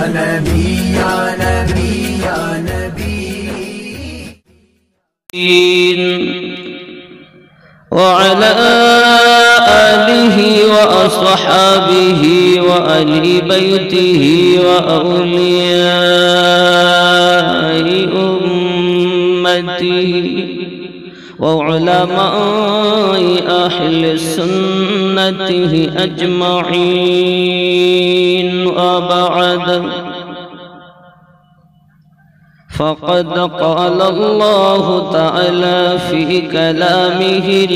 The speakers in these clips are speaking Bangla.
नबी या नबी या नबी। वअला आलिहि व अस्हाबिहि व अहली बैतिहि व औलियाइ उम्मती व उलमाइ अहले सुन्नतिहि अजमईन व बअद। फ़क़द क़ाल अल्लाहु तआला फ़ी कलामिहिल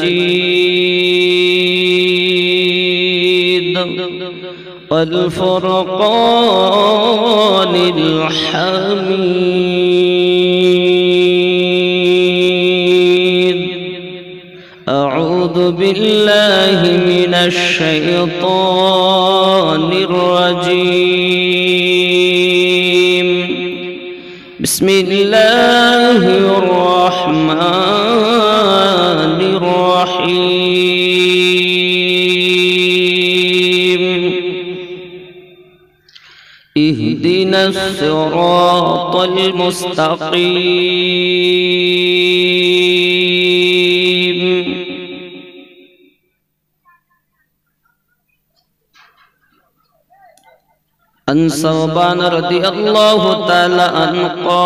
मजीद वल फ़ुरक़ानिल हमीद। अऊज़ु बिल्लाहि मिनश शैतानिर रजीम। बिस्मिल्लाहिर्रहमानिर्रहीम। इहदिनस सिरातल मुस्तक़ीम। अन सौबान रदियल्लाहु ताला अन्हु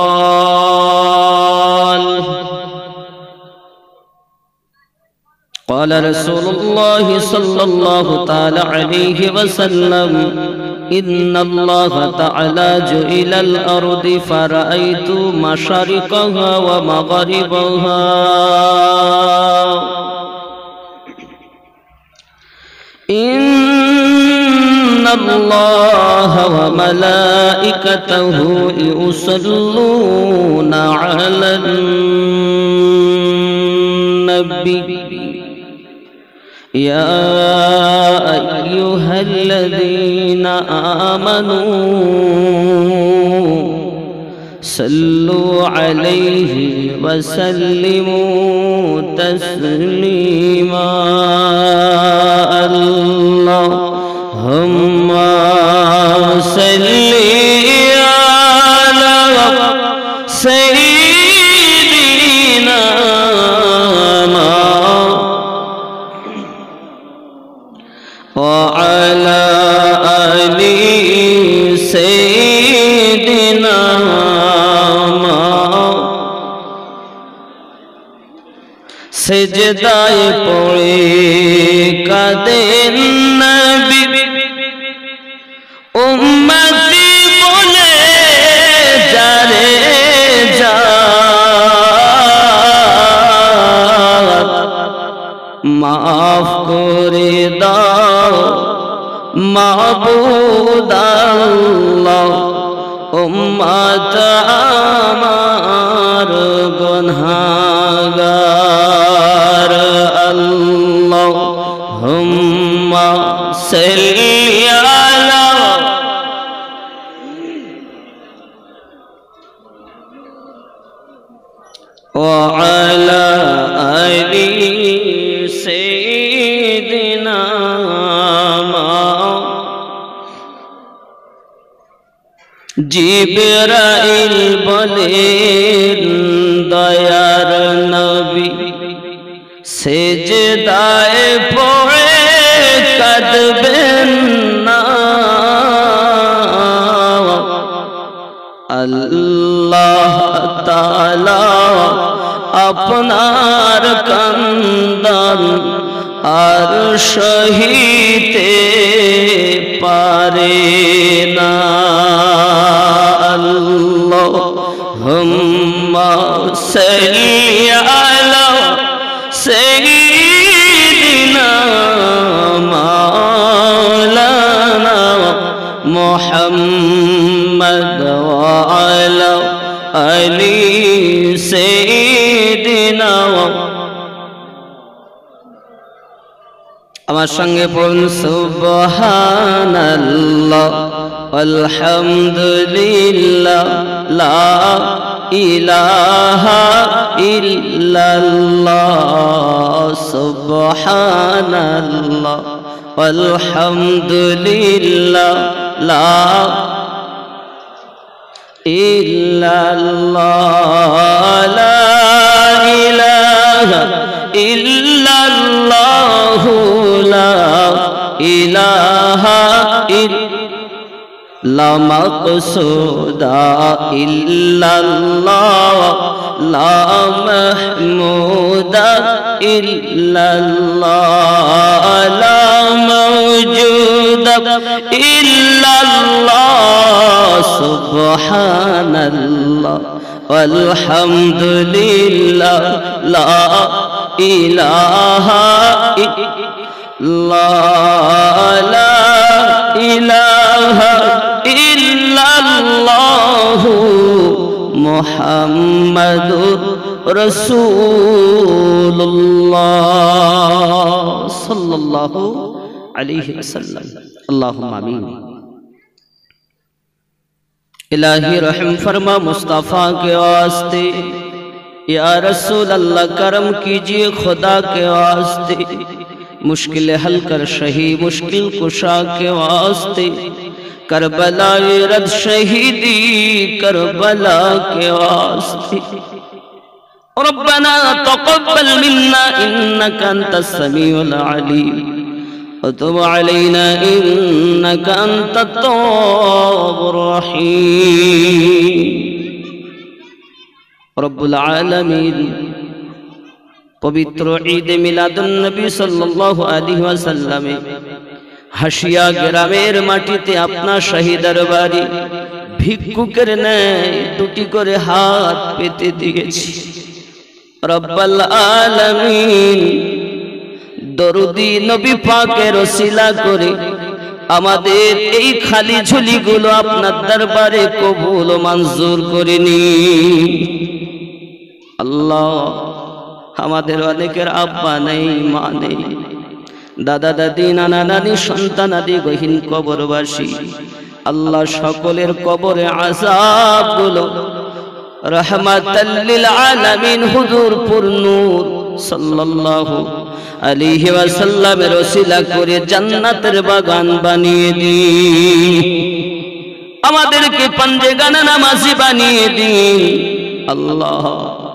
क़ाल क़ाल रसूलुल्लाहि सल्लल्लाहु ताला अलैहि वसल्लम इन्नल्लाह तआला जुइलल अर्दि फरअयतु मशरिक़हा व मग़रिबहा। इन्नल्लाह व मलाइकतहु युसल्लूना अलन नबी या अय्युहल्लज़ीना आमनू सल्लु अलैहि व सल्लिमू तस्लीमा। अल्लाहुम्मा सल्लि अला सय्यिदिना व अला आलि सय्यिदिना। सिजदाए पड़े कादें नबी उम्मती बोले जारे जा। माफ करे दाओ माबूद अल्लाह उम्मत आमार गुनहगार। अल्लाहुम्मा सल्लि अला व अला आलि सय्यिदिना। जिब्राइल बोलेन दयार नबी सिजदाए पड़े कादबेन ना। अल्लाह ताला अपनार कंदन अर्श हिते पारे ना। अल्लाहुम्मा सल्लि अला सय्यिदिना मौलाना मुहम्मद व अला आलि सय्यिदिना। আমার সঙ্গে পড়ুন সুবহানাল্লাহ আলহামদুলিল্লাহ লা ইলাহা ইল্লাল্লাহ সুবহানাল্লাহ আলহামদুলিল্লাহ লা इल्लल्लाह ला इलाहा इल्लल्लाह ला इलाहा ला मक़सूदा इल्लल्लाह ला महमूदा इल्लल्लाह ला मौजूदा इल्लल्लाह सुब्हानल्लाह वल्हम्दुलिल्लाह ला इलाहा इल्लल्लाह ला इलाहा इल्लल्लाह मुहम्मदुर रसूलुल्लाह सल्लल्लाहु अलैहि वसल्लम। अल्लाहुम्मा आमीन। इलाही रहम फरमा मुस्तफ़ा के वास्ते, या रसूल अल्लाह करम कीजिए खुदा के वास्ते, मुश्किल हल कर शही मुश्किल कुशा के वास्ते, करबला रद शहीदी करबला के वास्ते। रब्बना तक़ब्बल मिन्ना इन्नका अंतस समीउल अलीम वतुब अलैना इन्नका अंतत तव्वाबुर रहीम। रब्बुल आलमीन पवित्र ईद मिलादुन नबी सल्लल्लाहु अलैहि वसल्लम हाशिया ग्रामेर माटीते अपना शाही दरबारी भिक्षुकेर न्याय दुटी करे हाथ पेते दिएछि। रब्बुल आलमीन दरुदी नबी पाकेर ओसिला करे आमादेर এই খালি ঝুলিগুলো আপনার দরবারে কবুল ও মঞ্জুর করে নিন। আল্লাহ আমাদের অনেকের আব্বা নেই মা নেই, দাদা দাদি নানা নানি সন্তানাদি গহীন কবরবাসী। আল্লাহ সকলের কবরে আযাবগুলো রহমাতাল লিল আলামিন হুজুর পুর নূর সাল্লাল্লাহু আলাইহি ওয়াসাল্লামের ওসিলা করে জান্নাতের বাগান বানিয়ে দিন। আমাদেরকে পাঞ্জেগানা নামাজি বানিয়ে দিন। আল্লাহ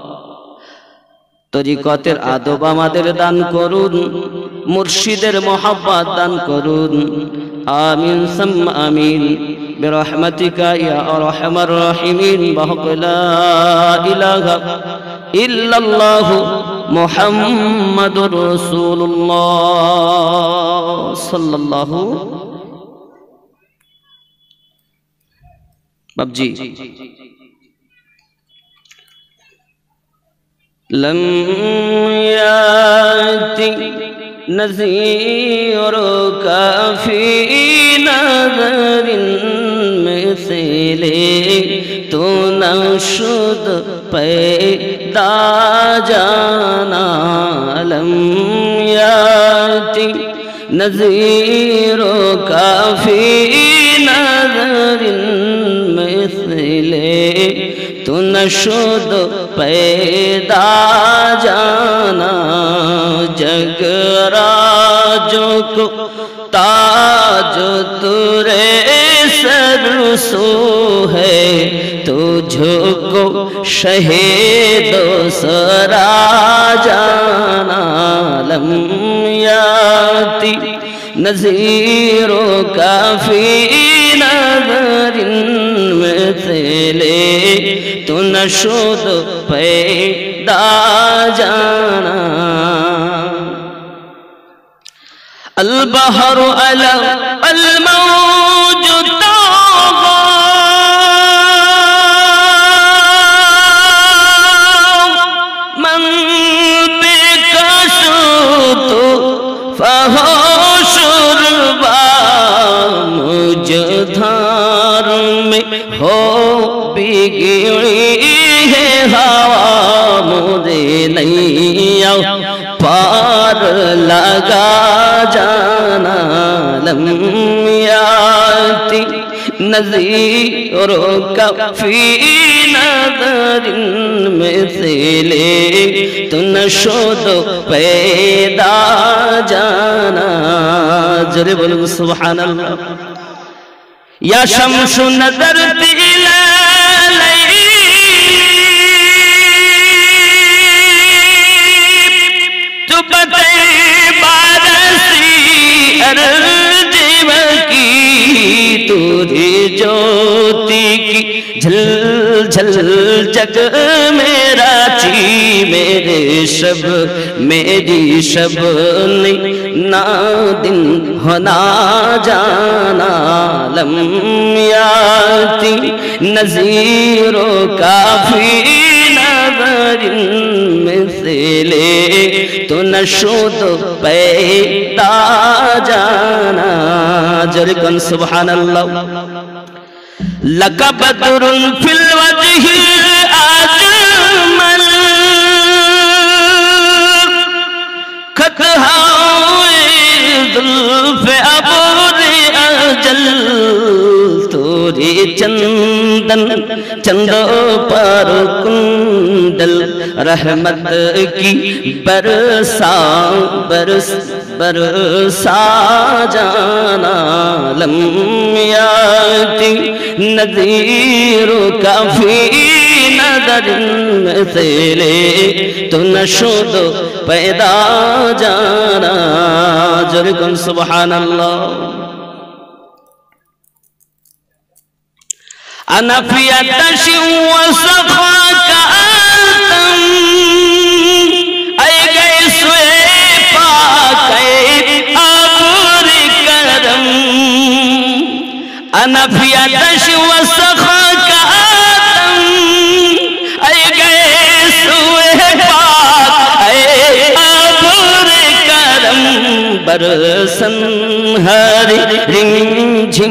তরিকতের আদব আমাদের দান করুন, মুর্শিদের মোহাব্বত দান করুন। আমিন সাম্মা আমিন বিরহমাতিকা ইয়া আরহামার রাহিমিন। বহক লা ইলাহা ইল্লাল্লাহু মুহাম্মাদুর রাসূলুল্লাহ সাল্লাল্লাহু। বাবজি लम याति नज़ीरुका फ़ी नज़रिन मिस्ले तो नशुद पैदा जाना। लम याति नज़ीरुका फ़ी नज़रिन मिस्ले तो नशुद पैदा जाना। जगराजो को ताज तुरे सरसो है, तुझको शहीदो सरा जाना। लम याति नज़ीरो काफ़ी नज़रिन मिस्ले तो नशुद पैदा जाना। अल बहरु अला अल मौज तागा मन बेकशुत फहो शुरबा। मुझ धार में हो बिगड़ी है हवा, मुझे नैया पार लगा जाना। लम याति नज़ीरुका फ़ी नज़रिन मिस्ले तो नशुद पैदा जाना। जरे बोलो सुभान अल्लाह। या शम्सु नज़रती इला हर जीव की तुझे ज्योति की झल झल जग मेरा ची मेरे शब मेरी शब ना दिन होना जाना लम याती नज़ीरों काफी मिसले तो नशुद पैदा जाना जरकन सुभान अल्लाह लका बदरुन फिल वजहि अजमल खतहाए जुल्फ़े अबूरे अजल तोरे चंदन चंदो पर कुंडल रहमत की बरसा बरस बरसा जाना लम याती नज़ीरो काफी नदर से ले तो नशुद पैदा जाना जरकम सुभान अल्लाह अनफियत वसफ़ाक आतम ऐ गए सुए पाक अबूर करम अनफियत वसफ़ाक आतम ऐ गए सुए पाक अबूर करम बरसन हरि रिम झिम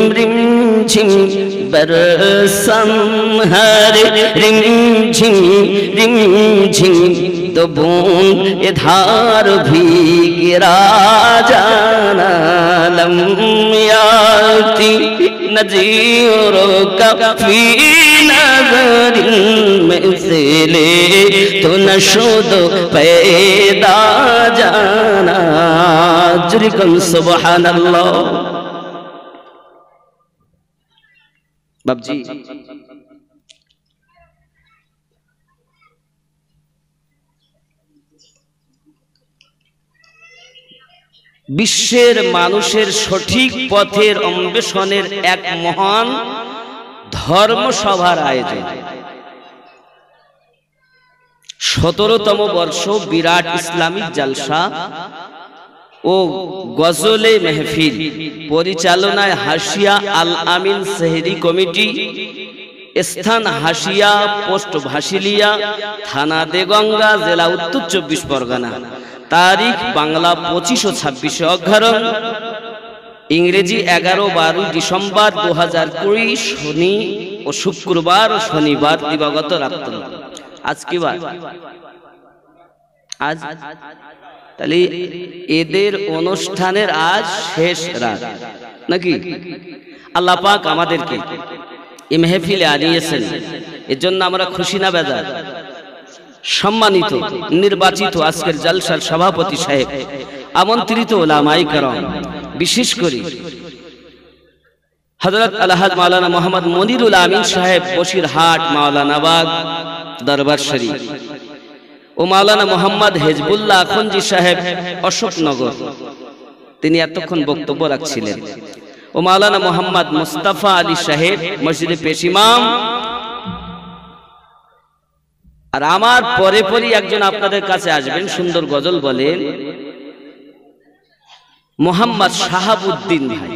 बरसम हरे रिम झिम तो बूंद इधार भी गिरा जाना लम याती नज़ीरों का फी नज़रिन में से ले तो नशुद पैदा जाना जरकम सुभान अल्लाह बाबजी বিশ্বের মানুষের সঠিক পথের অন্বেষণের এক মহান ধর্মসভার আয়োজন 17তম বর্ষ বিরাট ইসলামিক জলসা ও গজলে মেহফিল পরিচালনায় হাসিয়া আল আমিন সেহরি কমিটি স্থান হাসিয়া পোস্ট ভাসিলিয়া থানা দেগঙ্গা জেলা উত্তর 24 পরগনা তারিখ বাংলা 25 ও 26 অঘ্রাণ ইংরেজি 11-12 ডিসেম্বর 2020 শনি ও শুক্রবার ও শনিবার দিবাগত রাত্র আজ কি বার আজ তাহলে এদের অনুষ্ঠানের আজ শেষ রাত নাকি আল্লাহ পাক আমাদেরকে এই মেহফিলে আনিয়েছেন এর জন্য আমরা খুশি না বেজার সম্মানিত নির্বাচিত আজকের জলসার সভাপতি সাহেব আমন্ত্রিত উলামায়ে কেরাম বিশেষ করে হযরত আলহাজ মাওলানা মোহাম্মদ মনিরুল আমিন সাহেব বসিরহাট মাওলানা বাগ দরবার শরীফ ও মাওলানা মোহাম্মদ হেজবুল্লাহ আখুনজি সাহেব অশোকনগর তিনি এতক্ষণ বক্তব্য রাখছিলেন ও মাওলানা মোহাম্মদ মুস্তাফা আলী সাহেব মসজিদে পেশ ইমাম আর আমার পরে পরে একজন আপনাদের কাছে আসবেন সুন্দর গজল বলেন মোহাম্মদ শাহাবুদ্দিন ভাই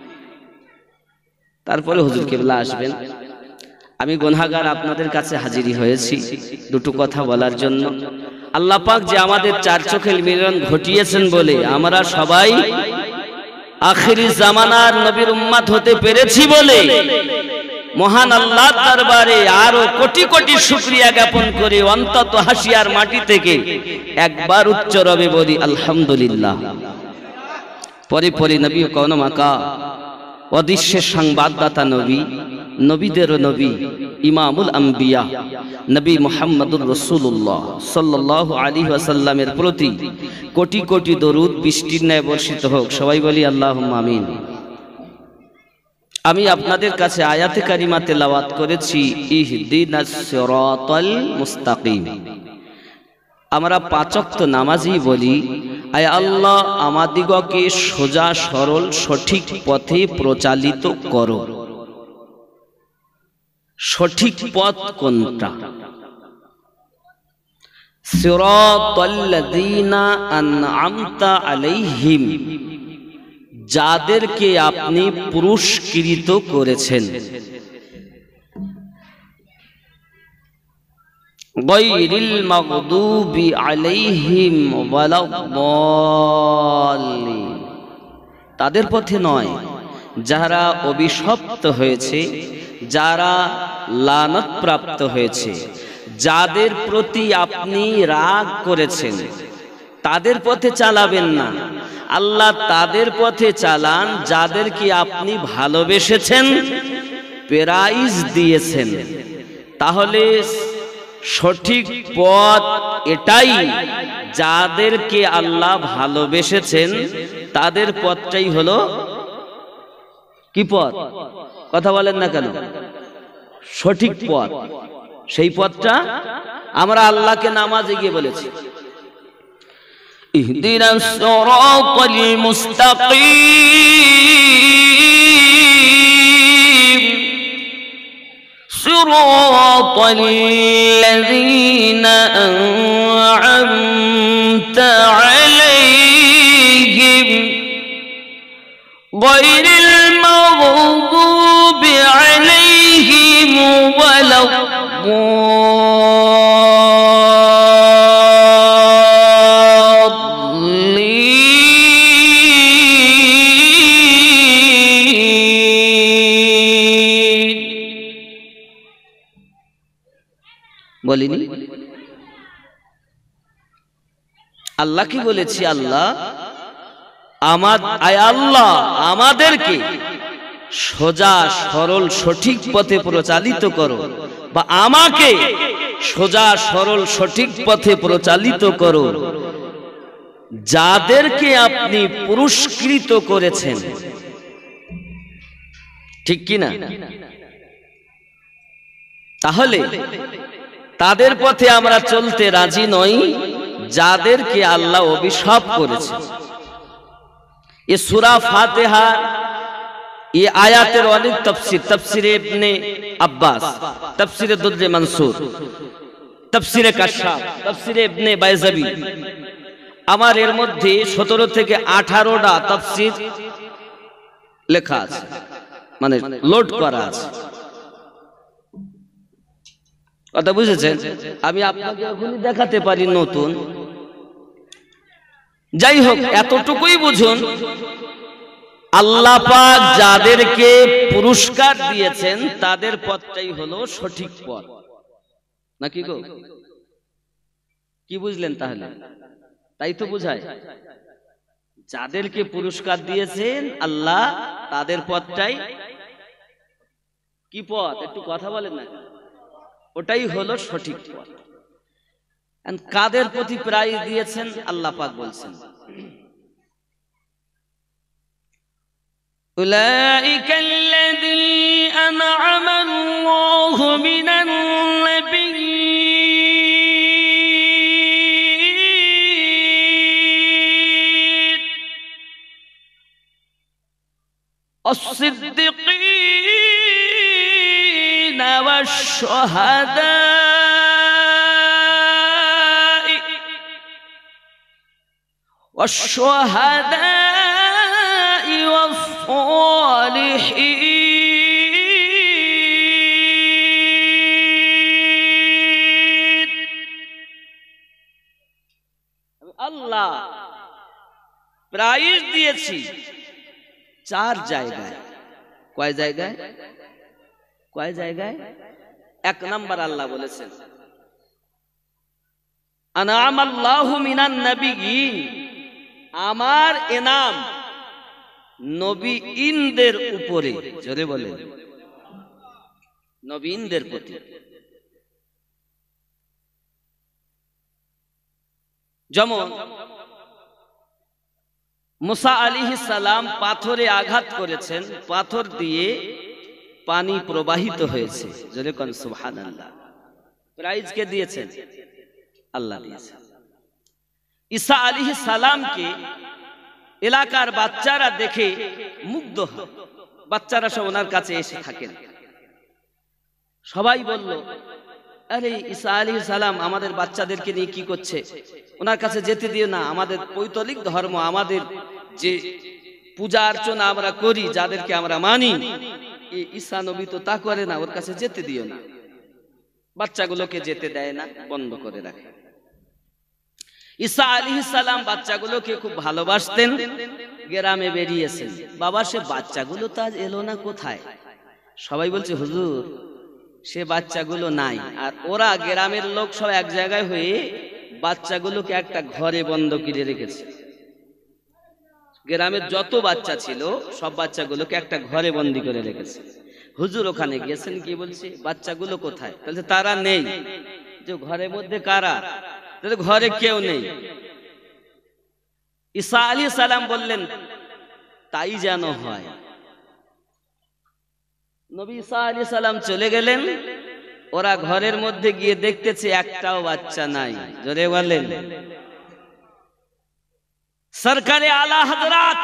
তারপরে হুজুর কিবলা আসবেন আমি গুনাহগার আপনাদের কাছে হাজিরি হয়েছি দুটো কথা বলার জন্য আল্লাহ পাক যে আমাদের চার চোখের মিলন ঘটিয়েছেন বলে আমরা সবাই আখিরি জামানার নবীর উম্মত হতে পেরেছি বলে মহান আল্লাহর দরবারে আরো কোটি কোটি শুকরিয়া জ্ঞাপন করে অন্তত হাসিয়ার মাটি থেকে একবার উচ্চ রবে বলি আলহামদুলিল্লাহ পরে পরে নবী কোন মাকা অদৃশ্যের সংবাদদাতা নবী নবীদের নবী ইমামুল আম্বিয়া নবী মুহাম্মদুর রাসূলুল্লাহ সাল্লাল্লাহু আলাইহি ওয়াসাল্লামের প্রতি কোটি কোটি দরুদ বৃষ্টির ন্যায় বর্ষিত হোক সবাই বলি আল্লাহুম্মা আমিন আমি আপনাদের কাছে আয়াতে কারিমা তেলাওয়াত করেছি ইহদিনাস সিরাতাল মুস্তাকিম আমরা পাঁচ ওয়াক্ত নামাজই বলি আয় আল্লাহ আমাদিগকে সোজা সরল সঠিক পথে প্রচালিত করো। সঠিক পথ কোনটা? সিরাতাল্লাযীনা আন'আমতা আলাইহিম, যাদেরকে আপনি পুরস্কৃত করেছেন। গায়রিল মাগদুবি আলাইহিম ওয়ালাদ-দাল্লিন, তাদের পথে নয় যারা অভিশপ্ত হয়েছে, যারা লানত প্রাপ্ত হয়েছে, যাদের প্রতি আপনি রাগ করেছেন, তাদের পথে চালাবেন না। আল্লাহ তাদের পথে চালান যাদেরকে আপনি ভালোবেসেছেন, প্রাইজ দিয়েছেন। তাহলে সঠিক পথ এটাই, যাদেরকে আল্লাহ ভালোবেসেছেন তাদের পথটাই হলো কি পথ? কথা বলেন না কেন? সঠিক পথ। সেই পথটা আমরা আল্লাহকে নামাজে গিয়ে বলেছি, ইহদিনাস সিরাতাল মুস্তাকিম সিরাতাল লাযীনা আন'আমতা আলাইহিম গায়রিল মাগদুবি আলাইহিম বলিনি? আল্লাহ কি বলেছি? আল্লাহ আল্লাহ আমাদেরকে সোজা সরল সঠিক পথে প্রচালিত করো, বা আমাকে সোজা সরল সঠিক পথে প্রচালিত করো যাদেরকে আপনি পুরস্কৃত করেছেন। ঠিক কি না? তাহলে তাদের পথে আমরা চলতে রাজি নই যাদেরকে আল্লাহ অভিশাপ করেছে। এ সূরা ফাতিহা এই আয়াতের অনেক তাফসীর, তাফসীরে ইবনে আব্বাস, তাফসীরে দুররে মানসুর, তাফসীরে কাশফ, তাফসীরে ইবনে বাইজাবি, আমার এর মধ্যে 17 থেকে 18টা তাফসীর লেখা আছে, মানে লোড করা আছে। কথা বুঝেছেন? আমি আপনাকে এখনই দেখাতে পারি নতুন। যাই হোক, এতটুকুই বুঝুন, আল্লাহ পাক যাদেরকে পুরস্কার দিয়েছেন তাদের পথটাই হলো সঠিক পথ। নাকি গো? কি বুঝলেন তাহলে? তাই তো বুঝায়, যাদেরকে পুরস্কার দিয়েছেন আল্লাহ তাদের পথটাই কি পথ? একটু কথা বলেন না, ওটাই হলো সঠিক পথ। কাদের প্রতি প্রাইজ দিয়েছেন আল্লাহ পাক বলছেন, উলাইকা আল্লাযীনা আন'আমা আল্লাহু মিনান নাবিয়্যিন আস-সিদ্দীকীনা ওয়াশ-শুহাদা والشهداء والصالحين। আল্লাহ প্রাইজ দিয়েছি 4 জায়গায়। কয় জায়গায়? কয় জায়গায়? 1 নাম্বার আল্লাহ বলেছেন আন'আমাল্লাহু মিনান নাবিয়্যিন, আমার এনাম নবীনদের উপরে। জোরে বলেন, নবীনদের প্রতি। যেমন মুসা আলাইহিস সালাম পাথরে আঘাত করেছেন, পাথর দিয়ে পানি প্রবাহিত হয়েছে। জোরে কোন সুবহানাল্লাহ। প্রাইজ কে দিয়েছেন? আল্লাহ দিয়েছেন। ঈসা আলাইহিস সালামকে এলাকার বাচ্চারা দেখে মুগ্ধ হয়। বাচ্চারা সব ওনার কাছে এসে থাকেন। সবাই বলল, আরে ঈসা আলাইহিস সালাম আমাদের বাচ্চাদেরকে নিয়ে কি করছে, ওনার কাছে যেতে দিও না। আমাদের পৈতলিক ধর্ম, আমাদের যে পূজা অর্চনা আমরা করি, যাদেরকে আমরা মানি, এই ঈসা নবী তো তা করে না, ওর কাছে যেতে দিও না। বাচ্চাগুলোকে যেতে দেয় না, বন্ধ করে রাখে। ঈসা আলাইহিস সালাম বাচ্চাগুলোকে খুব ভালোবাসতেন। গ্রামে বেরিয়েছেন। বাবা, সে বাচ্চাগুলো তো আজ এলো না, কোথায়? সবাই বলছে, হুজুর সে বাচ্চাগুলো নাই। আর ওরা গ্রামের লোক সব এক জায়গায় হয়ে বাচ্চাগুলোকে একটা ঘরে বন্ধ করে রেখেছে। গ্রামের যত বাচ্চা ছিল সব বাচ্চাগুলোকে একটা ঘরে বন্দি করে রেখেছে। হুজুর ওখানে গেছেন, কি বলছে, বাচ্চাগুলো কোথায়? বলছে তারা নেই। যে ঘরের মধ্যে কারা? ঘরে কেউ নেই। ঈসা আলাইহিস সালাম বললেন, তাই যেন হয়। নবী ঈসা আলাইহিস সালাম চলে গেলেন। ওরা ঘরের মধ্যে গিয়ে দেখতেছে একটাও বাচ্চা নাই। জোরে বলেন। सरकारे आला हजरात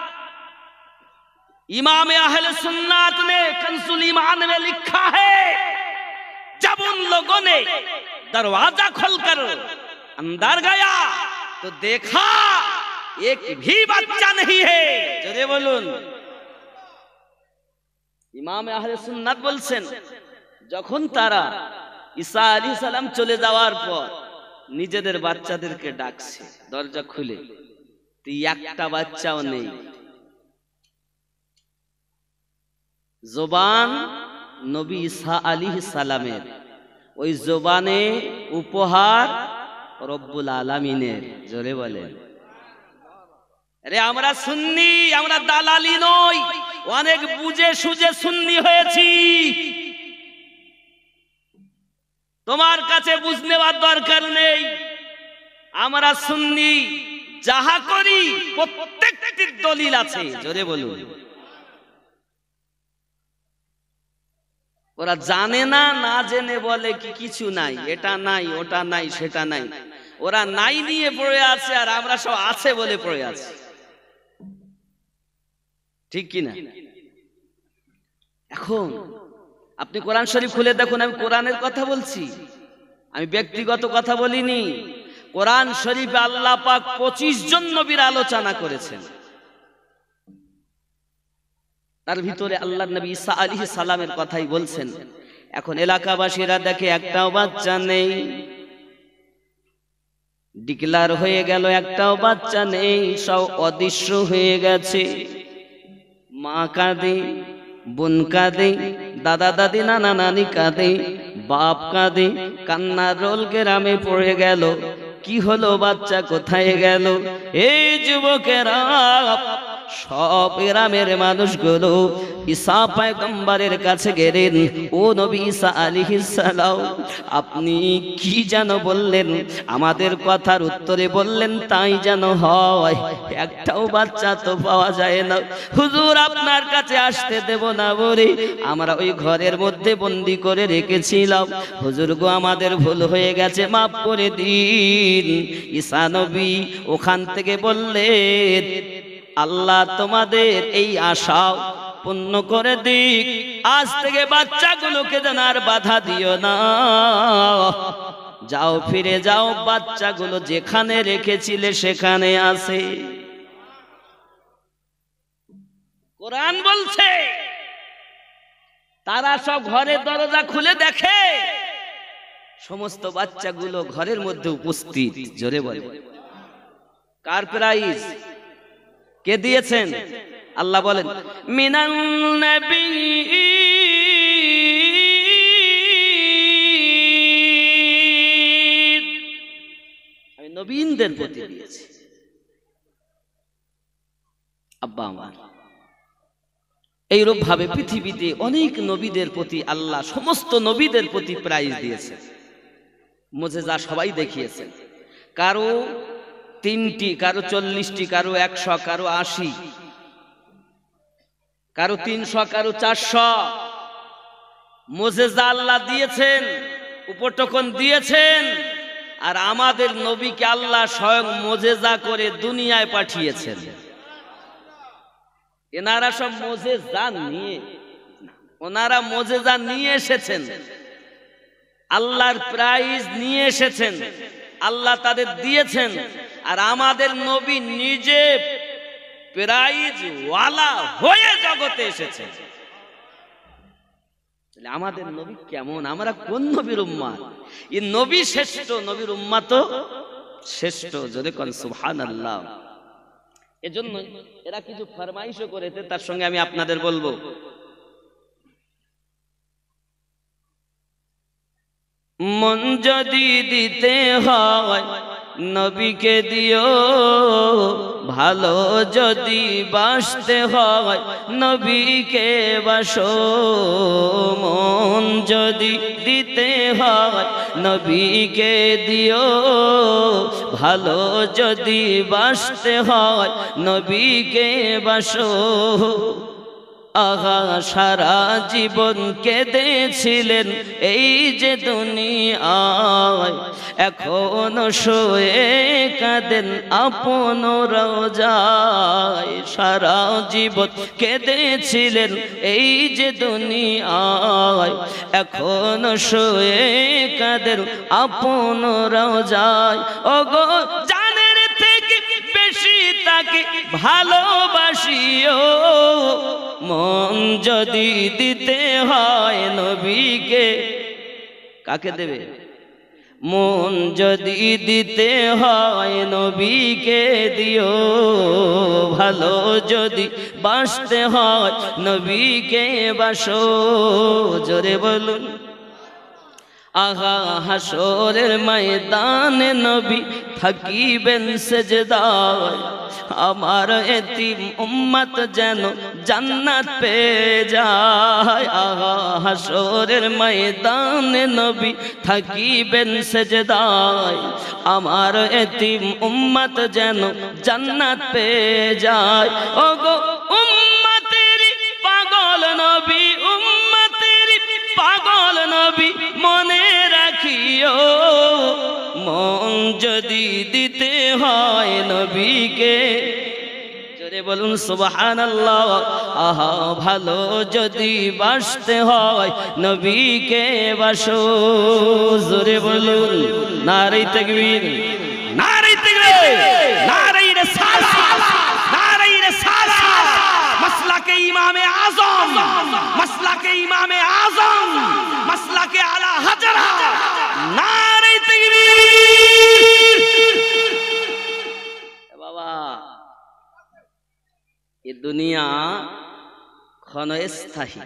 इमाम अहले सुन्नत ने कंसुल ईमान में लिखा है, जब उन लोगों ने दरवाजा खोलकर अंदर गया तो देखा एक भी बच्चा नहीं है। जरे बोलून। इमाम अहले सुन्नत बोलছেন, যখন তারা ঈসা আলাইহিস সালাম চলে যাওয়ার পর নিজেদের বাচ্চাদেরকে ডাকছে দরজা খুলে, একটা বাচ্চাও নেই। জবান নবী ঈসা আলাইহিস সালামের, ওই জবানে উপহার রব্বুল আলামিনের। জোরে বলেন। আরে আমরা সুন্নি, আমরা দালালি নই, অনেক বুঝে সুঝে সুন্নি হয়েছি। তোমার কাছে বুঝ নেওয়ার দরকার নেই। আমরা সুন্নি, যাহা করি প্রত্যেকটির দলিল আছে। জোরে বলুন। ওরা জানে না, না জেনে বলে কি কিছু নাই, এটা নাই, ওটা নাই, সেটা নাই। ওরা নাই নিয়ে পড়ে আছে, আর আমরা সব আছে বলে পড়ে আছি। ঠিক কিনা? এখন আপনি কোরআন শরীফ খুলে দেখুন। আমি কোরআনের কথা বলছি, আমি ব্যক্তিগত কথা বলিনি। কোরআন শরীফে আল্লাহ পাক 25 জন নবীর আলোচনা করেছেন। তার ভিতরে আল্লাহর নবী ঈসা আলাইহিস সালামের কথাই বলছেন। এখন এলাকাবাসীরা দেখে একটাও বাচ্চা নেই, ডিক্লার হয়ে গেল একটাও বাচ্চা নেই, সব অদৃশ্য হয়ে গেছে। মা কাঁদে, বোন কাঁদে, দাদা দাদি নানা নানি কাঁদে, বাপ কাঁদে, কান্নার রোল গ্রামে পড়ে গেল। কি হলো, বাচ্চা কোথায় গেল? এই যুবকেরা, সব গ্রামের মানুষগুলো ঈসা পয়গম্বরের কাছে গেলেন। ও নবী ঈসা আলাইহিস সালাম, আপনি কি যেন বললেন? আমাদের কথার উত্তরে বললেন তাই যেন হয়, একটাও বাচ্চা তো পাওয়া যায় না। হুজুর আপনার কাছে আসতে দেব না বলে আমরা ওই ঘরের মধ্যে বন্দি করে রেখেছিলাম। হুজুর গো, আমাদের ভুল হয়ে গেছে, মাফ করে দিন। ঈসা নবী ওখান থেকে বললেন, আল্লাহ তোমাদের এই আশা পূর্ণ করে দিক। আজ থেকে বাচ্চাগুলোকে যেন আর বাধা দিও না। যাও, ফিরে যাও, বাচ্চাগুলো যেখানে রেখেছিলে সেখানে আছে। কোরআন বলছে তারা সব ঘরের দরজা খুলে দেখে সমস্ত বাচ্চাগুলো ঘরের মধ্যে উপস্থিত। জোরে বলে। কার প্রাইজ? কে দিয়েছেন? আল্লাহ বলেন, মিনান নাবিয়্যিন, আমি নবীনদের প্রতি দিয়েছি। আব্বা আমার, এইরূপ ভাবে পৃথিবীতে অনেক নবীদের প্রতি আল্লাহ সমস্ত নবীদের প্রতি প্রাইজ দিয়েছেন। মুজিজা সবাই দেখিয়েছেন। কারো 3টি, কারো 40টি, কারো 100, কারো 80, কারো 300, কারো 400 মুজিজা আল্লাহ দিয়েছেন, উপটকন দিয়েছেন। আর আমাদের নবীকে আল্লাহ স্বয়ং মুজিজা করে দুনিয়ায় পাঠিয়েছেন। এনারা সব মুজিজা নিয়ে, ওনারা মুজিজা নিয়ে এসেছেন, আল্লাহর প্রাইজ নিয়ে এসেছেন, আল্লাহ তাদের দিয়েছেন। আর আমাদের নবী নিজে প্রাইজ ওয়ালা হয়ে জগতে এসেছেন। আমাদের নবী কেমন, আমরা কোন নবীর উম্মাত? এই নবী শ্রেষ্ঠ, নবীর উম্মাত শ্রেষ্ঠ। যদি কোন সুবহানাল্লাহ। এজন্য এরা কিছু ফরমাইশও করেছে, তার সঙ্গে আমি আপনাদের বলবো। মন যদি দিতে হয় নবীকে দিও, ভালো যদি বাসতে হয় নবীকে বাসো। মন যদি দিতে হয় নবীকে দিও, ভালো যদি বাসতে হয় নবীকে বাসো। আহা সারা জীবন কেঁদেছিলেন এই যে দুনিয়ায়, এখনো শোয়ে কাঁদেন আপন রওজায়। সারা জীবন কেঁদেছিলেন এই যে দুনিয়ায়, এখনো শোয়ে কাঁদেন আপন রওজায়। ওগো জানের থেকে বেশি তাকে ভালোবাসিও, মন যদি দিতে হয় নবীকে। কাকে দেবে? মন যদি দিতে হয় নবীকে দিও, ভালো যদি বাসতে হয় নবীকে বাসো। জোরে বলুন। আহা হাসরের ময়দানে নবী থাকিবেন সেজদায়, আমার এতিম উম্মত যেন জান্নাত পেয়ে যায়। আহা হাসরের ময়দানে নবী থাকিবেন সেজদায়, আমার এতিম উম্মত যেন জান্নাত পেয়ে যায়। ওগো উম্মতের পাগল নবী, উম্মতের পাগল নবী মনে রাখিও, মন যদি দিতে হয় নবীকে। জোরে বলুন সুবহানাল্লাহ। আহা ভালো যদি বাসতে হয় নবীকে বাসো। জোরে বলুন নারে তাকবীর, নারে তাকবীর, নারে রিসালাত, নারে রিসালাত। মাসলাকে ইমামে আযম, মাসলাকে ইমামে আযম, মাসলাকে আলা হাজরা, নারে তাকবীর। বাবা এ দুনিয়া ক্ষণস্থায়ী,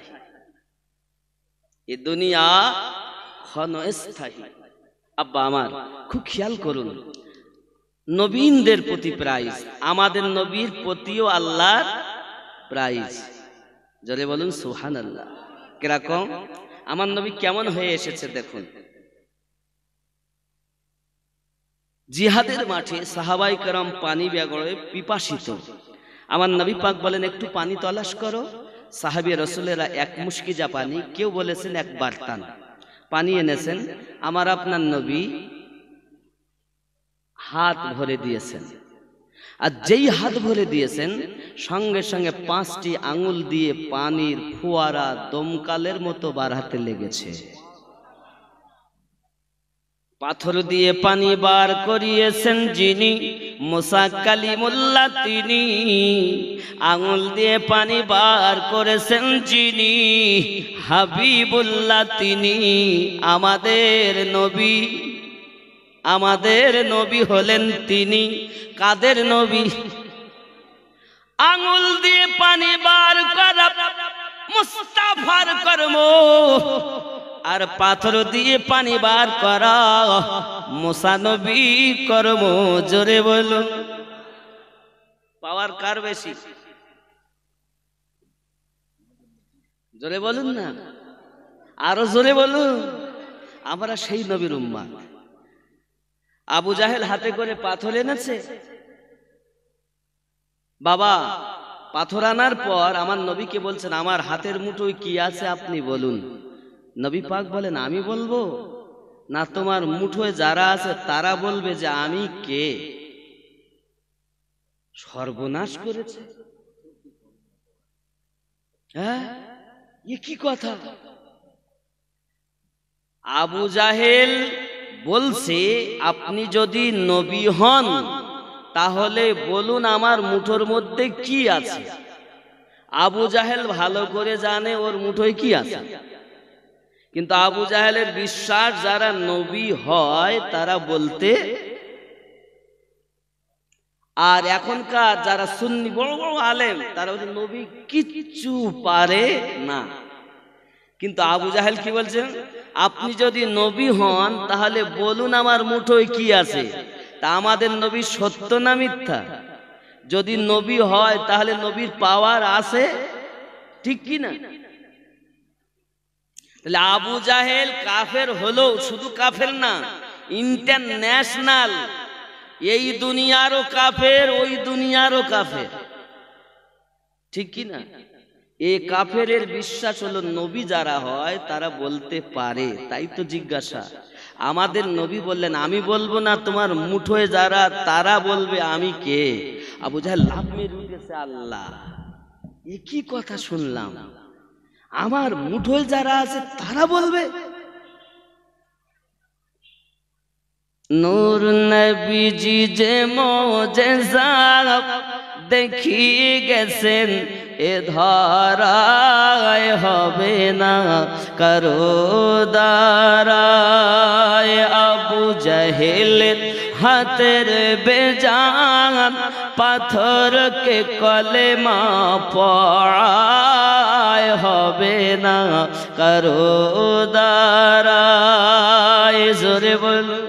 এ দুনিয়া ক্ষণস্থায়ী। আব্বা আমার খুব খেয়াল করুন, নবীনদের প্রতি প্রাইজ, আমাদের নবীর প্রতিও আল্লাহর প্রাইজ। জোরে বলুন সুবহানাল্লাহ। কিরকম? আমার নবী কেমন হয়ে এসেছে দেখুন। জিহাদের মাঠে সাহাবাই কেরাম পানি ব্যাগড়ে পিপাসিত, আমার নবী পাক বলেন একটু পানি তলাশ করো। সাহাবী রাসূলেরা এক মুশকিজা পানি, কেউ বলেছেন এক বারতান পানি এনেছেন। আমার আপনার নবী হাত ভরে দিয়েছেন, আর যেই হাত ভরে দিয়েছেন সঙ্গে সঙ্গে 5টি আঙ্গুল দিয়ে পানির ফোয়ারা দমকালের মতো বাড়াতে লেগেছে। পাথর দিয়ে পানি বার করিয়েছেন যিনি, মুসা কালিমুল্লাহ তিনি। আঙ্গুল দিয়ে পানি বার করেছেন যিনি, হাবিবুল্লাহ তিনি। আমাদের নবী, আমাদের নবী হলেন তিনি। কাদের নবী? আঙ্গুল দিয়ে পানি বার করা মুস্তাফার কর্ম, আর পাথর দিয়ে পানি বার করা মুসা নবীর কর্ম। জোরে বলুন পাওয়ার কার বেশি? জোরে বলুন না, আরো জোরে বলুন। আমরা সেই নবীর উম্মত। আবু জাহেল হাতে করে পাথর এনেছে, বাবা পাথর আনার পর আমার নবীকে বলছেন আমার হাতের মুঠোয় কি আছে আপনি বলুন। নবী পাক বলেন আমি বলবো? না তোমার মুঠোয় যারা আছে তারা বলবে যে আমি কে? সর্বনাশ করেছে। হ্যাঁ, এ কি কথা? আবু জাহেল বলছে আপনি যদি নবী হন তাহলে বলুন আমার মুঠোর মধ্যে কি আছে। আবু জাহেল ভালো করে জানে ওর মুঠোয় কি আছে, কিন্তু আবু জাহেলের বিশ্বাস যারা নবী হয় তারা বলতে, আর এখনকার যারা সুন্নি বড় বড় আলেম তারা বলছে নবী কিচ্ছু পারে না। কিন্তু আবু জাহেল কি বলছেন, আপনি যদি নবী হন তাহলে বলুন আমার মুঠোয় কি আছে। তা আমাদের নবী সত্য না মিথ্যা? যদি নবী হয় তাহলে নবীর পাওয়ার আছে, ঠিক কি না? তাহলে আবু জাহেল কাফের হলো, শুধু কাফের না, ইন্টারন্যাশনাল, এই দুনিয়ারও কাফের ওই দুনিয়ারও কাফের, ঠিক কি না? এই কাফেরের বিশ্বাস হলো নবী যারা হয় তারা বলতে পারে। তাই তো জিজ্ঞাসা, আমাদের নবী বললেন আমি বলবো না, তোমার মুঠোয় যারা তারা বলবে আমি কে। আবু জাহেল লাফ মেরে উঠেছে, আল্লাহ এ কি কথা শুনলাম, আমার মুঠোয় যারা আছে তারা বলবে। নূর নবীজি যে মুজিজা দেখিয়ে গেছেন এ ধরায় হবে না কারো দ্বারায়। আবু জাহেলের হাতের বেজান পাথরকে কলেমা পড়ায় হবে না কারো দ্বারায়। জোরে বলুন।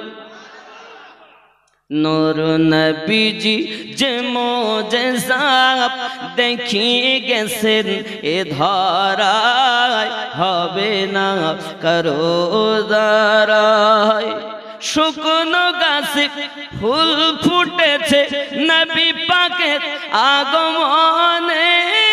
নূর নবীজি যে মুজিজা দেখিয়ে গেছেন এ ধরায় হবে না কারো দ্বারায়। শুকনো গাছে ফুল ফুটেছে নবী পাকের আগমনে,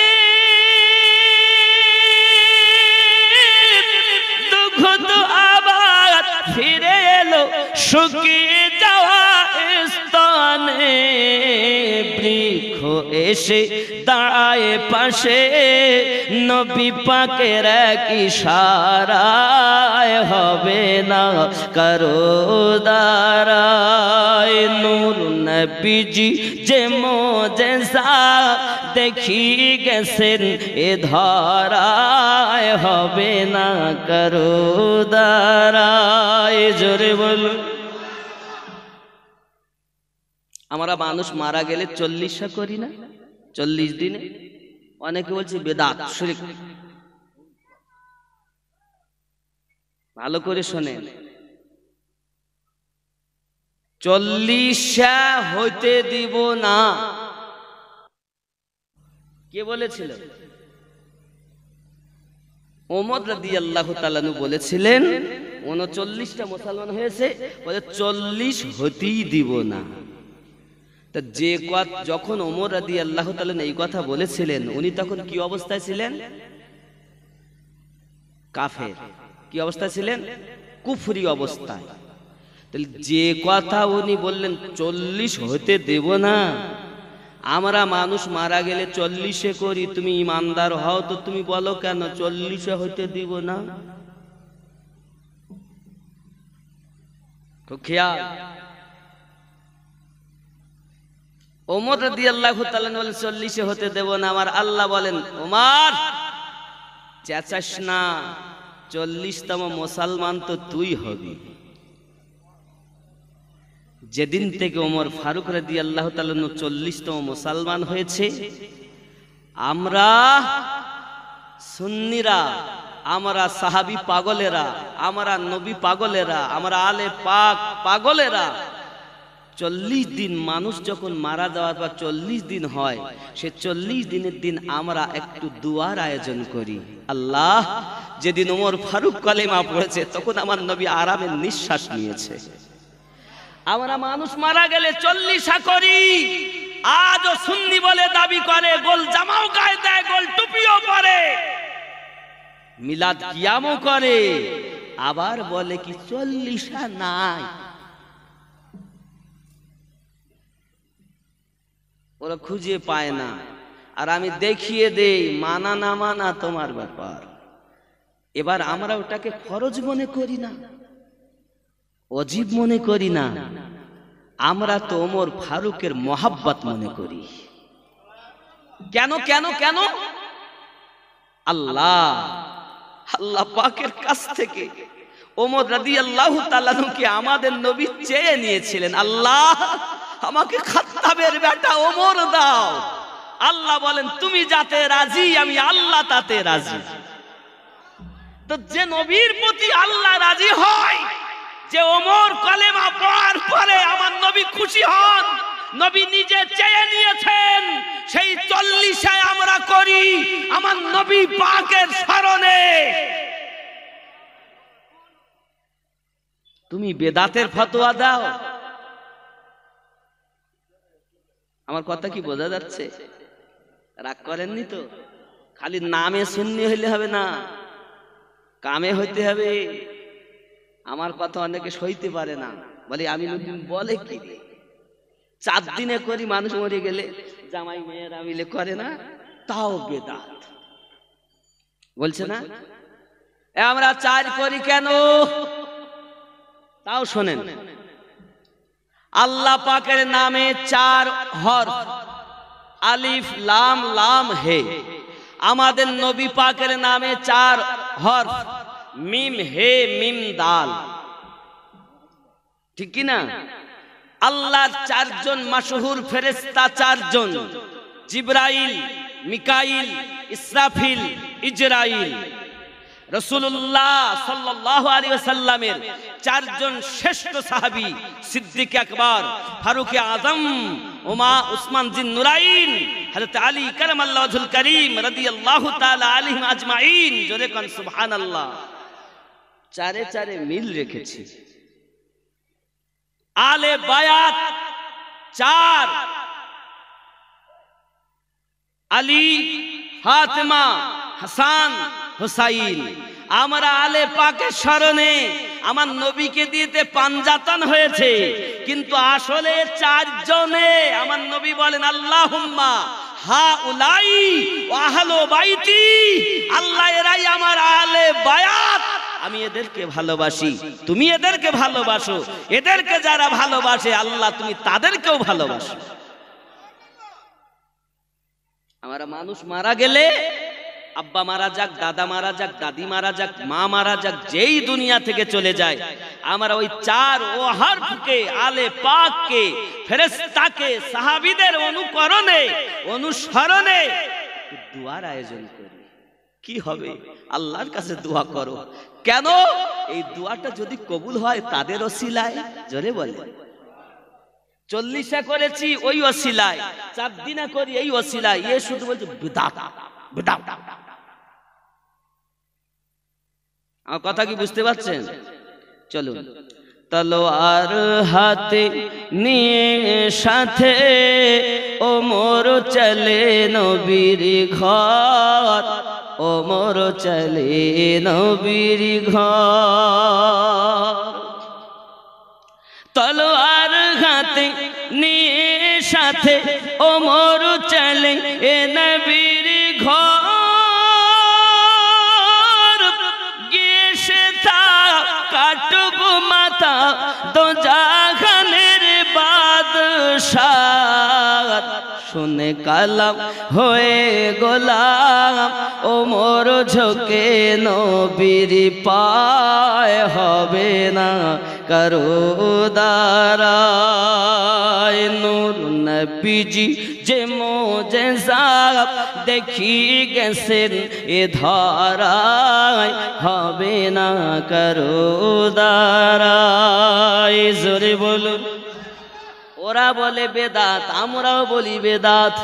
দুঃখ তো আবার ফিরে এলো শুকিয়ে যাওয়া স্তনে। বৃক্ষ এসে দাঁড়ায় পাশে নবী পাকের এক ইশারায় হবে না কারো দ্বারায়। নূর নবীজি যে মুজিজা দেখিয়ে গেছেন এ ধরায় হবে না কারো দ্বারায়। জোরে বলুন। আমরা মানুষ মারা গেলে 40 করি না, 40 দিনে। অনেকে বলছে বেদাত শিরক। ভালো করে শোনেন, 40 হইতে দিব না। কে বলেছিল? ওমর রাদিয়াল্লাহু তাআলা আনহু বলেছিলেন 39টা মুসলমান হয়েছে, বলে 40 হতেই দিব না। তা যে যখন ওমর রাদিয়াল্লাহু তাআলা এই কথা বলেছিলেন উনি তখন কি অবস্থায় ছিলেন? কাফের। কি অবস্থায় ছিলেন? কুফরি অবস্থায়। তাহলে যে কথা উনি বললেন 40 হতে দেব না, আমরা মানুষ মারা গেলে 40 করি, তুমি ইমানদার হও তো তুমি বলো কেন 40 হতে দিব না? তো খেয়াল। ওমর রাদিয়াল্লাহু তাআলা বলেন 40 হতে দেব না। আমার আল্লাহ বলেন ওমর চেঁচাস না, 40তম মুসলমান তো তুই হবি। যেদিন থেকে ওমর ফারুক রাদিয়াল্লাহু তাআলা 40তম মুসলমান হয়েছে, আমরা সুন্নিরা, আমরা সাহাবী পাগলেরা, আমরা নবী পাগলেরা, আমরা আলে পাক পাগলেরা 40 দিন মানুষ যখন মারা যাওয়ার পর 40 দিন হয়, সে 40 দিনের দিন আমরা একটু দুয়ার আয়োজন করি। আল্লাহ, যেদিন ওমর ফারুক কালেমা পড়েছে তখন আমার নবী আরামের নিঃশ্বাস নিয়েছে। আমরা মানুষ মারা গেলে 40 করি। আজও সুন্নি বলে দাবি করে, গোল জামাও গায়ে দেয়, গোল টুপিও পরে, মিলাদ কিয়ামও করে, আবার বলে কি 40 নাই, ওরা খুঁজে পায় না। আর আমি দেখিয়ে দেই, মানা না মানা তোমার ব্যাপার। এবার আমরা ওটাকে ফরজ মনে করি না, অজীব মনে করি না, আমরা তো ওমর ফারুকের মোহাব্বত মনে করি। কেন কেন কেন? আল্লাহ পাকের কাছ থেকে ওমর রাদিয়াল্লাহু তাআলা কে আমাদের নবী চেয়ে নিয়েছিলেন, আল্লাহ আমাকে খাত্তাবের বেটা ওমর দাও। আল্লাহ বলেন তুমি যাতে রাজি আমি আল্লাহ তাতে রাজি। তো যে নবীর প্রতি আল্লাহ রাজি হয়, যে ওমর কলেমা পড়ার পরে আমার নবী খুশি হন, নবী নিজে চেয়ে নিয়েছেন, সেই 40 আমরা করি আমার নবী পাকের স্মরণে। তুমি বেদাতের ফতোয়া দাও। আমার কথা কি বোঝা যাচ্ছে? রাগ করেননি তো? খালি নামে সুন্নি হইলে হবে না, কামে হইতে হবে। আমার কথা অনেকে সইতে পারে না, বলে আমি নতুন বলে কি 4 দিনে করি, মানুষ মরে গেলে জামাই মেয়েরা মিলে করে না, তাও বেদাত বলছে না। আমরা 4 করি কেন? তাও শোনেন, আল্লাহ পাকের নামে 4 হরফ, আলিফ লাম লাম হে। আমাদের নবী পাকের নামে 4 হরফ, মিম হে মিম দাল, ঠিক কি না? আল্লাহর 4 জন মাশহুর ফেরেশতা 4 জন, জিবরাইল, মিকাইল, ইসরাফিল, ইজরাইল। রাসূলুল্লাহ সাল্লাল্লাহু আলাইহি ওয়াসাল্লামের 4 জন শ্রেষ্ঠ সাহাবী, সিদ্দিক আকবর, ফারুক আযম, উসমান জিন নুরাইন, হযরত আলী কারামাল্লাহু ওয়াজহুল কারীম রাদিয়াল্লাহু তাআলা আলাইহিম আজমাইন। জোরে কোন সুবহানাল্লাহ। 4 মিল রেখেছি। আলে বায়াত 4, আলী, ফাতেমা, হাসান, হুসাইন। আমরা আলে পাকের স্মরণে আমার নবীকে দিতে পাঞ্জাতন হয়েছে, কিন্তু আসলে 4 জনে আমার নবী বলেন আল্লাহুম্মা হাউলাই ওয়া আহলু বাইতি, আল্লাহ এরাই আমার আলে বায়াত, আমি এদেরকে ভালোবাসি, তুমি এদেরকে ভালোবাসো, এদেরকে যারা ভালোবাসে আল্লাহ তুমি তাদেরকেও ভালোবাসো। আমরা মানুষ মারা গেলে, আব্বা মারা যাক, দাদা মারা যাক, দাদি মারা যাক, মা মারা যাক, যেই দুনিয়া থেকে চলে যায়, আমরা ওই 4 হরফকে, আলে পাককে, ফেরেশতাকে, সাহাবীদের অনুকরণে অনুসরণে দুয়ার আয়োজন করি। কি হবে? আল্লাহর কাছে দোয়া করো। কেন? এই দোয়াটা যদি কবুল হয় তাদের ওসিলায়। জোরে বলে 40 করেছি ওই ওসিলায়, 4 দিনে করি এই ওসিলায়। এ শুধু বলছে বিদআত বিদআত। আমার কথা কি বুঝতে পারছেন? চলুন। তলোয়ার হাতে নিয়ে সাথে ওমর চলে নবীর ঘর, ওমর চলে নবীর ঘর। তলোয়ার হাতে নিয়ে সাথে ওমর চলে এ নবীর ঘর, গিয়ে সে তা কাটব মাথা দো জাহানের বাদশাহ। শুনে কালাম হয়ে গোলাম ওমর ঝোঁকে নবীর পায়, হবে না কারো দারায়। নূর নবীজি যে মোজেজা দেখি গেছেন এ ধরায়, হবে না কারো দারায়। জোরে বলুন। ওরা বলে বেদাত, আমরাও বলি বেদাত।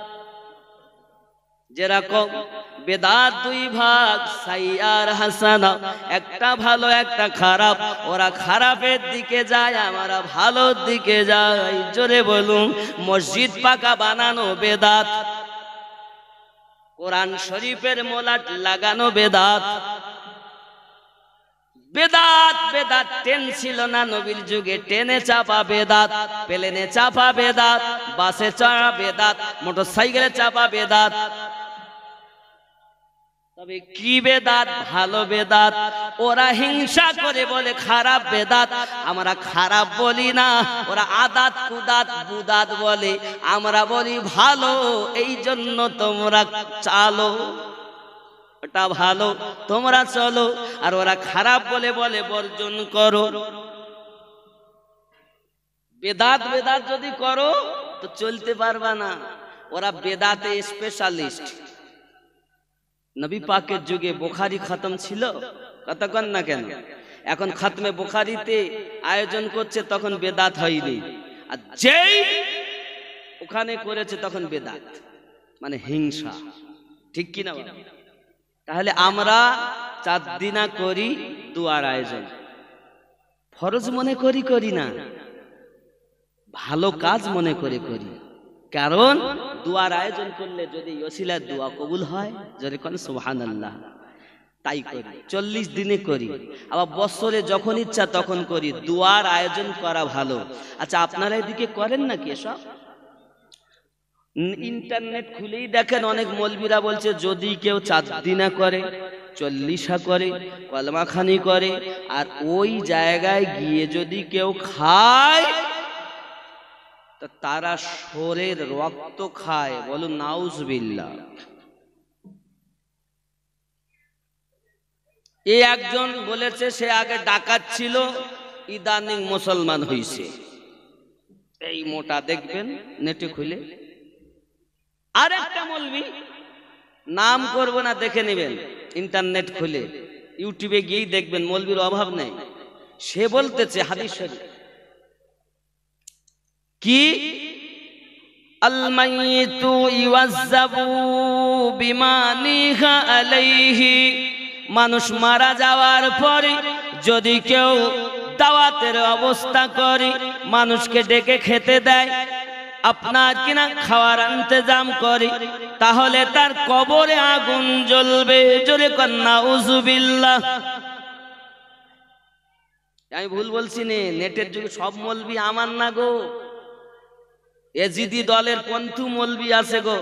যেরকম বেদাত 2 ভাগ, সাইয়ার হাসানা, একটা ভালো একটা খারাপ। ওরা খারাপের দিকে যায়, আমরা ভালোর দিকে যাই। জোরে বলুন। মসজিদ পাকা বানানো বেদাত, কোরআন শরীফের মোলাট লাগানো বেদাত, বেদাত বেদাত ট্রেন ছিল না নবীর যুগে, ট্রেনে চাপা বেদাত, প্লেনে চাপা বেদাত, বাসে চড়া বেদাত, মোটরসাইকেলে চাপা বেদাত। তবে কি বেদাত? ভালো বেদাত। ওরা হিংসা করে বলে খারাপ বেদাত, আমরা খারাপ বলি না। ওরা আদাত কুদাত বুদাত বলে, আমরা বলি ভালো। এই জন্য তোমরা চালো, ওটা ভালো, তোমরা চলো। আর ওরা খারাপ বলে বলে বর্জন করো। বেদাত বেদাত যদি করো তো চলতে পারবা না। ওরা বেদাতে স্পেশালিস্ট। নবী পাকের যুগে বুখারী খতম ছিল, কতক্ষণ না কেন? এখন খতমে বুখারীতে আয়োজন করছে, তখন বেদাত হয়নি। আর যেই ওখানে করেছে তখন বেদাত, মানে হিংসা। ঠিক কি না? তাহলে আমরা 4 দিনা করি দুয়ার আয়োজন, ফরজ মনে করি করি না, ভালো কাজ মনে করে করি। কারণ দুয়ার আয়োজন করলে যদি ওসিলার দোয়া কবুল হয়, যদি কোন সুবহানাল্লাহ, তাই করি। 40 দিনে করি, আবার বছরে যখন ইচ্ছা তখন করি। দুয়ার আয়োজন করা ভালো। আচ্ছা, আপনারা এদিকে করেন নাকি এসব? ইন্টারনেট খুলেই দেখেন, অনেক মৌলবীরা বলছে যদি কেউ 4 দিনা করে, 40 করে, কলমাখানি করে, আর ওই জায়গায় গিয়ে যদি কেউ খায় তো তারা শরীর রক্ত খায়। বলুন নাউজুবিল্লাহ। এই একজন বলেছে সে আগে ডাকাত ছিল, ইদানিং মুসলমান হইছে। এই মোটা দেখবেন নেটে খুলে। আর একটা মৌলবি, নাম করব না, দেখে নেবেন ইন্টারনেট খুলে, ইউটিউবে গিয়েই দেখবেন, মৌলবির অভাব নেই। সে বলতেছে হাদিস শরীফ কি, আল মাইয়িতু ইউযাবু বিমা নিহা আলাইহি, মানুষ মারা যাওয়ার পরে যদি কেউ দাওয়াতের অবস্থা করে, মানুষকে ডেকে খেতে দেয়, আপনার কিনা খাওয়ার ইন্তজাম করে, তাহলে তার কবরে আগুন জ্বলবে। জোরে কর নাউজুবিল্লাহ। আমি ভুল বলছি নে? নেটের যুগে সব মৌলবি আমার না গো, এজিদি দলের পন্থু মৌলবি আছে গো।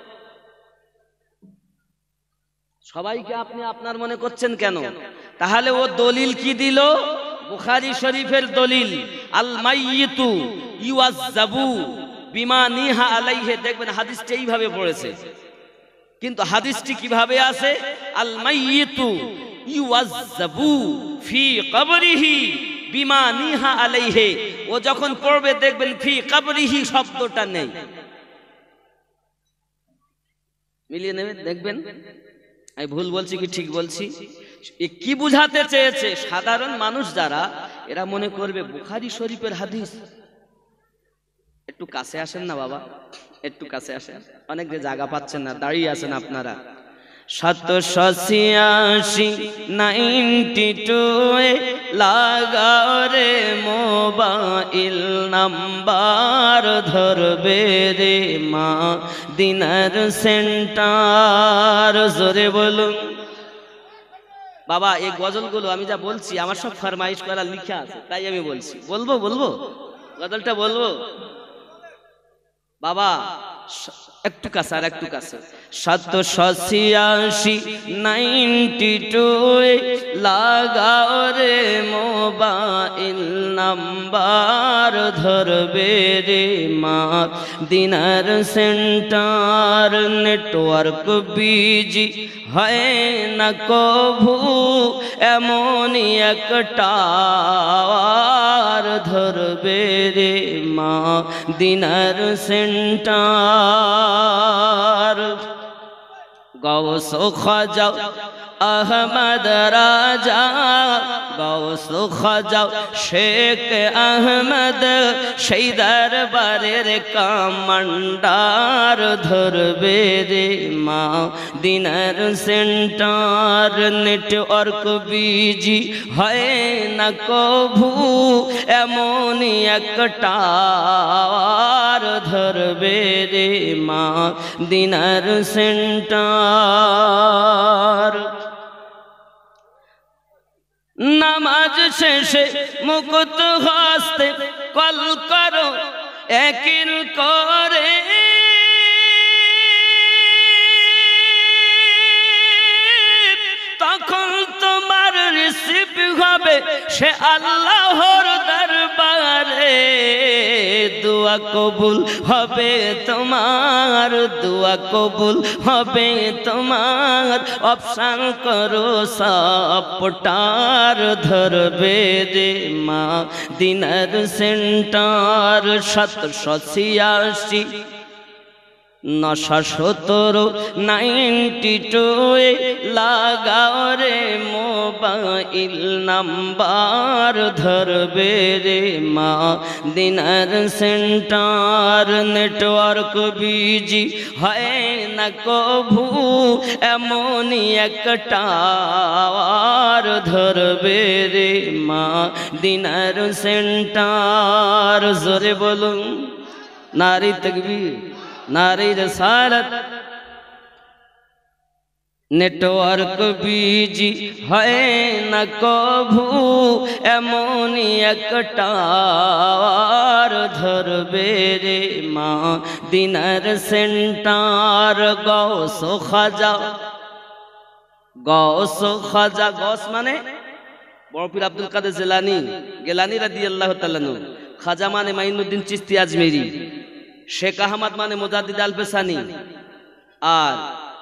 সবাইকে আপনি আপনার মনে করছেন কেন? তাহলে ও দলিল কি দিল? বুখারী শরীফের দলিল, আল মাইয়িতু ইউযাবু বিমা নিহা আলাইহি। দেখবেন হাদিসটি এইভাবে পড়েছে, কিন্তু হাদিসটি কিভাবে আছে? আল মাইয়িতু ইউযাবু ফি কবরিহি বিমা নিহা আলাইহি। ও যখন পড়বে দেখবেন ফি কবরিহি শব্দটা নেই, মিলিয়ে নেবেন, দেখবেন আমি ভুল বলছি কি ঠিক বলছি। কি বুঝাতে চেয়েছে? সাধারণ মানুষ যারা, এরা মনে করবে বুখারী শরীফের হাদিস। একটু কাছে আসেন না বাবা, একটু কাছে আসেন, অনেক যে জায়গা পাচ্ছেন না, দাঁড়িয়ে আছেন আপনারা। 786-92 লাগাও রে মোবাইল নাম্বার, ধরবে রে মা দিনার সেন্টার। জোরে বলুন বাবা। এই গজলগুলো আমি যা বলছি আমার সব ফরমাইশ করা লিখা আছে, তাই আমি বলছি। বলবো গজলটা বলবো বাবা। একটু কাছে, আর একটু কাছে। 786-92 লাগাও রে মোবাইল নাম্বার, ধরবে রে মা দিনার সেন্টার। নেটওয়ার্ক বিজি হয় না কভু, এমনই একটা ধরবে রে মা দিনার সেন্টার। গৌস খাজা আহমদ রাজা, গৌস খাজা শেখ আহমদ, সেই দরবারের কমান্ডার, ধরবে রে মা দিনার সেন্টার। নেটওয়ার্ক বিজি হয় না কভু, এমনই একটা ধরবে রে মা দিনার সেন্টার। নামাজ শেষে মুকুত হস্তে কল করো একিল করে, তখন তোমার রিসিভ হবে সে আল্লাহর দরবারে। দোয়া কবুল হবে তোমার, দোয়া কবুল হবে তোমার। অপশন করো সাপটার ধরবে রে মা দিনার সেন্টার। 786 917 লাগাও রে মোবাইল নাম্বার ধরবে রে মা দিনার সেন্টার। নেটওয়ার্ক বিজি হয় না কভু এমনই একটা ধরবে রে মা দিনার সেন্টার। জোরে বলুন নারী তাকবীর, নারী রিসালাত। নেটওয়ার্ক বিজি হয় না কভু এমনই একটা ধরবে রে মা দিনার সেন্টার। গৌস খাজা, গৌস খাজা, গৌস মানে বড় পীর আব্দুল কাদের জিলানী, গিলানী রাদিয়াল্লাহু তাআলা আনহু। খাজা মানে মাইনুদ্দিন চিশতি আজমেরি। শেখ আহমদ মানে মুজাদ্দিদ আল পেসানি। আর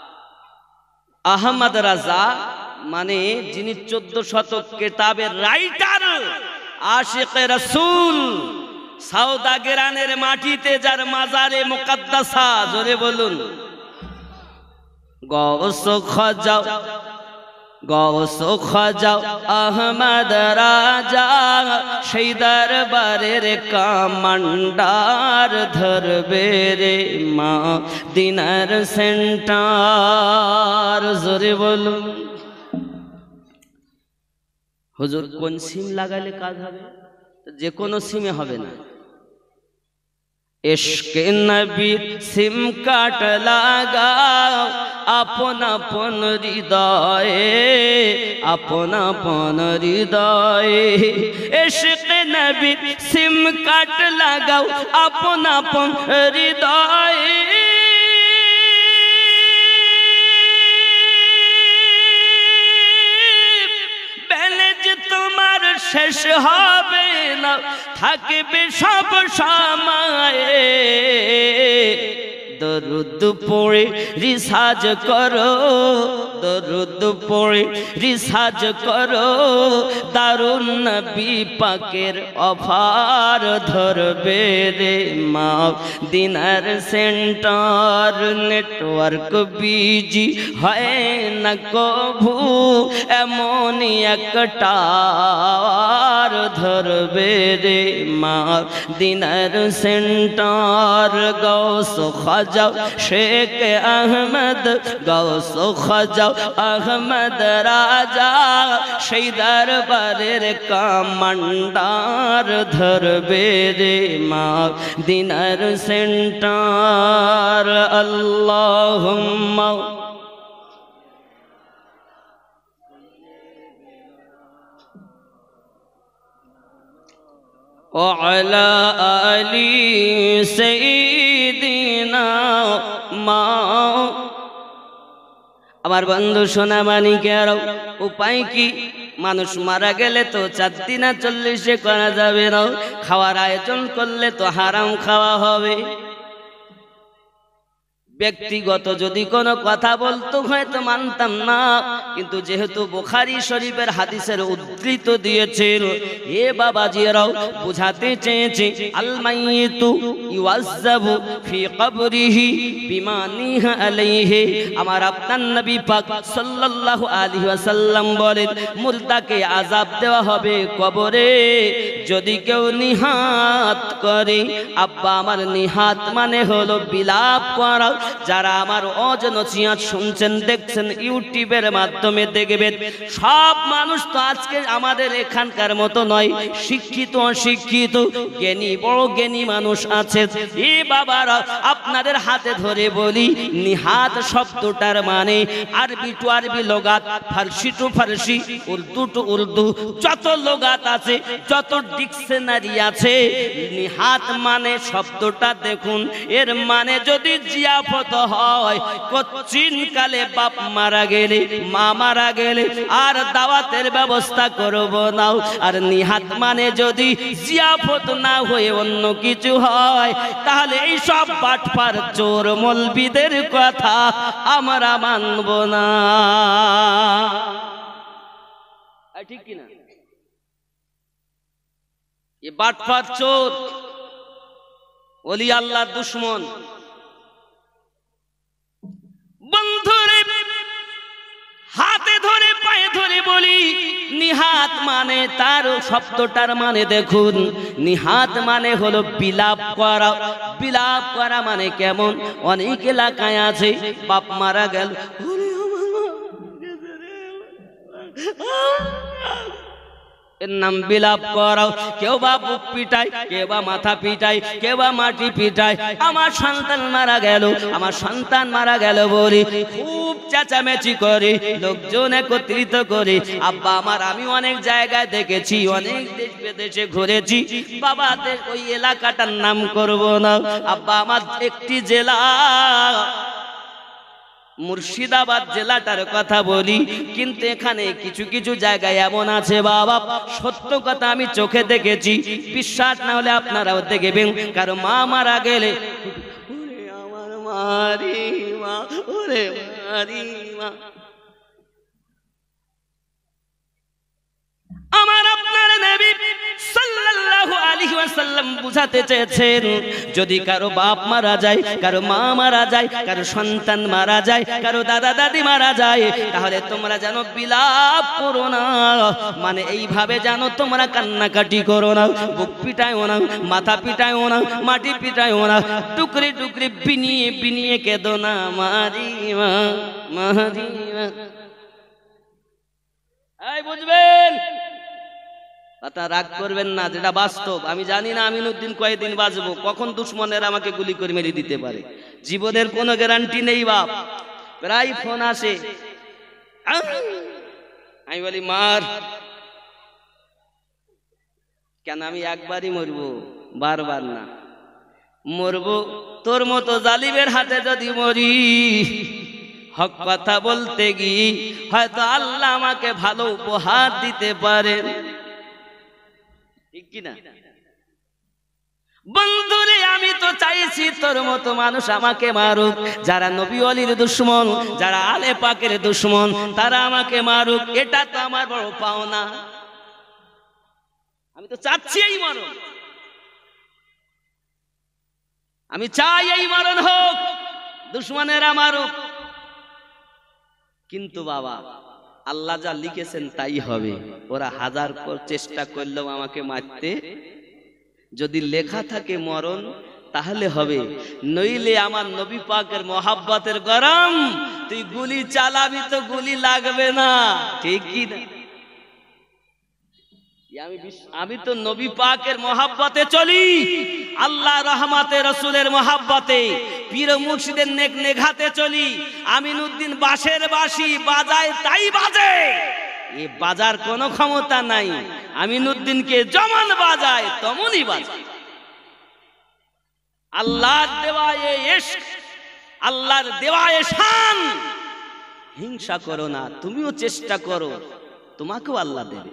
আহমদ রাজা মানে যিনি 14 শতক কিতাবের রাইটার, আশিকে রাসূল, সাউদাগেরানের মাটিতে যার মাজারে মুকদ্দাসা। জোরে বলুন গৌস খাজা, গৌস খাজা আহমদ রাজা সেই দরবারের কমান্ডার ধরবে রে মা দিনার সেন্টার। জোরে বলুন হুজুর কোন সিম লাগালে কাজ হবে? যে কোনো সিমে হবে না। ইশকে নবী সিম কাট লাগাও আপন আপন হৃদয়ে, আপন আপন হৃদয়ে। ইশকে নবী সিম কাট লাগাও আপন আপন হৃদয়ে। ব্যালেন্স তোমার শেষ হবে না, থাকবে সব সময়ে। দরুদ পড়ে রিসাজ করো, দরুদ পড়ে রিসাজ করো। দারুন নবী পাকের অফার ধরবে রে মা দিনার সেন্টার। নেটওয়ার্ক বিজি হয় না কভু এমনই একটা ধরবে রে মা দিনার সেন্টার। গৌস খাজা শেখ আহমদ, গৌস খাজা আহমদ রাজা সেই দরবারের কমান্ডার ধরবে রে মা দিনার সেন্টার। আল্লাহুম্মা وعلى آل سيدنا মা। আমার বন্ধু সোনা মানিকের উপায় কি? মানুষ মারা গেলে তো 4 দিন 40 করা যাবে না, খাওয়ার আয়োজন করলে তো হারাম খাওয়া হবে। ব্যক্তিগত যদি কোনো কথা বলতো হয়তো মানতাম না, কিন্তু যেহেতু বুখারী শরীফের হাদিসের উদ্ধৃত দিয়েছেন, এ বাবাজিরাও বুঝাতে চেয়েছে আল মাইয়িতু ইউআযাবু ফি কবরিহি বিমা নিহা আলাইহি। আমার আপনার নবী পাক সাল্লাল্লাহু আলাইহি ওয়াসাল্লাম বলেন, মুর্দাকে আযাব দেওয়া হবে কবরে যদি কেউ নিহাত করে। আব্বা আমার নিহাত মানে হলো বিলাপ করা। যারা আমার ওয়াজ নসিহত শুনছেন দেখছেন ইউটিউবের মাধ্যমে দেখবেন, সব মানুষ তো আজকে আমাদের এখানকার মতো নয়, শিক্ষিত অশিক্ষিত, জ্ঞানী বড় জ্ঞানী মানুষ আছে। এ বাবারা আপনাদের হাতে ধরে বলি, নিহাত শব্দটার মানে আরবি টু আরবি লোগাত, ফারসি টু ফারসি, উর্দু টু উর্দু, যত লোগাত আছে, যত ডিকশনারি আছে, নিহাত মানে শব্দটা দেখুন, এর মানে যদি জিয়াফত হয়, কচ্ছিন কালে বাপ মারা গেলে, মা মারা গেলে আর দাওয়াতের ব্যবস্থা করব না, আর নিহাত মানে যদি জিয়াফত না হয়ে অন্য কিছু হয়, তাহলে এই সব বাটপার চোর মৌলবীদের কথা আমরা মানব না। ঠিক কিনা? এ বাটপার চোর ওলি আল্লাহর দুশ্মন। বন্ধুরে হাতে ধরে পায়ে ধরে বলি, নিহাত মানে তার শব্দটার মানে দেখুন, নিহাত মানে হলো বিলাপ করা। বিলাপ করা মানে কেমন? অনেক এলাকায় আছে বাপ মারা গেল, এর নাম বিলাপ করাও। কেউ বা বুক পিটায়, কেউ বা মাথা পিটায়, কেউ বা মাটি পিটায়। আমার সন্তান মারা গেল, আমার সন্তান মারা গেল বলে খুব চেঁচামেচি করে, লোকজন একত্রিত করে। আব্বা আমার, আমি অনেক জায়গায় দেখেছি, অনেক দেশ বিদেশে ঘুরেছি, বাবাদের ওই এলাকাটার নাম করব না। আব্বা আমার একটি জেলা মুর্শিদাবাদ জেলাটার কথা বলি, কিন্তু এখানে কিছু কিছু জায়গায় এমন আছে বাবা, সত্য কথা আমি চোখে দেখেছি, বিশ্বাস না হলে আপনারাও দেখবেন। কারো মা মারা গেলে আমার মারি মা, ওরে মারি মা, আমার আপনার নবী সাল্লাল্লাহু আলাইহি ওয়াসাল্লাম বুঝাতে চেয়েছেন, যদি কারো বাপ মারা যায়, কারো মা মারা যায়, কারো সন্তান মারা যায়, কারো দাদা দাদি মারা যায়, তাহলে তোমরা জানো বিলাপ করো না, মানে এইভাবে জানো তোমরা কান্নাকাটি করো না, বুক পিটায়ও না, মাথা পিটায়ও না, মাটি পিটায়ও না, টুকরি টুকরি বিনিয়ে বিনিয়ে কেঁদো না, মারি মা মারি মা। এই বুঝবেন, তা রাগ করবেন না, যেটা বাস্তব। আমি জানি না আমিনুদ্দিন কয়েকদিন বাঁচবো, কখন দুশ্মনের আমাকে গুলি করে মেরে দিতে পারে, জীবনের কোনো গ্যারান্টি নেই বাপ। প্রায় ফোন আসে, আমি বলি মার কেন, আমি একবারই মরবো, বারবার না। মরবো তোর মতো জালিমের হাতে যদি মরি, হক কথা বলতে গিয়ে হয়তো আল্লাহ আমাকে ভালো উপহার দিতে পারেন, ঠিক কিনা? বন্ধুরে আমি তো চাইছি তোর মতো মানুষ আমাকে মারুক, যারা নবী ওয়ালির দুশমন, যারা আলে পাকের দুশমন, তারা আমাকে মারুক, এটা তো আমার বড় পাওনা। আমি তো চাচ্ছি এই মরণ, আমি চাই এই মরণ হোক, দুশমনেরা মারুক। কিন্তু বাবা আল্লাহ যা লিখেছেন তাই হবে, ওরা হাজার চেষ্টা করলেও আমাকে মারতে, যদি লেখা থাকে মরণ তাহলে হবে, নইলে আমার নবী পাকের মহাব্বতের গরম, তুই গুলি চালাবি তো গুলি লাগবে না, ঠিক কি না? আমি তো নবী পাকের মহাব্বতে চলি, আল্লাহ রহমতে রসুলের মহাব্বতে, পীর মুর্শিদের নেক নেঘাতে চলি। আমিনুদ্দিন বাঁশের বাঁশি বাজায় তাই বাজে, এ বাজার কোনো ক্ষমতা নাই, আমিনুদ্দিনকে যেমন বাজায় তেমনই বাজায়। আল্লাহর দেওয়া এ ইশক, আল্লাহর দেওয়া এ শান, হিংসা করো না, তুমিও চেষ্টা করো, তোমাকেও আল্লাহ দেবে।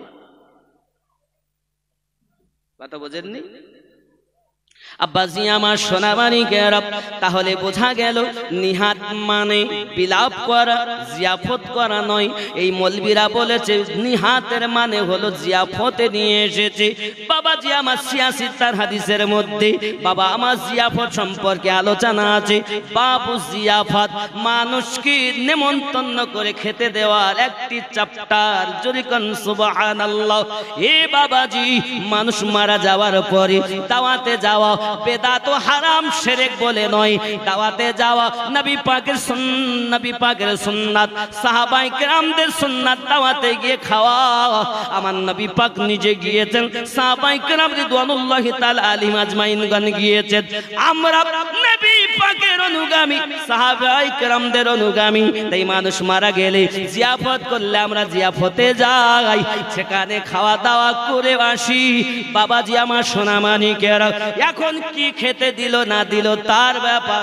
কথা বোঝেননি আব্বাজি আমার সোনামানি গেরব? তাহলে বোঝা গেল নিহাত মানে বিলাপ করা, জিয়াফত করা নয়। এই মৌলবীরা বলেছে নিহাতের মানে হলো জিয়াফতে নিয়ে এসেছে। বাবা বাবাজি আমার 86 তার হাদিসের মধ্যে বাবা আমার জিয়াফত সম্পর্কে আলোচনা আছে। বাবু জিয়াফত, মানুষকে নেমন্তন্ন করে খেতে দেওয়ার একটি চ্যাপ্টার। জোরে কোন সুবহানাল্লাহ। এ বাবাজি, মানুষ মারা যাওয়ার পরে দাওয়াতে যাওয়া বেদাত ও হারাম শিরক বলে নয়, দাওয়াতে যাওয়া নবী পাকের সুন্নাত, সাহাবায়ে কেরামদের সুন্নাত, দাওয়াতে গিয়ে খাওয়া। আমার নবী পাক নিজে গিয়েছেন, সাহাবায়ে কেরাম রিদওয়ানুল্লাহি তাআলা আলাইহিম আজমাইনগণ গিয়েছেন। আমরা নবী পাকের অনুগামী, সাহাবায়ে কেরামদের অনুগামী। তাই মানুষ মারা গেলে জিয়াফত করলে আমরা জিয়াফতে যাই, সেখানে খাওয়া দাওয়া করে আসি। বাবাজি আমার সোনা মানিকেরা, এখন কি খেতে দিল না দিল তার ব্যাপার।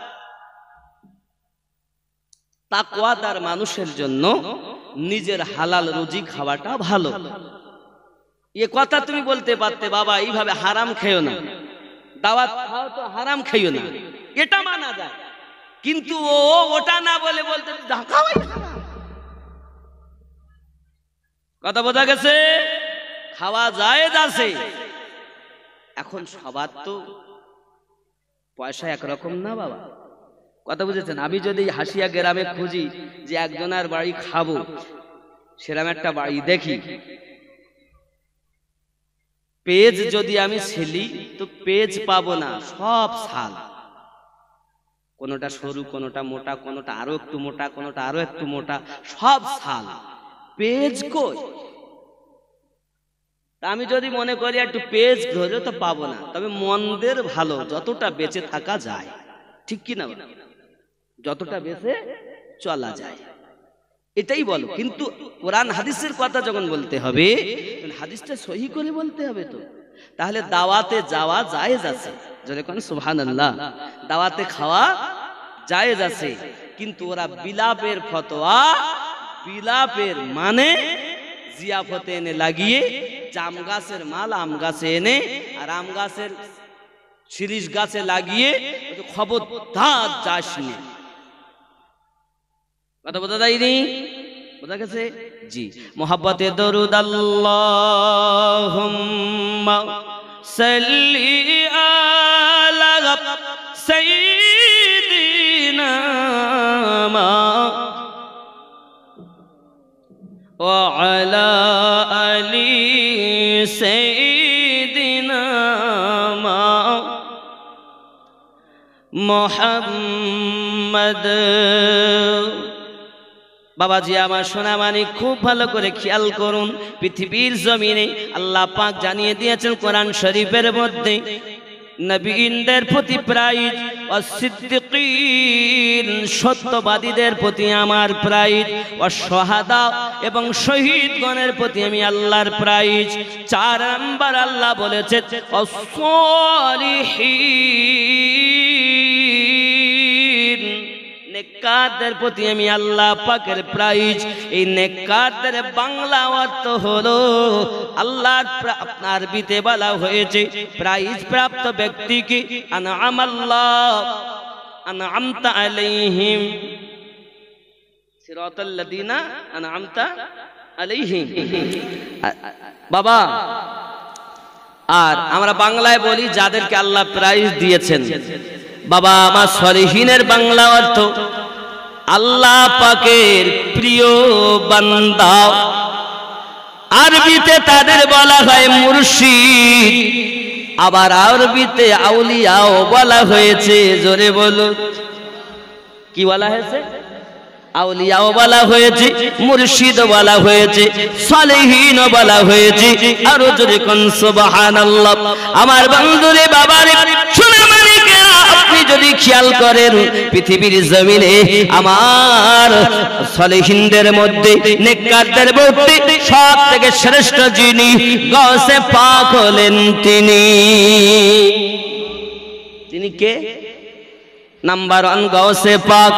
তাকওয়াদার মানুষের জন্য নিজের হালাল রুজি খাওয়াটা ভালো। এ কথা তুমি বলতে পারতে, বাবা এইভাবে হারাম খেও না, দাওয়াত খাও তো হারাম খেও না, এটা মানা যায়। কিন্তু ওটা না বলে বলতে কথা বোঝা গেছে? খাওয়া জায়েজ আছে। এখন সবার তো পয়সা একরকম না বাবা, কথা বুঝেছেন? আমি যদি হাসিয়া গ্রামে খুঁজি যে একজনের বাড়ি খাবো, সেরকম একটা বাড়ি দেখি, পেজ যদি আমি ছেলি তো পেজ পাবো না, সব ছাল, কোনোটা সরু, কোনোটা মোটা, কোনোটা আরো একটু মোটা, কোনোটা আরো একটু মোটা, সব ছাল। পেজ কই? আমি যদি মনে করি একটু পেজ ধরে তো পাবো না। তবে মন্দের ভালো যতটা বেঁচে থাকা যায়, ঠিক কি না? যতটা বেঁচে চলা যায়, এটাই বলো। কিন্তু কোরআন হাদিসের কথা যখন বলতে হবে, হাদিসটা সহি করে বলতে হবে তো। তাহলে দাওয়াতে যাওয়া জায়েজ আছে, যদি কোন সুবহানাল্লাহ, দাওয়াতে খাওয়া জায়েজ আছে। কিন্তু ওরা বিলাপের ফতোয়া, বিলাপের মানে জিয়াফতে এনে লাগিয়ে, জাম গাছের মাল আম গাছে এনে আর আম গাছের শিরিষ গাছে লাগিয়ে, খবরদার যাস নি। কথা বোঝা যায়নি? বোঝা গেছে? জি। মোহাব্বতে দরুদ আল্লাহুম্মা সাল্লি আলা সাইয়্যিদিনা ওয়া আলা আলি সাইয়্যিদিনা মুহাম্মদ। বাবাজি আমার সোনা মানিক, খুব ভালো করে খেয়াল করুন। পৃথিবীর জমিনে আল্লাহ পাক জানিয়ে দিয়েছেন কোরআন শরীফের মধ্যে, নবীদের প্রতি প্রাইজ, সিদ্দিকিন সত্যবাদীদের প্রতি আমার প্রাইজ, শাহাদা এবং শহীদগণের প্রতি আমি আল্লাহর প্রাইজ। 4 নাম্বার আল্লাহ বলেছেন অসলিহিন, নেককারদের প্রতি আমি আল্লাহ পাকের প্রাইজ। এই নেককারদের বাংলা অর্থ হলো, আল্লাহর আরবিতে বলা হয়েছে প্রাইজ প্রাপ্ত ব্যক্তিকে আনআমাল্লাহ আনআমতা আলাইহিম সিরাতাল লাযিনা আনআমতা আলাইহিম। বাবা, আর আমরা বাংলায় বলি যাদেরকে আল্লাহ প্রাইজ দিয়েছেন। বাবা আমার সলিহিনের বাংলা অর্থ আল্লাহ পাকের প্রিয় বান্দা। আরবিতে তাদের বলা হয় মুর্শিদ, আবার আরবিতে আউলিয়াও বলা হয়েছে। জোরে বলো, কি বলা হয়েছে? আউলিয়াও বলা হয়েছে, মুর্শিদও বলা হয়েছে, সলিহিনও বলা হয়েছে। আরো জোরে কোন সুবহানাল্লাহ। আমার বন্ধুরে, বাবারে, শোনা মালিকেরা, আপনি যদি খেয়াল করেন পৃথিবীর জমিনে আমার সলিহিনদের মধ্যে, নেককারদের মধ্যে সব থেকে শ্রেষ্ঠ যিনি, গাউসে পাক হলেন তিনি। তিনি কে? নাম্বার 1 গাউসে পাক।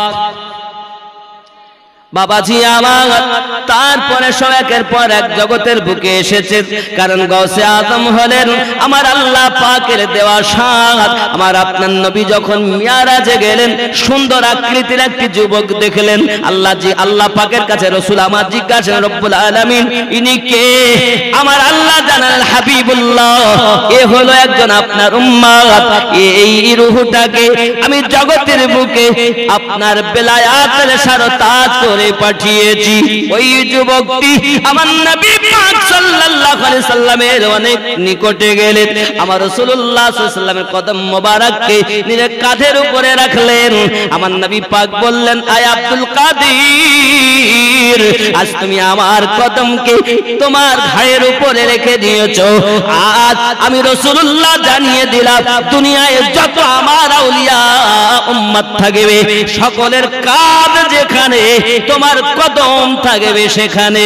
বাবাজি আমার, তারপরে সব একের পর এক জগতের বুকে এসেছেন, কারণ গাউসে আজম হলেন আমার আল্লাহ পাকের দেওয়া শান। আমার আপনার নবী যখন মিরাজে গেলেন, সুন্দর আকৃতির একটি যুবক দেখলেন। আল্লাহ পাকের কাছে রাসূল আমার জিজ্ঞাসা, রব্বুল আলামিন ইনি কে? আমার আল্লাহ জানাল হাবিবুল্লাহ, এ হলো একজন আপনার উম্মত, এই রূহটাকে আমি জগতের বুকে আপনার বেলায়াতের সারতাজ করে পাঠিয়েছি। ওই যুবকটি আমার নবী পাক সাল্লাল্লাহু আলাইহি সাল্লামের অনেক নিকটে গেলেন, আমার রাসূলুল্লাহ সাল্লাল্লাহু আলাইহি সাল্লামের কদম মোবারককে নিজের কাঁধের উপরে রাখলেন। আমার নবী পাক বললেন, আয় আব্দুল কাদের, আজ তুমি আমার কদমকে তোমার ঘাড়ের উপরে রেখে দিয়েছো। আজ আমি রাসূলুল্লাহ জানিয়ে দিলাম, দুনিয়ায় যত আমার আউলিয়া উম্মত থাকবে, সকলের কাঁধ যেখানে তোমার কদম থাকবে সেখানে।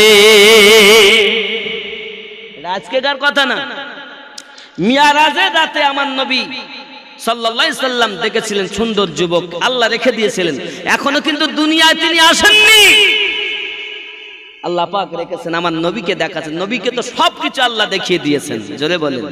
আজকেকার কথা না, মিয়ারাজের রাতে আমার নবী সাল্লাল্লাহু আলাইহি সাল্লাম দেখেছিলেন সুন্দর যুবক, আল্লাহ রেখে দিয়েছিলেন। এখনো কিন্তু দুনিয়ায় তিনি আসেননি, আল্লাহ পাক রেখেছেন, আমার নবীকে দেখাচ্ছেন। নবীকে তো সবকিছু আল্লাহ দেখিয়ে দিয়েছেন, জোরে বলেন।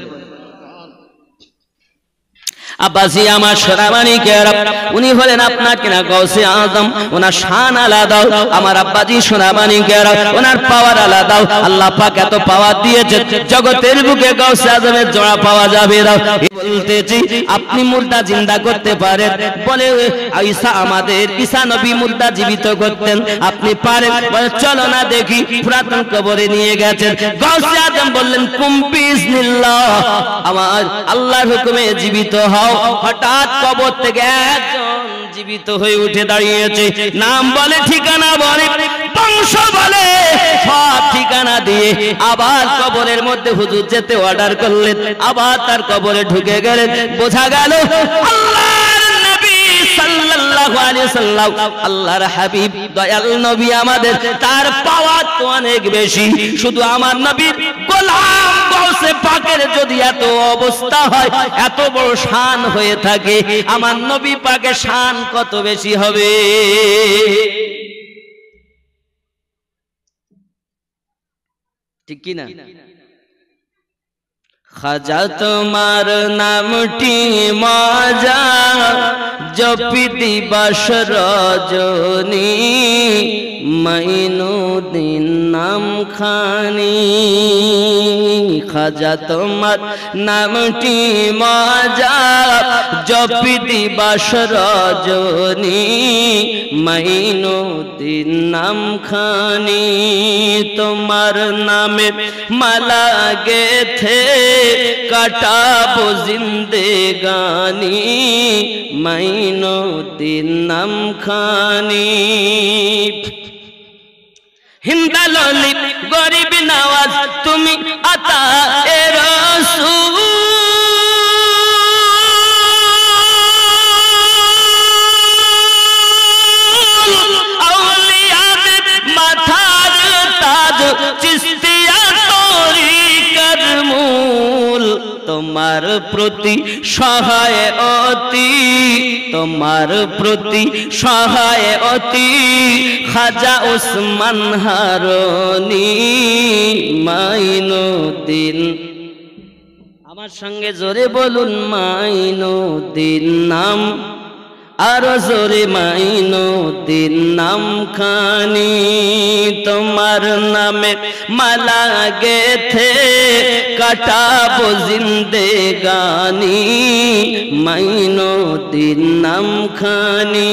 আব্বাসি আমার সোনামানিকেরা, উনি হলেন আপনার কিনা গাউসে আজম, ওনার শান আলাদা। আমার আব্বাজি সোনামানিকেরা, ওনার পাওয়ার আলাদা। আল্লাহ পাক এত পাওয়ার দিয়েছে, জগতের বুকে গাউসে আজমের জোড়া পাওয়া যাবে না। বলতেছি আপনি মুর্দা জিন্দা করতে পারেন, বলে ঈসা, আমাদের ঈসা নবী মুর্দা জীবিত করতেন, আপনি পারেন? বলে চলো না দেখি। পুরাতন কবরে নিয়ে গেছেন, গাউসে আজম বললেন কুম বিইজনিল্লাহ, আমার আল্লাহর হুকুমে জীবিত হও। হঠাৎ কবর থেকে একজন জীবিত হয়ে উঠে দাঁড়িয়েছে, নাম বলে, ঠিকানা বলে, বংশ বলে, সব ঠিকানা দিয়ে আবার কবরের মধ্যে হুজুর যেতে অর্ডার করলেন। আবার তার কবরে ঢুকে গেলেন, বোঝা গেল আল্লাহর নবী সাল্লাল্লাহু আলাইহি সাল্লাম, আল্লাহর হাবিব দয়াল নবী আমাদের, তার পাওয়ার তো অনেক বেশি। শুধু আমার নবী গোলাম গাউসে পাকের যদি এত অবস্থা হয়, এত বড় শান হয়ে থাকে, আমার নবী পাকের শান কত বেশি হবে। ঠিক কি না? খাজা তোমার নামটি মজা, জপি দিবস রজনী, মাইনুদ্দিন নাম খানি। খাজা তোমার নামটি মজা, জপি দিবস রজনী, মাইনুদ্দিন নাম খানি। তোমার নামে মালা গেথে কাটাবো জিন্দেগানি, মাইনুদ্দিন নাম খানি। হিন্দাললি গরিব নওয়াজ তুমি আতা এ রাসূল, আউলিয়াদের মাথার তাজ, চিশতিয়া তরিকার মূল। তোমার প্রতি সহায় অতি, তোমার প্রতি সহায় অতি, খাজা ওসমান হারুনি, মাইনুদ্দিন। আমার সঙ্গে জোরে বলুন, মাইনুদ্দিন নাম, আরো জোরে, মাইনুদ্দিন নাম খানি। তোমার নামে মালা গেথে কাটাবো জিন্দেগানি, মাইনুদ্দিন নাম খানি।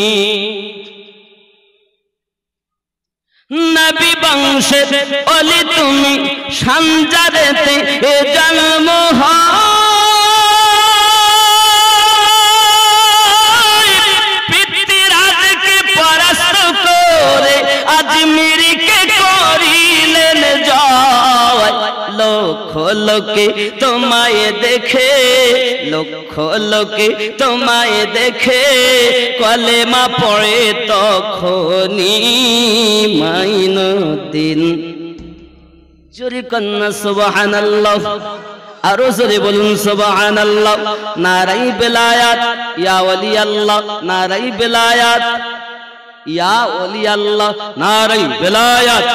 নবী বংশে ওলি তুমি, সানজারেতে এ জন্ম হয়, পিতৃরাজকে পরাস্ত করে আজমিরকে করিলেন জয়। লক্ষ লোকে তোমায় দেখে, লক্ষ লোকে তোমায় দেখে, কলেমা পড়ে তখনই, মাইনুদ্দিন। জোরে কন্যা সুবহানাল্লাহ, আরো জোরে বলুন সুবহানাল্লাহ। নারাই বেলায়াত ইয়া ওলি আল্লাহ, নারাই বেলায়াত ইয়া ওলি আল্লাহ, নারাই বেলায়াত।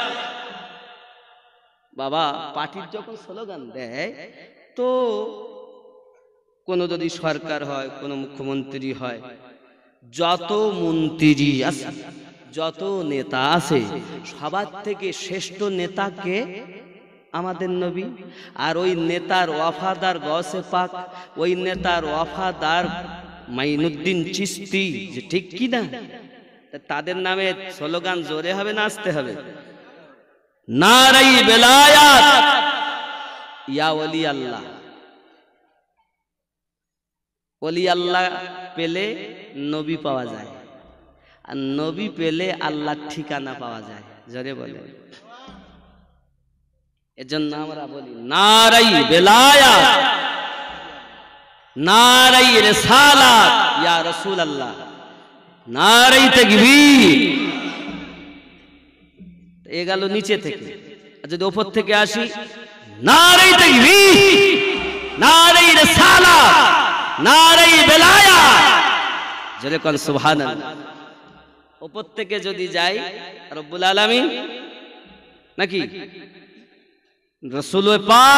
বাবা পার্টির যখন স্লোগান দেয়, তো কোন যদি সরকার হয়, কোন মুখ্যমন্ত্রী হয়, যত মন্ত্রী আছে, যত নেতা আছে, সবার থেকে শ্রেষ্ঠ নেতাকে আমাদের নবী। আর ওই নেতার ওয়াফাদার গৌসে পাক, ওই নেতার ওয়াফাদার মাইনুদ্দিন চিশতি, যে ঠিক কি না? তাদের নামে স্লোগান জোরে হবে না আসতে হবে? নারাই বেলায়াত ইয়া ওলি আল্লাহ। ওলি আল্লাহ পেলে নবী পাওয়া যায়, আর নবী পেলে আল্লাহর ঠিকানা পাওয়া যায়। জোরে বলে। এজন্য আমরা বলি নারাই বেলায়াত, নারাই রিসালাত ইয়া রাসূলুল্লাহ, নারাই তাকবীর। এ গেল নিচে থেকে। আর যদি উপর থেকে আসি, নারাই তাকবীর, নারাই রিসালাত, নারাই বেলায়াত, জোরে কোন সুবহানাল্লাহ। উপর থেকে যদি যাই, রব্বুল আলামিন নাকি রাসূল পাক,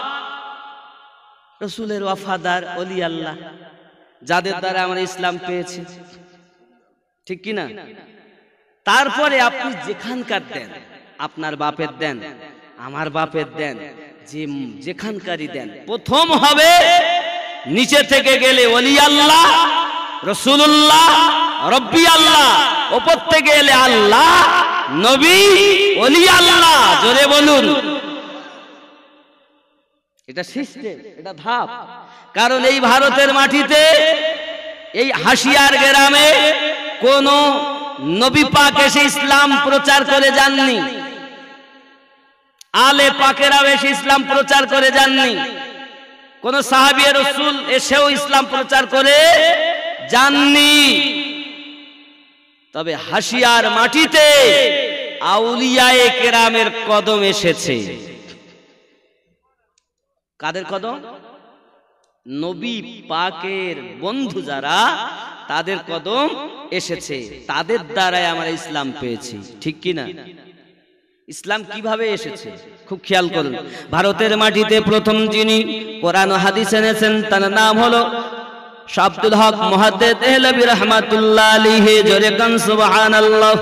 রাসূলের ওয়াফাদার ওলি আল্লাহ, যাদের দ্বারা আমরা ইসলাম পেয়েছি, ঠিক কি না? তারপরে আপনি যেখানকার দেন, আপনার বাপের দেন, আমার বাপের দেন, যেখানকারই দেন, প্রথম হবে নিচে থেকে গেলে ওলি আল্লাহ, রাসূলুল্লাহ, রব্বি আল্লাহ, উপর থেকে এলে আল্লাহ, নবী, ওলি আল্লাহ। জোরে বলুন। এটা সিস্টেম, এটা ধাপ। কারণ এই ভারতের মাটিতে, এই হাসিয়ার গ্রামে কোন নবী পাক এসে ইসলাম প্রচার করে যাননি, আলে পাকেরাও এসে ইসলাম প্রচার করে যাননি, কোন সাহাবী রাসূল এসেও ইসলাম প্রচার করে যাননি। তবে হাসিয়ার মাটিতে আউলিয়ায়ে কেরামের কদম এসেছে। কাদের কদম? নবী পাকের বন্ধু যারা, তাদের কদম এসেছে। তাদের দ্বারাই আমরা ইসলাম পেয়েছি, ঠিক কি না? ইসলাম কিভাবে এসেছে খুব খেয়াল করুন। ভারতের মাটিতে প্রথম যিনি কোরআন ও হাদিস এনেছেন, তার নাম হলো শাহ আব্দুল হক মুহাদ্দিস দেহলভী রাহমাতুল্লাহ আলাইহি। জোরে কান সুবহানাল্লাহ।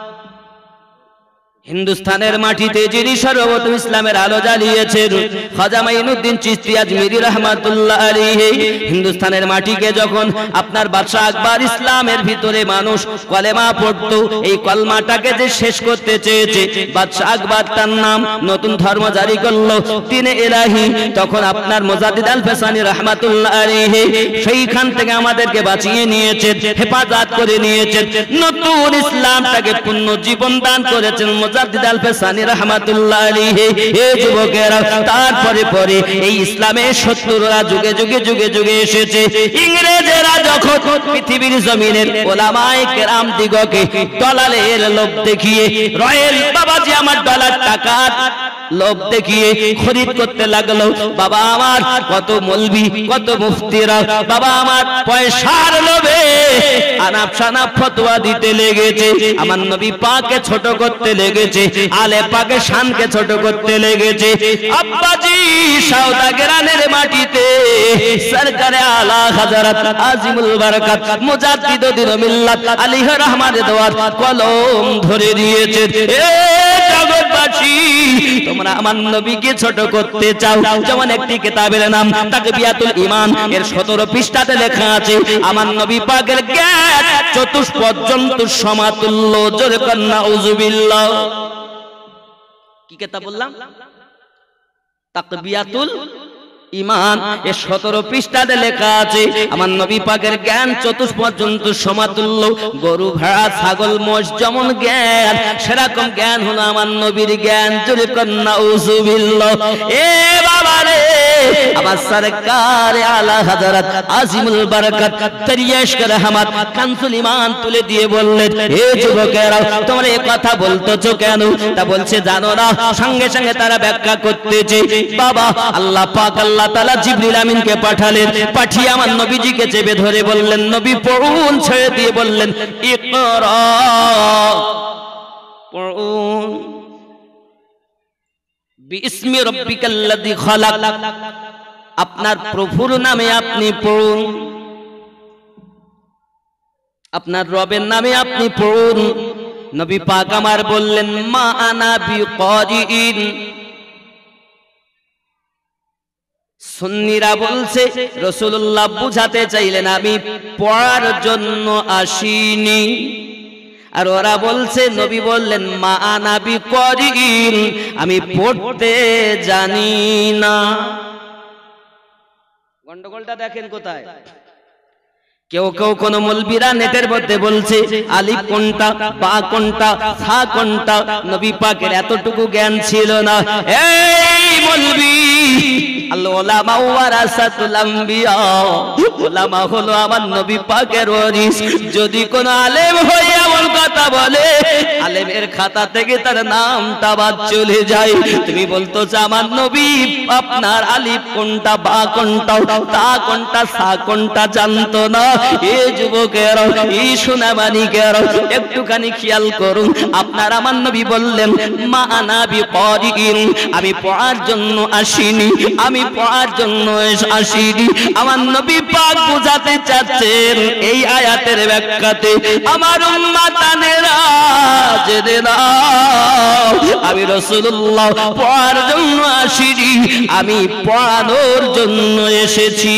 হিন্দুস্তানের মাটিতে যিনি সর্বপ্রথম ইসলামের আলো জ্বালিয়েছেন, খাজা মাইনুদ্দিন চিশতি আজমিরি রাহমাতুল্লাহ আলাইহি। হিন্দুস্তানের মাটিকে যখন আপনার বাদশাহ আকবর ইসলামের ভিতরে মানুষ কলেমা পড়তো, এই কলমাটাকে যে শেষ করতে চেয়েছে, বাদশাহ আকবর তার নাম নতুন ধর্ম জারি করলো, দ্বীনে ইলাহি। তখন আপনার মুজাদ্দিদ আল ফেসানি রাহমাতুল্লাহ আলাইহি সেইখান থেকে আমাদেরকে বাঁচিয়ে নিয়েছেন, হেফাজত করে নিয়েছেন, নতুন ইসলামটাকে পূর্ণ জীবন দান করেছেন মুজাদ্দিদ আল ফেসানি রাহমাতুল্লাহ আলাইহি। এই যুবকেরা তারপরে পরে এই ইসলামের শত্রুরা যুগে যুগে যুগে যুগে এসেছে। ইংরেজেরা যখন পৃথিবীর জমিনের ওলামায়ে কেরাম দিগকে ডলারের লোভ দেখিয়ে, রয়েল বাবাজি আমার ডলার টাকা লোভ দেখিয়ে খরিদ করতে লাগলো, বাবা আমার কত মৌলবি, কত মুফতিরা বাবা আমার পয়সার লোভে আনাপ শানাপ ফতোয়া দিতে লেগেছে, আমার নবী পাককে ছোট করতে লেগেছে, আলে পাকে শানকে ছোট করতে লেগেছে। আব্বাজি সওদাগরানের মাটিতে সরকারে আলা হযরত আজিমুল বারাকাত মুজাদ্দিদ দ্বীন মিল্লাত আলাইহি রহমানের দওয়াত কলম ধরে দিয়েছে। এ জগৎবাসী, তোমরা আমার নবীকে ছোট করতে চাও, যেমন একটি কিতাবের নাম তাকবিয়াতুল ঈমান, এর 17 পৃষ্ঠাতে লেখা আছে আমার নবী পাকের জ্ঞান চতুষ্পদ জন্তুর সমাতুল্য। জোরে কর নাউযুবিল্লাহ। কি কিতাব বললাম? তাকবিয়াতুল ঈমান, এর 17 পৃষ্ঠাতে লেখা আছে আমার নবী পাকের জ্ঞান চতুষ্পদ জন্তুর সমাতুল্য। গরু, ভেড়া, ছাগল, মোষ যেমন জ্ঞান, সেরকম জ্ঞান হলো আমার নবীর জ্ঞান। জোরে কর নাউযুবিল্লাহ। এ বাবা রে, আমার সরকার আলা হযরত আজিমুল বারাকাত দরিয়াশ রহমত কানসুল ঈমান তুলে দিয়ে বললেন, হে যুবকেরা, তোমরা এই কথা বলতেছো কেন? তা বলছে জানো না? সঙ্গে সঙ্গে তারা ব্যাখ্যা করতেছে, বাবা আল্লাহ পাক আল্লাহ তাআলা জিবরিল আমিনকে পাঠালেন, পাঠিয়ে আমার নবীজিকে চেপে ধরে বললেন, নবী পড়ুন। ছেড়ে দিয়ে বললেন, ইকরা, পড়ুন, বিইসমি রাব্বিকাল্লাযী খালাক, আপনার প্রভুর নামে আপনি পড়ুন, আপনার রবের নামে আপনি পড়ুন। নবী পাক আমার বললেন, মা আনা বিকারিন, সুন্নিরা বলছে রাসূলুল্লাহ বুঝাতে চাইলেন আমি পড়ার জন্য আসিনি, আর ওরা বলছে নবী বললেন মা আনা বিকরিন, আমি পড়তে জানি না। গন্ডগোলটা দেখেন কোথায়। কেউ কেউ কোন মৌলবীরা নেটের মধ্যে বলছে আলিফ কোনটা, বা কোনটা, সা কোনটা, নবী পাকের এতটুকু জ্ঞান ছিল না। এই মৌলবী, আল উলামা ওয়ারাসাতুল আম্বিয়া, উলামা হলো আমার নবী পাকের ওয়ারিস। যদি কোন আলেম হয়ে এমন কথা বলে, আলেমের খাতা থেকে তার নামটা বাদ চলে যায়। তুমি বলতেছো আমার নবী আপনার আলিফ কোনটা, বা কোনটা, তা কোনটা, সা কোনটা জানতো না। এই যুবকেরা, এই সোনামানিকেরা, একটুখানি খেয়াল করুন। আপনার আমার নবী বললেন মা আনা বিকরিন, আমি পড়ার জন্য আসিনি, আমি পড়ার জন্য আসিনি। আমার নবী পাক বুঝাতে চাচ্ছেন এই আয়াতের ব্যাখ্যাতে আমার উম্মতানেরা জেনে নাও, আমি রাসূলুল্লাহ পড়ার জন্য আসিনি, আমি পড়ানোর জন্য এসেছি।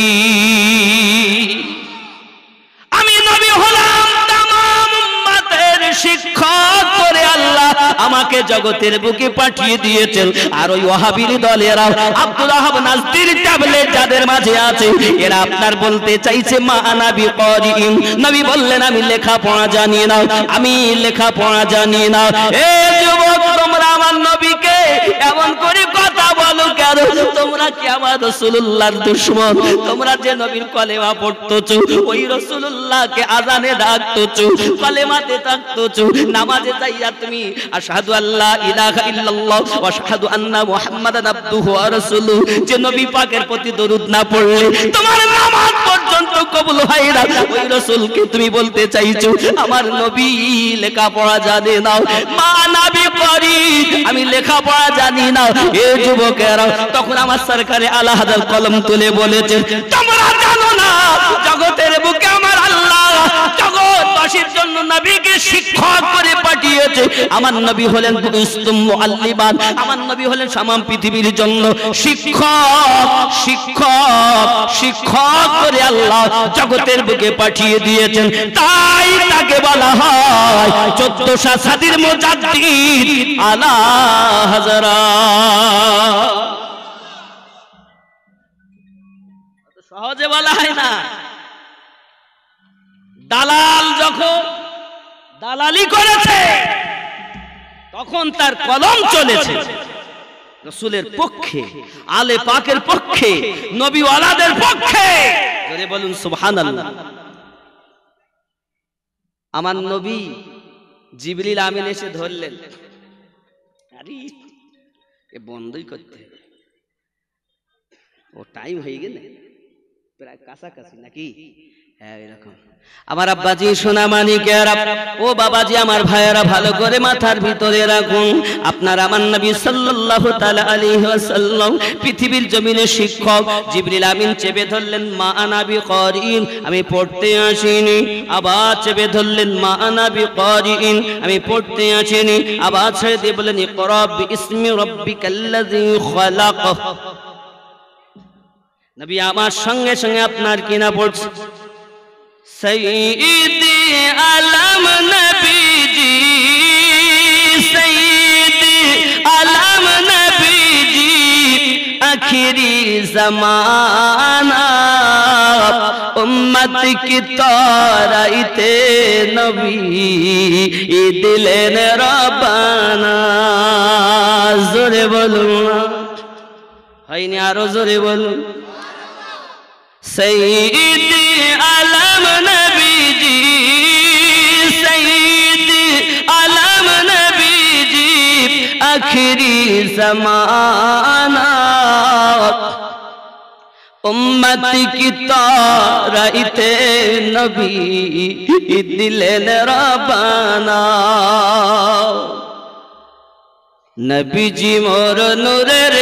আমি নবী হলাম তামাম উম্মতের শিক্ষক করে আল্লাহ আমাকে জগতের বুকে পাঠিয়ে দিয়েছেন। আর ওই ওয়াহাবীর দলেরা, আব্দুল ওয়াহাব নাজদীর ট্যাবলেট যাদের মাঝে আছে, এরা আপনার বলতে চাইছে মা আনা বিকরিন, নবী বললেন আমি লেখাপড়া জানি না, আমি লেখাপড়া জানি না। এ যুবক, তোমরা আমার নবীকে এমন করে কথা বলো কেন? তোমরা কি আমার রাসূলুল্লাহর দুশমন? তোমরা যে নবীর কলেমা পড়তেছো, ওই রাসূলুল্লাহকে আযানে ডাকতেছো, কলেমাতে ডাকতেছো, নামাজে যাইয়া তুমি আশহাদু আল্লা ইলাহা ইল্লাল্লাহ ওয়া আশহাদু আন্না মুহাম্মাদান আবদুহু ওয়া রাসূলুহু, যে নবী পাকের প্রতি দরুদ না পড়লে তোমার নামাজ পর্যন্ত কবুল হয় না। ওই রাসূলকে তুমি বলতে চাইছো আমার নবী লেখাপড়া জানে না, মা নবী পড়ি, আমি লেখাপড়া জানি না। এ যুবকেরা, তখন আমার সরকারে আলা হাজার কলম তুলে বলেছে তোমরা জানো না জগতের বুকে আমার আল্লাহ জগৎবাসীর জন্য নবীকে শিক্ষক করে পাঠিয়েছে। আমার নবী হলেন বুইস্তুম মুআল্লিমান, আমার নবী হলেন সামাম পৃথিবীর জন্য শিক্ষক, শিক্ষক, শিক্ষক করে আল্লাহ জগতের বুকে পাঠিয়ে দিয়েছেন। তাই তাকে বলা হয় 1400 সাদির মুজাদ্দিদ আলা হাজরাত। সহজে বলা হয় না। দালাল যখন দালালি করেছে তখন তার কলম চলেছে রাসূলের পক্ষে, আলে পাকের পক্ষে, নবী ওয়ালাদের পক্ষে। জোরে বলুন সুবহানাল্লাহ। আমার নবী জিবরিল আমিন এসে ধরলেন, আরে এ বন্ধই করতে হবে, ও টাইম হয়ে গেলে প্রায় কাছাকাছি নাকি? হ্যাঁ এরকম। আমার আব্বাজি সোনামানিকেরা, ও বাবাজি আমার ভাইয়েরা, ভালো করে মাথার ভিতরে রাখুন। আপনার আমার নবী সাল্লাল্লাহু তাআলা আলাইহি ওয়াসাল্লাম পৃথিবীর জমিনে শিক্ষক। জিবরিল আমিন চেপে ধরলেন মা আনা বিকরিন, আমি পড়তে আসিনি। আবার চেপে ধরলেন মা আনা বিকরিন, আমি পড়তে আসিনি। আবার ছেড়ে দিয়ে বললেন ইকরা বিইসমি রাব্বিকাল্লাযী খালাক। নবী আমার সঙ্গে সঙ্গে আপনার কিনা পড়ছে সৈয়দি আলম নবীজি, সৈয়দি আলম নবীজি, আখিরি জমানা উম্মত কি তারাইতে নবী দিলেন রব্বানা। জোরে বলুন, হয়নি আরো জোরে বলুন। সৈয়দি আলম নবীজি, সৈয়দি আলম নবীজি, আখিরি জমানা উম্মত কি তারাইতে নবী দিলেন রব্বানা। নবীজি মোর নূরের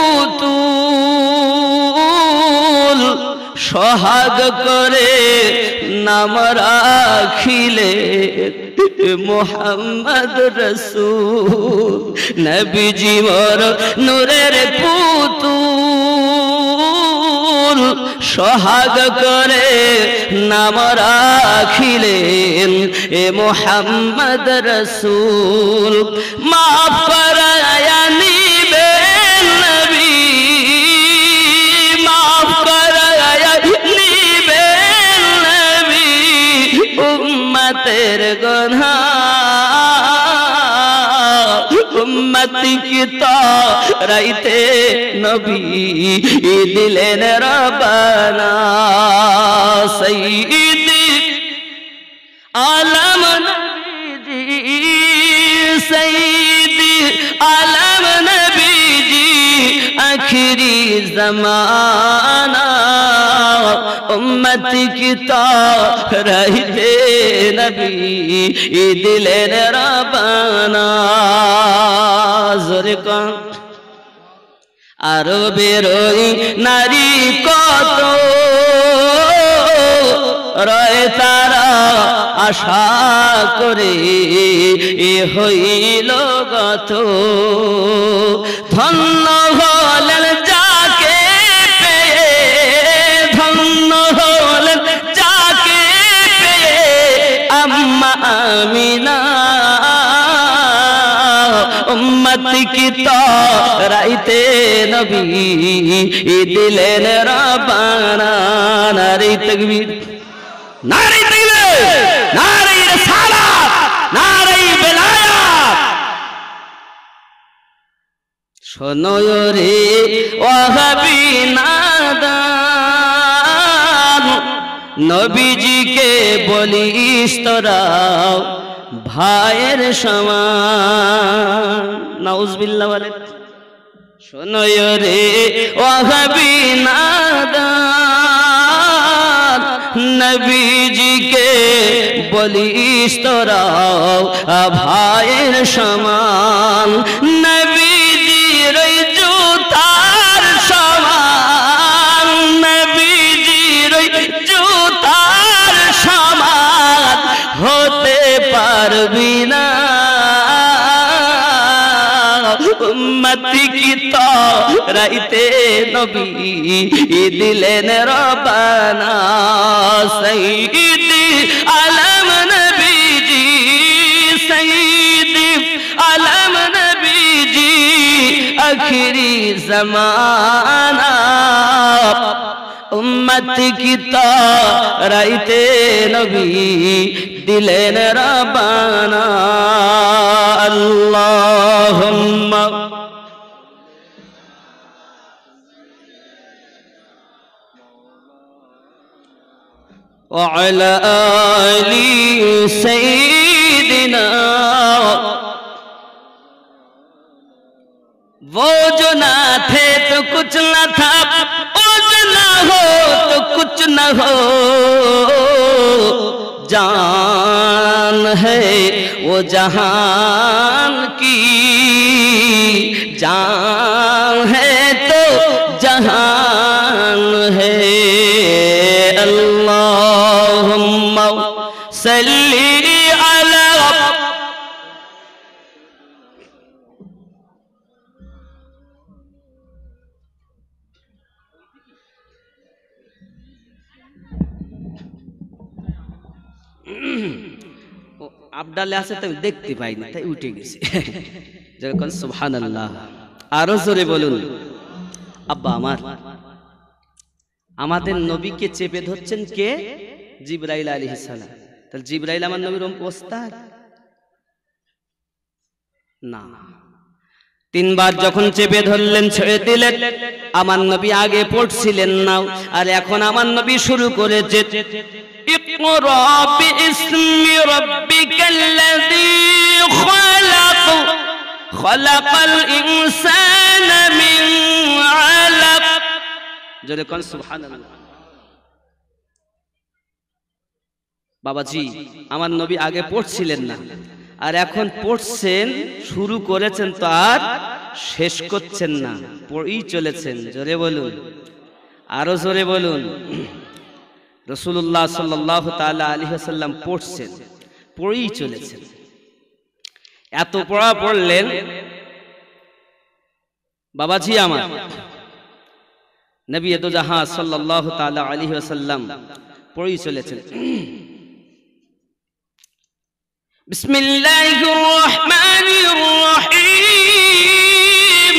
পুতুল, সোহাগ করে নাম রাখিলে মুহাম্মদ রাসূল। নবীজি মোর নূরের পুতুল, সোহাগ করে নাম রাখিলেন এ মুহাম্মদ রাসূল মাফ করায়া নিবেন নবী মাফ করায়া নিবেন নবী উম্মতের গুনাহ উম্মতি কি তারাইতে নবী দিলেন রব্বানা সাইয়্যিদি আলম নবীজি সাইয়্যিদি আলম নবীজি আখিরি জামানা উম্মতি কি তারাইতে নবী দিলেন রব্বানা জোরে কোন আরো বেরোই নারী কত রয় তারা আশা করে এ হইল গত ধন্য হলেন যাকে পেয়ে ধন্য হলেন যাকে পেয়ে আম্মা আমিনা উম্মতি কি তারাইতে নবী দিলেন রব্বানা নারে তাকবীর নারে তাকবীর নারে রিসালাত নারে বেলায়াত শোনো রে ওয়াহাবি নাদান নবীজিকে বলিস তোরা ভাইয়ের সমান নাউজুবিল্লাহ বলে শোনো রে ওয়াহাবি নাদান নবীজিকে বলিস তোরা ভাইয়ের সমান নবীজির জুতার সমান নবীজির জুতার সমান হতে পারবি না উম্মতি কি তারাইতে নবী দিলেন রব্বানা সাইয়্যিদি আলম নবীজি সাইয়্যিদি আলম নবীজি আখিরি জামানা উম্মতি কি তারাইতে নবী দিলেন রব্বানা আল্লাহুম্মা ওয়া আলা আলি সাইয়্যিদিনা वो जो ना थे तो कुछ ना था वो जो ना हो तो कुछ ना हो जान है वो जहान की जान है तो जहान है अल्लाहुम्मा सल्ली अला আবডালে আছে তাই দেখতে পাইনি তাই উঠে গেছে যখন সুবহানাল্লাহ আরো জোরে বলুন আব্বা আমার আমাদের নবীকে চেপে ধরছেন কে জিবরাইল আলাইহিস সালাম তাহলে জিবরাইল আমার নবীর ওস্তাদ না তিনবার যখন চেপে ধরলেন ছেড়ে দিলেন আমার নবী আগে পড়ছিলেন না আর এখন আমার নবী শুরু করেছে ইকরা বিইসমি রাব্বিকাল্লাযী খালাক খালাকাল ইনসানা মিন আলাক জোরে কোন সুবহানাল্লাহ বাবাজি আমার নবী আগে পড়ছিলেন না আর এখন পড়ছেন শুরু করেছেন তো আর শেষ করছেন না পড়েই চলেছেন জোরে বলুন আরো জোরে বলুন রাসূলুল্লাহ সাল্লাল্লাহু তাআলা আলাইহি ওয়াসাল্লাম পড়ছেন পড়েই চলেছেন এত পড়া পড়লেন বাবাজি আমার নবী দো জাহান সাল্লাল্লাহু তাআলা আলাইহি ওয়াসাল্লাম পড়ি চলেছেন বিসমিল্লাহির রহমানির রহিম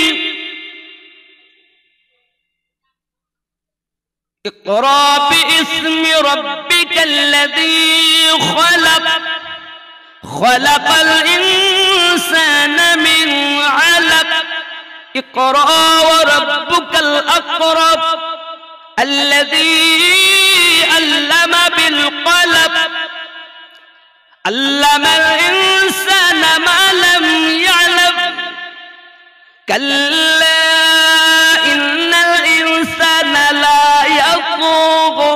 ইকরা বিইসমি রাব্বিকাল্লাযী খলাক খলাকাল ইনসানা মিন আলাক اقرأ وربك الأكرم الذي علم بالقلم علم الإنسان ما لم يعلم كلا إن الإنسان لا يطغى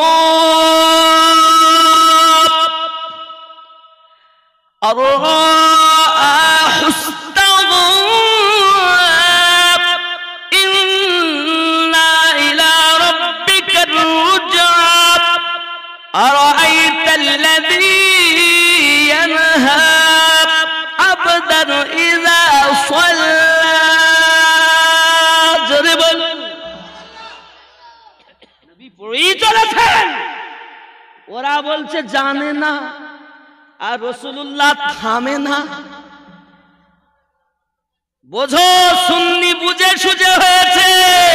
أن رآه استغنى أرأيت الذي ينهى عبدا إذا صلى جرب নবী পড়েই চলেছেন ওরা বলছে জানে না আর রাসূলুল্লাহ থামে না বোঝো সুন্নি বুঝে সুঝে হয়েছে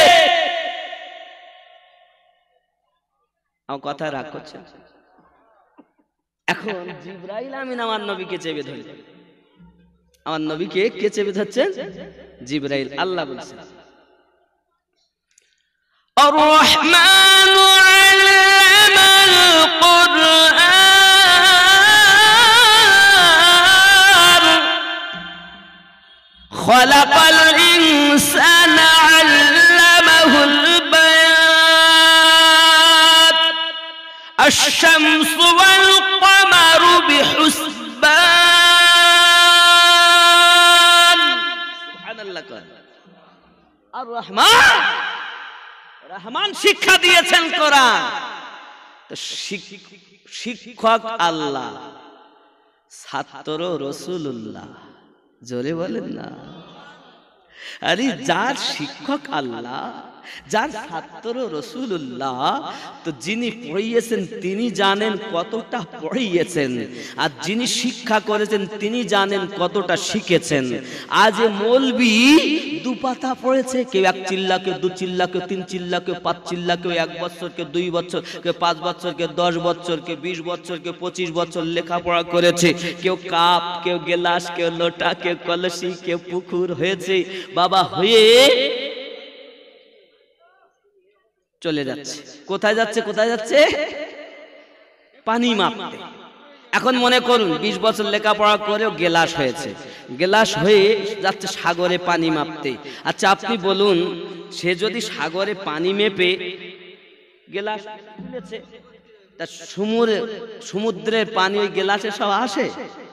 আমার কথা রাগ করছে এখন জিবরাইল আমিন আমার নবীকে চেপে ধরলেন আমার নবীকে কে চেপে ধরছেন জিবরাইল আল্লাহ বলছেন আর রহমান আল্লামাল কুরআন খলাকাল ইনসানা আল্লামাহুল الشمس والقمر بحسبان سبحان الله الرحمن রহমান শিক্ষা দিয়েছেন কোরআন তো শিক্ষক আল্লাহ ছাত্র রাসূলুল্লাহ জোরে বলেন না আরে যার শিক্ষক আল্লাহ যার ছাত্র রাসূলুল্লাহ তো যিনি পড়িয়েছেন তিনি জানেন কতটা পড়িয়েছেন আর যিনি শিক্ষা করেছেন তিনি জানেন কতটা শিখেছেন আজ মৌলবি দু পাতা পড়েছে কেউ এক চিল্লা কেউ দু চিল্লা কেউ তিন চিল্লা কেউ পাঁচ চিল্লা কেউ 1 বছর কেউ 2 বছর কেউ 5 বছর কেউ 10 বছর কেউ 20 বছর কেউ 25 বছর লেখাপড়া করেছে কেউ কাপ কেউ গেলাস কেউ লোটা কেউ কলসি কেউ পুকুর হয়েছে বাবা হয়ে চলে যাচ্ছে কোথায় যাচ্ছে পানি মাপতে এখন মনে করুন 20 বছর লেখাপড়া করেও গেলাস হয়েছে গেলাস হয়ে যাচ্ছে সাগরে পানি মাপতে আচ্ছা আপনি বলুন সে যদি সাগরে পানি মেপে গেলাস তুলেছে তা সমুদ্রের পানি ওই গেলাসে সব আসে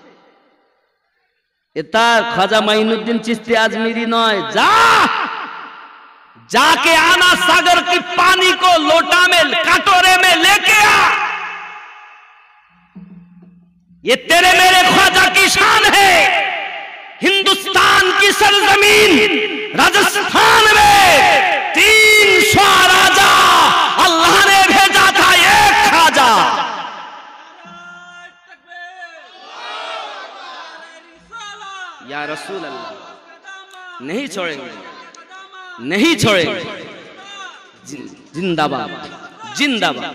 এটা খাজা মাইনুদ্দিন চিশতি আজমিরি নয় जाके आना सागर की पानी को लोटा में कटोरे में लेके आ ये तेरे मेरे ख्वाजा की शान है हिंदुस्तान की सरजमीन राजस्थान में 300 राजा अल्लाह ने भेजा था एक ख्वाजा या रसूल अल्लाह नहीं छोड़ेंगे नहीं छोड़ेंगे जिंदाबाद जिंदाबाद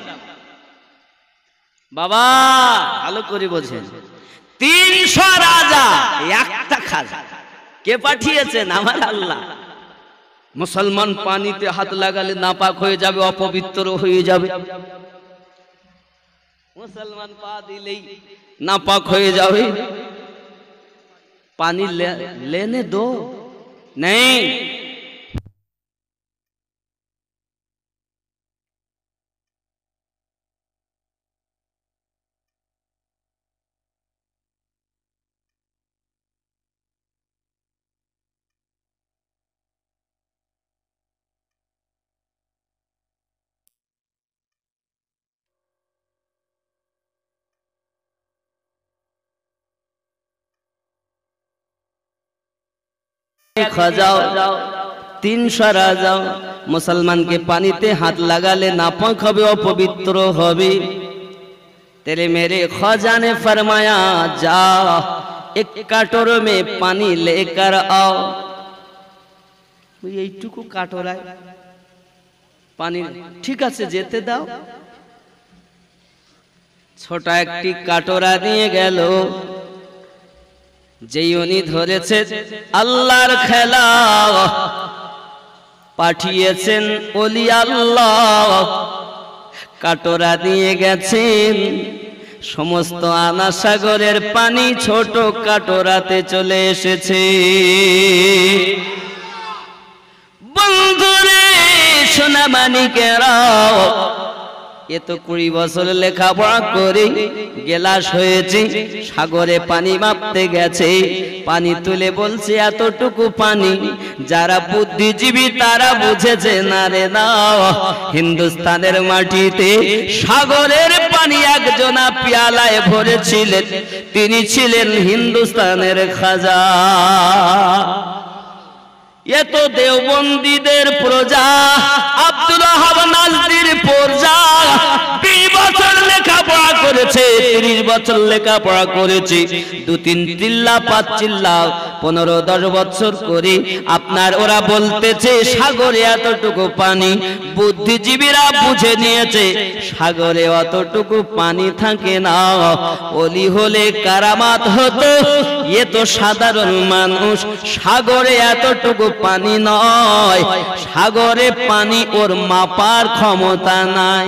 बाबा ভালো করে বোঝেন 300 রাজা একটা খাজা কে পাঠিয়েছেন আমার আল্লাহ মুসলমান পানিতে হাত লাগালে নাপাক হয়ে যাবে অপবিত্র হয়ে যাবে মুসলমান পা দিলেই নাপাক হয়ে যাবে पानी लेने दो नहीं खजाओ 300 রাজাও মুসলমানকে পানিতে হাত লাগালে নাপাক হবে, অপবিত্র হবে। तेरे मेरे ख्वाजा ने फरमाया जा एक काटोर में पानी लेकर आओ। এইটুকু কাটোরায় পানি, ঠিক আছে যেতে দাও। ছোট একটি কাটোরা নিয়ে গেল, যেই উনি ধরেছে আল্লাহর খেলা, পাঠিয়েছেন ওলি আল্লাহ, কাটোরা দিয়ে গেছেন। সমস্ত আনা সাগরের পানি ছোট কাটোরাতে চলে এসেছে। বন্ধুরে সোনা মানিকেরা, এ তো 20 বছর লেখাপড়া করে গেলাস হয়েছে, সাগরে পানি মাপতে গেছে, পানি তুলে বলছে এতটুকু পানি। যারা বুদ্ধিজীবী তারা বুঝেছে না রে না, হিন্দুস্তানের মাটিতে সাগরের পানি একজনা পেয়ালায় ভরেছিলেন, তিনি ছিলেন হিন্দুস্তানের খাজা। এ তো দেওবন্দীদের প্রজা, আব্দুল ওয়াহাব নাজদির প্রজা। 20 বছর লেখাপড়া করেছে, 30 বছর লেখাপড়া করেছে, 2-3 চিল্লা 5 চিল্লা 15-10 বছর করে আপনার ওরা বলতেছে সাগরে এতটুকু পানি। বুদ্ধিজীবীরা বুঝে নিয়েছে সাগরে অতটুকু পানি থাকে না, ওলি হলে কারামাত হতো। এ তো সাধারণ মানুষ, সাগরে এতটুকু পানি নয়, সাগরে পানি ওর মাপার ক্ষমতা নাই,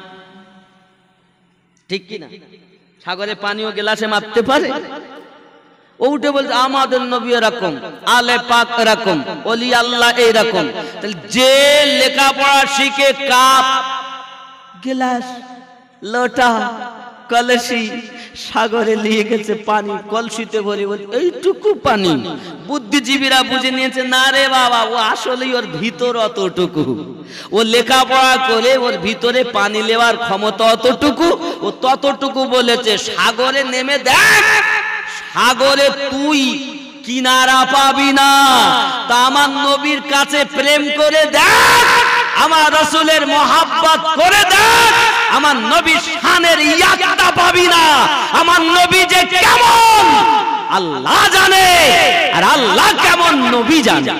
ঠিক কি না? সাগরে পানিও গ্লাসে মাপতে পারে? ও উঠে বলছে আমাদের নবী এরকম, আলে পাক এরকম, ওলি আল্লাহ এইরকম। তাহলে যে লেখাপড়া শিখে কাপ, গ্লাস, লোটা, কলসি সাগরে নিয়ে গেছে পানি, কলসিতে ভরে বলছে এইটুকু পানি। বুদ্ধিজীবীরা বুঝে নিয়েছে না রে বাবা, ও আসলেই ওর ভিতর অতটুকু, ও লেখাপড়া করে ওর ভিতরে পানি নেওয়ার ক্ষমতা অতটুকু, ও ততটুকু বলেছে। সাগরে নেমে দেখ, সাগরে তুই কিনারা পাবি না। তা আমার নবীর কাছে প্রেম করে দেখ, আমার রাসূলের মহব্বত করে দেখ, আমার নবীর শানের ইয়াদটা পাবি না। আমার নবী যে কেমন আল্লাহ জানে, আর আল্লাহ কেমন নবী জানে।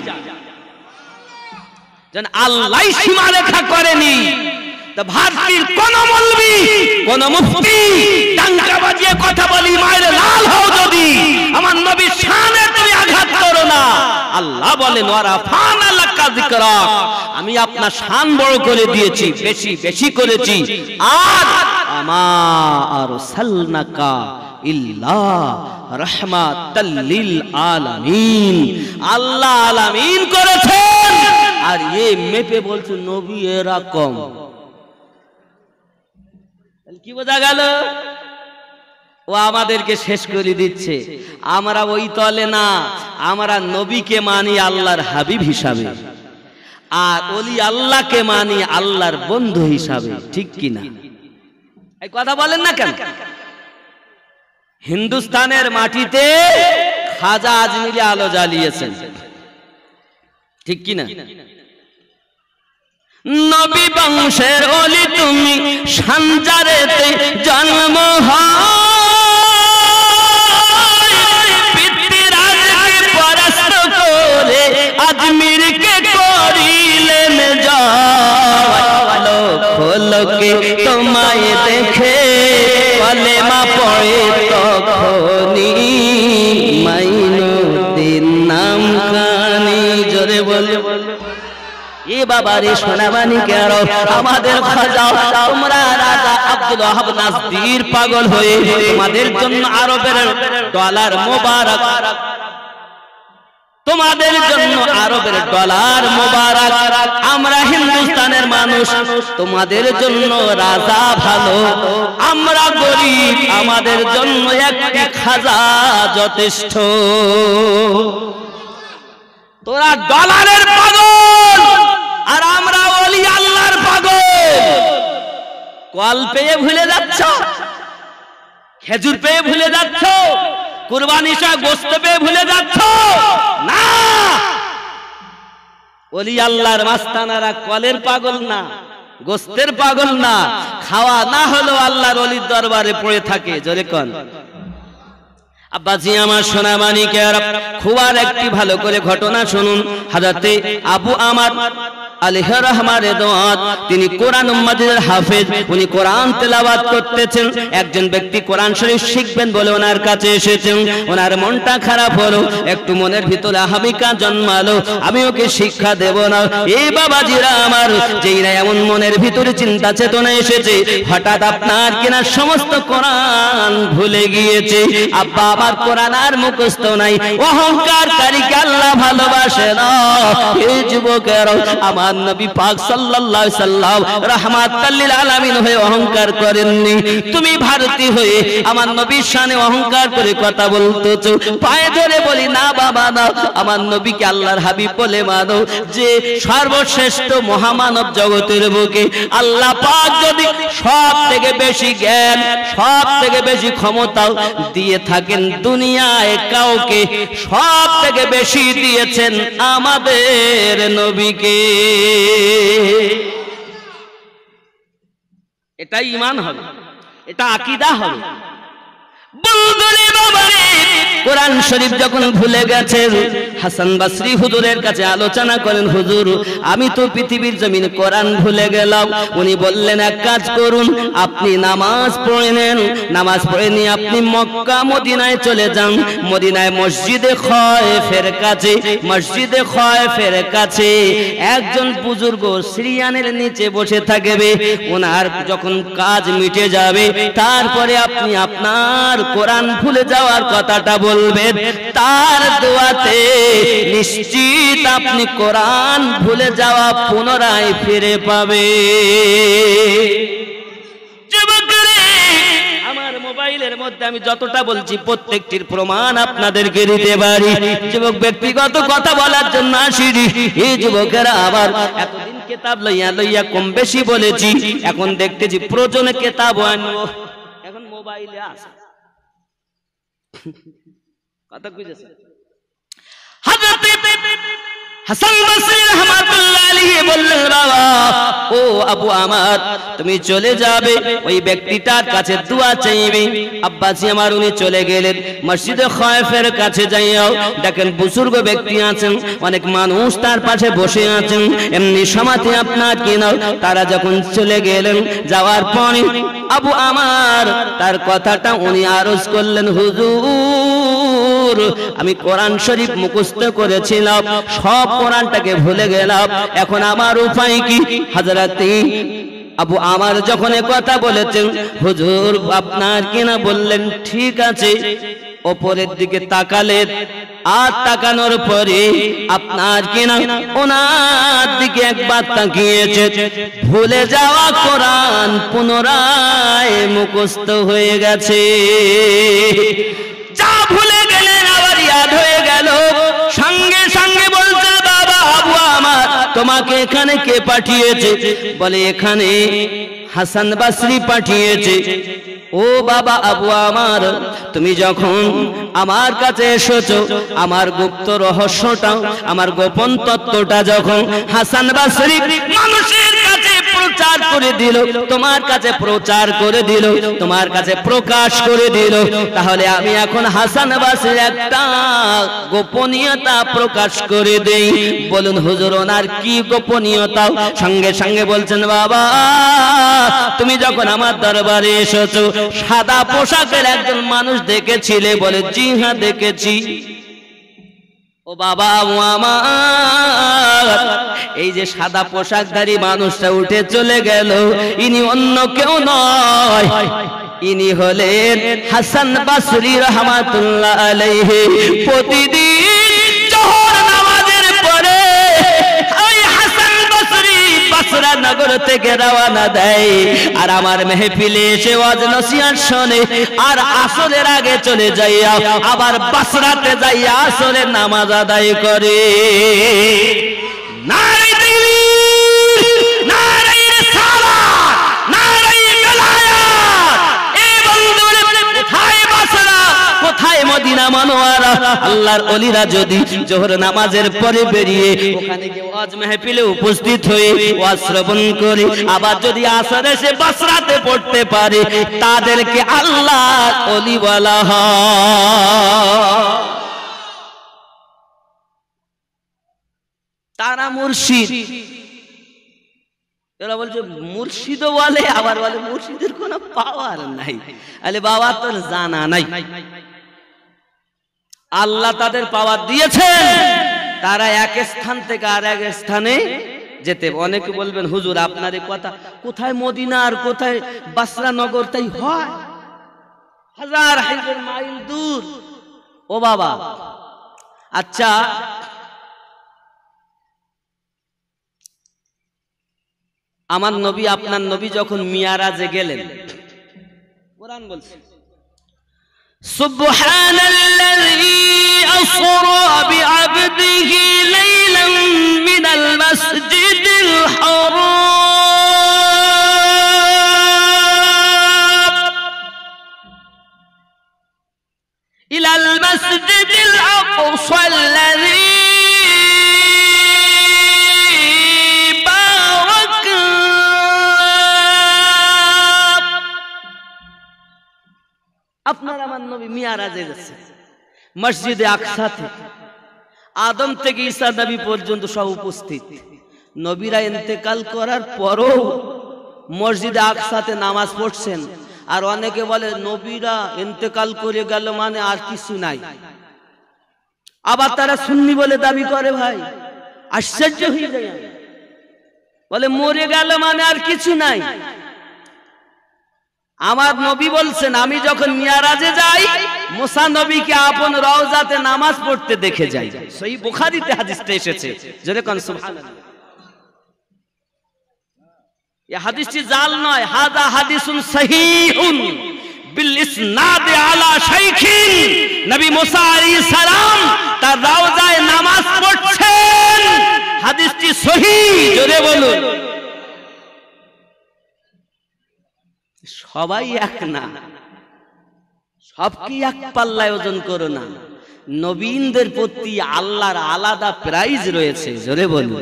যেন আল্লাহ সীমারেখা করেনি। তো ভারতীর কোন মৌলবি, কোন মুফতি ডাঙ্কা বাজিয়ে কথা বলি মায়ের লাল হও যদি, আমার নবীর শানে তুমি আঘাত করো না। আল্লাহ বলেন ওয়ারাফানা লাকা যিকরাক, আমি আপনার শান বড় করে দিয়েছি, বেশি বেশি করেছি। আর আমা আরসালনাকা ইল্লা রাহমাতাল লিল আলামিন, আল্লাহ আলামিন করেছেন। আর এই মেপে বলছে নবী এরকম। কি বোঝা গেল? ও আমাদেরকে শেষ করে দিচ্ছে। আমরা ওই তলে না, আমরা নবীকে মানি আল্লাহর হাবিব হিসাবে, আর ওলি আল্লাহকে মানি আল্লাহর বন্ধু হিসাবে, ঠিক কি না? এই কথা বলেন না কেন? হিন্দুস্তানের মাটিতে খাজা আজমিরি আলো জ্বালিয়েছেন, ঠিক কি না? নবী বংশের ওলি তুমি, সানজারেতে জন্ম হয়, পিতৃরাজকে পরাস্ত করে আজমিরকে করিলেন জয়। লোকে তোমায় দেখে কলেমা পড়ে তখনই, মাইনুদ্দিন নাম খানি। জোরে বলে এ বাবা রে সোনাবানি কেন আমাদের খাজা, তোমরা রাজা আব্দুল ওয়াহাব নাজদির পাগল হয়ে তোমাদের জন্য আরবের ডলার মোবারক, তোমাদের জন্য আরবের ডলার মোবারক। আমরা হিন্দুস্তানের মানুষ, তোমাদের জন্য রাজা ভালো, আমরা গরিব, আমাদের জন্য একটি খাজা যথেষ্ট। তোরা ডলারের পাগল, আর আমরা ওলি আল্লাহর পাগল। কল পেয়ে ভুলে যাচ্ছ, খেজুর পেয়ে ভুলে যাচ্ছ, কুরবানি সহ গোশত পেয়ে ভুলে যাচ্ছ না। ওলি আল্লাহর মাস্তানারা কলের পাগল না, গোস্তের পাগল না, খাওয়া না হলেও আল্লাহর ওলির দরবারে পড়ে থাকে। জোরে কোন আব্বাজি আমার সোনা মানিকের, খুব আর একটি ভালো করে ঘটনা শুনুন। হযরতে আবু আমার আলাইহি রহমার রেদওয়াত, তিনি কোরআন মাজিদের হাফেজ, উনি কোরআন তেলাওয়াত করতেছেন। একজন ব্যক্তি কোরআন শরীফ শিখবেন বলে ওনার কাছে এসেছেন। ওনার মনটা খারাপ হলো, একটু মনের ভিতরে আহামিকা জন্মালো, আমি ওকে শিক্ষা দেব না। এই বাবাজিরা আমার, যেই না এমন মনের ভিতরে চিন্তা চেতনা এসেছে, হঠাৎ আপনার কিনা সমস্ত কোরআন ভুলে গিয়েছে। আব্বা আমার কোরআন আর মুখস্থ নাই, অহংকারকারীকে আল্লাহ ভালোবাসে না। এই যুবকেরা, আমার নবী পাক সাল্লাল্লাহু আলাইহি সাল্লাম রাহমাতাল লিল আলামিন হয়ে অহংকার করেননি। তুমি ভারতী হয়ে আমার নবীর শানে অহংকার করে কথা বলতেছো। পায়ে ধরে বলি না বাবা না, আমার নবীকে আল্লাহর হাবিব বলে মানো, যে সর্বশ্রেষ্ঠ মহামানব জগতের বুকে আল্লাহ পাক যদি সব থেকে বেশি জ্ঞান, সব থেকে বেশি ক্ষমতা দিয়ে থাকেন দুনিয়ায় কাউকে, সব থেকে বেশি দিয়েছেন আমাদের নবীকে। এটা ঈমান হবে, এটা আকীদা হবে। বন্ধুরে বাবারে, কোরআন শরীফ যখন ভুলে গেছেন, হাসান বসরি হুজুরের কাছে আলোচনা করেন, হুজুর আমি তো পৃথিবীর জমিনে কোরআন ভুলে গেলাম। উনি বললেন এক কাজ করুন, আপনি নামাজ পড়ে নেন, নামাজ পড়ে নিয়ে আপনি মক্কা মদিনায় চলে যান। মদিনায় মসজিদে খায়ফের কাছে, মসজিদে খায়ফের কাছে একজন বুজুর্গ সিরিয়ানের নিচে বসে থাকবে। ওনার যখন কাজ মিটে যাবে, তারপরে আপনি আপনার কোরআন ভুলে যাওয়ার কথাটা বলবেন, তার দোয়াতে নিশ্চিত আপনি কোরআন ভুলে যাওয়া পুনরায় ফিরে পাবে। আমার মোবাইলের মধ্যে আমি যতটা বলছি প্রত্যেকটির প্রমাণ আপনাদেরকে দিতে পারি। যুবক ব্যক্তিগত কথা বলার জন্য আসিনি। এই যুবকেরা আবার এতদিন কিতাব লইয়া লইয়া কম বেশি বলেছি, এখন দেখতেছি প্রয়োজনে কিতাব আনবো, এখন মোবাইলে আছে কথা বুঝেছে। হযরত হাসান বসরি রাহমাতুল্লাহ আলাইহি বললেন, বাবা ও আবু আমার, তুমি চলে যাবে, ওই ব্যক্তিটার কাছে দোয়া চাইবে। আব্বাসি আমার উনি চলে গেলেন মসজিদে খায়ফের কাছে। যাইও দেখেন বুজুর্গ ব্যক্তি আছেন, অনেক মানুষ তার পাশে বসে আছেন, এমনি সমাধি আপনার কিনা। তারা যখন চলে গেলেন, যাওয়ার পরে আবু আমার তার কথাটা উনি আরজ করলেন, হুজুর আমি কোরআন শরীফ মুখস্থ করেছিলাম, সব কোরআনটাকে ভুলে গেলাম, এখন আমার উপায় কি? হযরত আবু আমার যখন কথা বলেছেন, হুজুর আপনার কিনা বললেন ঠিক আছে। ওপরের দিকে তাকালেন, আর তাকানোর পরে আপনার কিনা ওনার দিকে একবার তাকিয়েছে, ভুলে যাওয়া কোরআন পুনরায় মুখস্থ হয়ে গেছে। যা ভুলে গেলেন আবার ইয়াদ হয়ে গেল। সঙ্গে সঙ্গে বলছে, বাবা আবু আমার, তোমাকে এখানে কে পাঠিয়েছে? বলে এখানে হাসান বসরি পাঠিয়েছে। ও বাবা আবু আমার, তুমি যখন আমার কাছে এসেছো, আমার গুপ্ত রহস্যটা, আমার গোপন তত্ত্বটা যখন হাসান বসরি মানুষের কাছে প্রচার করে দিল, তোমার কাছে প্রচার করে দিল, তোমার কাছে প্রকাশ করে দিল, তাহলে আমি এখন হাসান বসরির একটা গোপনীয়তা প্রকাশ করে দেই। বলুন হুজুর ওনার কি গোপনীয়তা? সঙ্গে সঙ্গে বলছেন, বাবা তুমি যখন আমার দরবারে এসেছো, সাদা পোশাকের একজন মানুষ দেখেছিলে? বলে জি হ্যাঁ দেখেছি। ও বাবা আমার, এই যে সাদা পোশাকধারী মানুষটা উঠে চলে গেল, ইনি অন্য কেউ নয়, ইনি হলেন হাসান বসরি রাহমাতুল্লাহ আলাইহি। প্রতিদিন জোহর নামাজের পরে ওই হাসান বসরি বসরা নগর থেকে রওনা দেয়, আর আমার মেহফিলে এসে ওয়াজ নসিহত শোনে, আর আসরের আগে চলে যাইয়া আবার বসরাতে যাইয়া আসরের নামাজ আদায় করে। নারে তাকবীর, নারে রিসালাত, নারে বেলায়াত। এই বন্ধুরে, কোথায় বসরা, কোথায় মদিনা মনোয়ারা? আল্লাহর ওলিরা যদি জোহর নামাজের পরে বেরিয়ে ওখানে গিয়ে ওয়াজ মাহফিলে উপস্থিত হয়ে ওয়াজ শ্রবণ করে আবার যদি আসর এসে বাসরাতে পড়তে পারে তাদেরকে আল্লাহর ওলি বলা হয়। তারা মুর্শিদ। এরা বলছে মুর্শিদও বলে, আবার বলে মুর্শিদের কোনো পাওয়ার নাই। আরে বাবা তোর জানা নাই, আল্লাহ তাদের পাওয়ার দিয়েছেন, তারা এক স্থান থেকে আর এক স্থানে যেতে। অনেকে বলবেন হুজুর আপনার এই কথা কোথায় মদিনা আর কোথায় বাসরা নগর তাই হয়, হাজার হাজার মাইল দূর। ও বাবা আচ্ছা আমার নবী আপনার নবী যখন মিয়ারাজে গেলেন, কোরআন বলছে সুবহানাল্লাযী আসরা বিআবদিহি লাইলাম মিনাল মাসজিদিল হারাম ইলাল মাসজিদিল আকসা আল্লাযী আপনার আমার নবী মিয়ারাজে গেছে মসজিদে আকসা থেকে। আদম থেকে ঈসা নবী পর্যন্ত সব উপস্থিত। নবীরা ইন্তেকাল করার পরও মসজিদে আকসাতে নামাজ পড়ছেন। আর অনেকে বলে নবীরা ইন্তেকাল করে গেল মানে আর কিছু নাই, আবার তারা সুন্নি বলে দাবি করে। ভাই আশ্চর্য হয়ে যায়, বলে মরে গেল মানে আর কিছু নাই। আমার নবী বলছেন আমি যখন মিয়ারাজে যাই মুসা নবীকে আপন রওজাতে নামাজ পড়তে দেখে যাই। সহিহ বুখারীতে হাদিসটা এসেছে, জোরে কোন সুবহানাল্লাহ। এই হাদিসটি জাল নয়, হাযা হাদিসুন সহিহুন বিল ইসনাদ আলা শাইখিন। নবী মুসা আলাইহিস সালাম তার রওজায় নামাজ পড়ছেন, হাদিসটি সহিহ, জোরে বলুন। সবাই এক না, সবকে এক পাল্লায় ওজন করো না। নবীনদের প্রতি আল্লাহর আলাদা প্রাইজ রয়েছে, জোরে বলুন।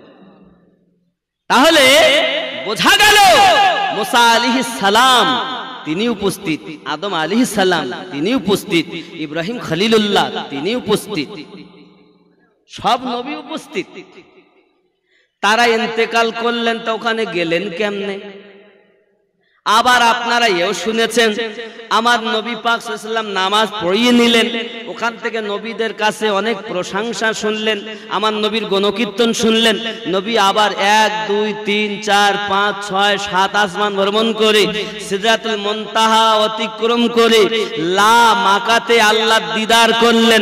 তাহলে বোঝা গেল মুসা আলাইহিস সালাম তিনি উপস্থিত, আদম আলাইহিস সালাম তিনি উপস্থিত, ইব্রাহিম খলিলুল্লাহ তিনি উপস্থিত, সব নবী উপস্থিত। তারা ইন্তেকাল করলেন তো ওখানে গেলেন কেমনে? আবার আপনারা এও শুনেছেন আমার নবী পাক সাল্লাল্লাহু আলাইহি ওয়াসাল্লাম নামাজ পড়িয়ে নিলেন, ওখান থেকে নবীদের কাছে অনেক প্রশংসা শুনলেন, আমার নবীর গণকীর্তন শুনলেন। নবী আবার 1 2 3 4 5 6 7 আসমান ভ্রমণ করে সিদরাতুল মুনতাহা অতিক্রম করে লা মাকাতে আল্লাহর দিদার করলেন।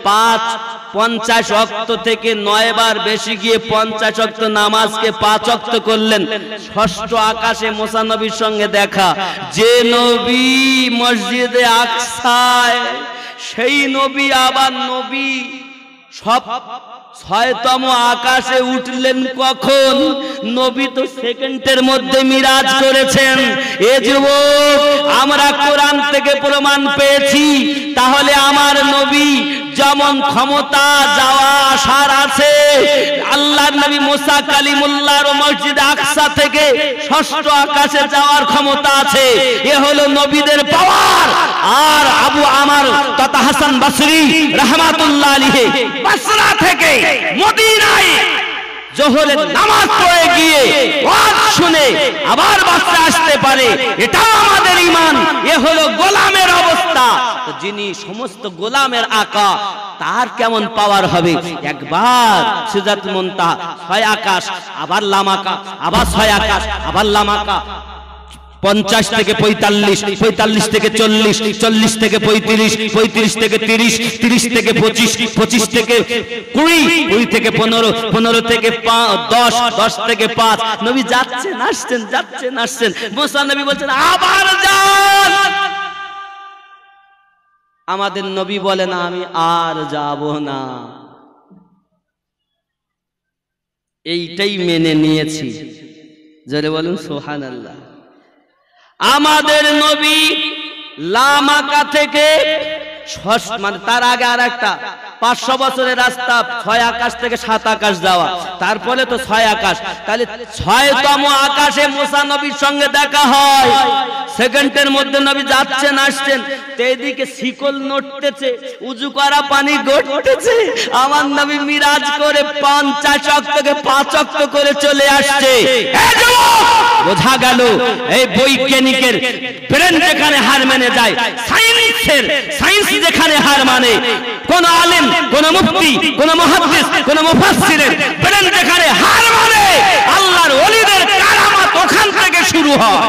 50 ওয়াক্ত থেকে 9 বার বেশি গিয়ে 50 ওয়াক্ত নামাজকে 5 ওয়াক্ত করলেন। ষষ্ঠ আকাশে মুসা নবীর সঙ্গে দেখা। যে নবী মসজিদে আকসায়, সেই নবী আবার নবী সব 6তম আকাশে উঠলেন কখন? নবী তো সেকেন্ডের মধ্যে মিরাজ করেছেন। এ যুবক আমরা কোরআন থেকে প্রমাণ পেয়েছি, তাহলে আমার নবী যেমন ক্ষমতা যাওয়া আসার আছে, আল্লাহর নবী মুসা কালিমুল্লাহর মসজিদ আকসা থেকে ষষ্ঠ আকাশে যাওয়ার ক্ষমতা আছে। এ হলো নবীদের পাওয়ার। আর আবু আমার তথা হাসান বসরি রাহমাতুল্লাহ আলাইহি বসরা থেকে মদিনায় জোহরের নামাজ পড়ে গিয়ে ওয়াজ শুনে আবার বাসে আসতে পারে, এটা আমাদের ঈমান। এ হলো গোলামের অবস্থা। তো যিনি সমস্ত গোলামের আকা, তার কেমন পাওয়ার হবে? একবার সিদরাতুল মুনতাহা 6 আকাশ, আবার লামাকা, আবার 6 আকাশ, আবার লামাকা। 50 থেকে 45, 45 থেকে 40, 40 থেকে 35, 35 থেকে 30, 30 থেকে 25, 25 থেকে 20, 20 থেকে 15, 15 থেকে 10, 10 থেকে 5। নবী যাচ্ছেন আসছেন, যাচ্ছেন আসছেন। মুসা নবী বলছেন আবার যান। আমাদের নবী বলেন আমি আর যাব না। এইটাই মেনে নিয়েছি, জোরে বলুন সুবহানাল্লাহ। আমাদের নবী লামাকা থেকে মানে তার আগে আর একটা 500 বছরের রাস্তা 6 আকাশ থেকে 7 আকাশ যাওয়া, তারপরে তো 6 আকাশ, তাহলে 6তম আকাশে মুসা নবীর সঙ্গে দেখা হয়। সেকেন্ডের মধ্যে নবী যাচ্ছেন আসছেন, এদিকে শিকল নড়তেছে, উজু করা পানি গড়তেছে, আমার নবী মিরাজ করে 50 ওয়াক্ত থেকে 5 ওয়াক্ত করে চলে আসছে। বোঝা গেল এই বৈজ্ঞানিকের ব্রেন যেখানে হার মেনে যায়, সায়েন্স যেখানে হার মানে, কোন আলেম, কোন মুফতি, কোন মুহাদ্দিস, কোন মুফাসসিরের ব্রেন যেখানে হার মানে, আল্লাহর ওলিদের কারামাত ওখান থেকে শুরু হয়।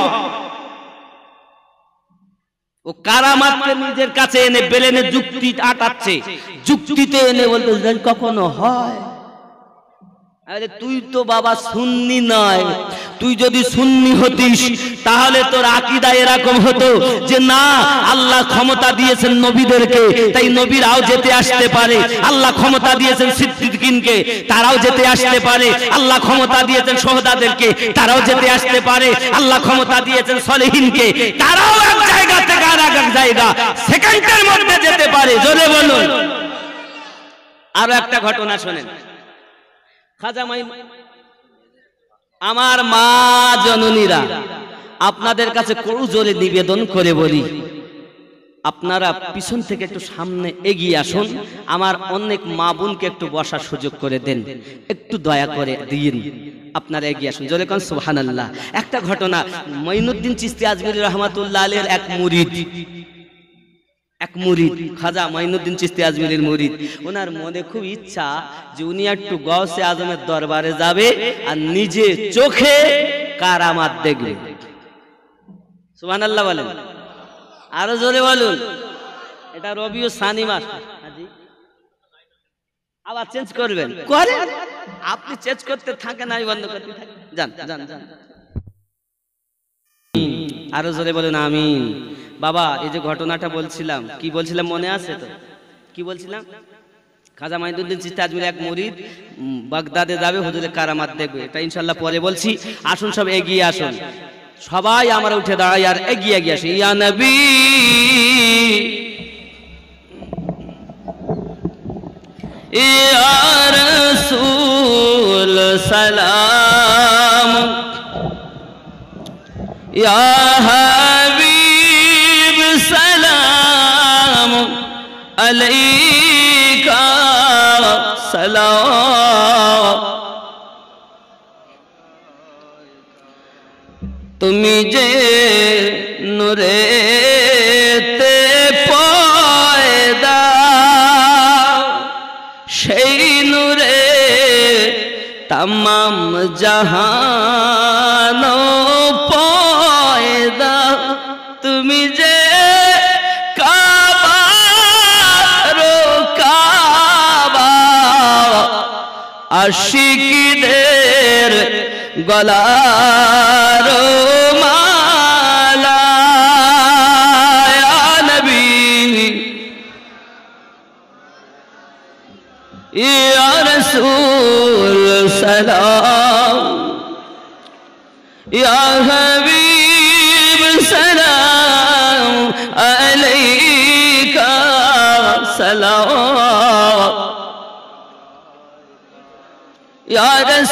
ও কারামাতকে নিজের কাছে এনে বেলেনে যুক্তি আটাচ্ছে, যুক্তিতে এনে বলতে কখনো হয়? আরে তুই তো বাবা সুন্নি নয়, তুই যদি সুন্নি হতিস তাহলে তোর আকীদা এরকম হতো যে না, আল্লাহ ক্ষমতা দিয়েছেন নবীদেরকে, তাই নবীরাও যেতে আসতে পারে। আল্লাহ ক্ষমতা দিয়েছেন সিদ্দিকীনকে, তারাও যেতে আসতে পারে। আল্লাহ ক্ষমতা দিয়েছেন শহীদাদেরকে, তারাও যেতে আসতে পারে। আল্লাহ ক্ষমতা দিয়েছেন সলেহিনকে, তারাও এক জায়গা থেকে আর এক জায়গা সেকেন্ডের মধ্যে যেতে পারে। জোরে বলুন। আরো একটা ঘটনা শোনেন। খাজা মাইন, আমার মা জননীরা, আপনাদের কাছে করু জোরে নিবেদন করে বলি, আপনারা পিছন থেকে একটু সামনে এগিয়ে আসুন, আমার অনেক মা বোনকে একটু বসার সুযোগ করে দেন, একটু দয়া করে দিন, আপনারা এগিয়ে আসুন। জোরে কোন সুবহানাল্লাহ। একটা ঘটনা, মঈনুদ্দিন চিশতি আজমিরি রহমাতুল্লাহ আলাইহির এক মুরিদ, খাজা মঈনুদ্দিন চিশতি আজমিরির মুরিদ, ওনার মনে খুব ইচ্ছা যে উনি একটু গওসে আজমের দরবারে যাবে আর নিজে চোখে কারামাত দেখবে। সুবহানাল্লাহ বলেন, আরো জোরে বলুন। এটা রবিউল সানি মাস, আবার চেঞ্জ করবেন, করেন, আপনি চেঞ্জ করতে থাকেন, আমি বন্ধ করতে থাকি, যান যান যান। আরো জোরে বলুন আমিন। বাবা, এই যে ঘটনাটা বলছিলাম, কি বলছিলাম মনে আছে তো? কি বলছিলাম? খাজা মঈনুদ্দিন চিশতি আজমিরি এক মুরিদ বাগদাদে যাবে, হুজুরের কারামাত দেখবে, এটা ইনশাআল্লাহ পরে বলছি। আসুন সব এগিয়ে আসুন, সবাই আমরা উঠে দাঁড়াই আর এগিয়ে এগিয়ে আসি। ইয়া নবী ইয়া রাসূল সালাম, ইয়া হাবিব সালাম আলাইকা সালাম। তুমি যে নূরেতে পয়দা, সেই নূরে তামাম জাহান পয়দা। তুমি যে কাবা, আশিকদের গলার মালা। ইয়া নবী ইয়া রাসূল সালাম, ইয়া হাবিব সালাম আলাইকা সালাম। ইয়া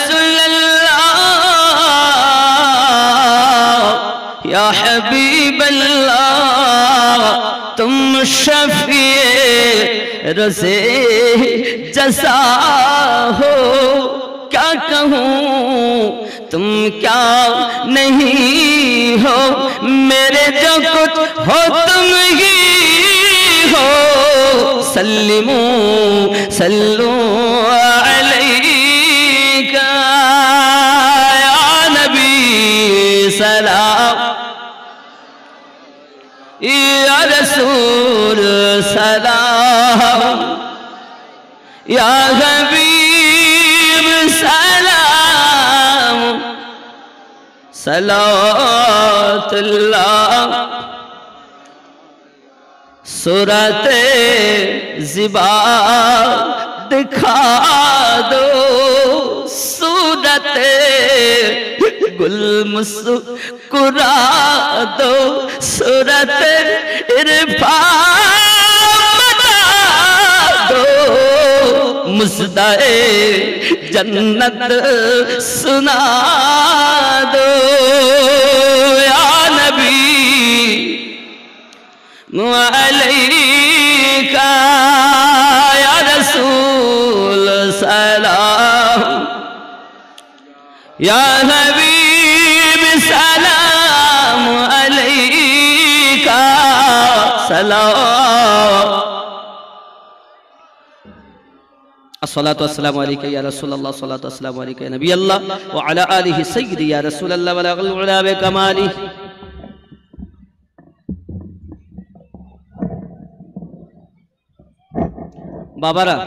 রাসূলুল্লাহ ইয়া হাবিবাল্লাহ, তুম শফিয়ে रोज़े जज़ा हो, क्या कहूँ तुम क्या नहीं हो, मेरे जो कुछ हो तुम ही हो। सल्लिमू सल्लू अलैका या नबी सलाम, या रसूल सलाम, या हबीब सलाम। सलावतुल्लाह सूरते ज़िबा दिखा दो, सूरते गुल मुस्कुरा दो, सूरते इरफान दो, मुस्दाए जन्नत सुना दो। या नबी अलैका या रसूल सलाम, या हबीब सलाम अलैका सलाम। अस्सलातु वस्सलामु अलैका या रसूलल्लाह, अस्सलातु वस्सलामु अलैका या नबी अल्लाह व अला आलिहि सय्यिदी या रसूलल्लाह बलगल उला बिकमाली। বাবারা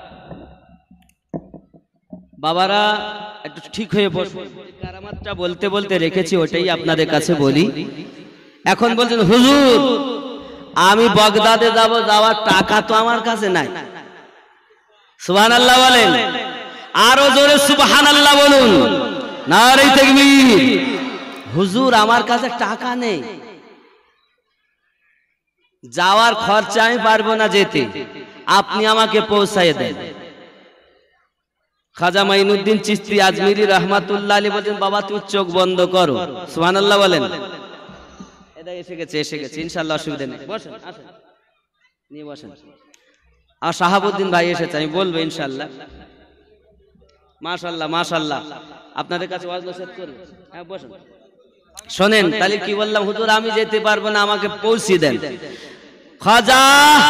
বাবারা একটু ঠিক হয়ে বসুন। কারামাতটা বলতে বলতে রেখেছি, ওটাই আপনাদের কাছে বলি। এখন বলছেন হুজুর আমি বাগদাদে যাব, যাওয়ার টাকা তো আমার কাছে নাই। সুবহানাল্লাহ বলেন, আরো জোরে সুবহানাল্লাহ বলুন, নারে তাকবীর। হুজুর আমার কাছে টাকা নেই, যাওয়ার খরচা আমি পারবো না যেতে, আপনি আমাকে পৌঁছায় দেন। খাজা মাইনুদ্দিন চিশতি আজমিরি রহমাতুল্লাহ আলাইহি বলেন, বাবা তুমি চোখ বন্ধ করো। সুবহানাল্লাহ বলেন। এটা এসে গেছে ইনশাআল্লাহ, অসুবিধা নেই, বসেন আসেন নিয়ে বসেন। আর শাহাবুদ্দিন ভাই এসেছে, আমি বলবো ইনশাআল্লাহ। মাশাআল্লাহ মাশাআল্লাহ, আপনাদের কাছে ওয়াজ নসিহত করি। হ্যাঁ বসেন, শোনেন তাহলে কি বললাম। হুজুর আমি যেতে পারবো না, আমাকে পৌঁছে দেন। খাজা,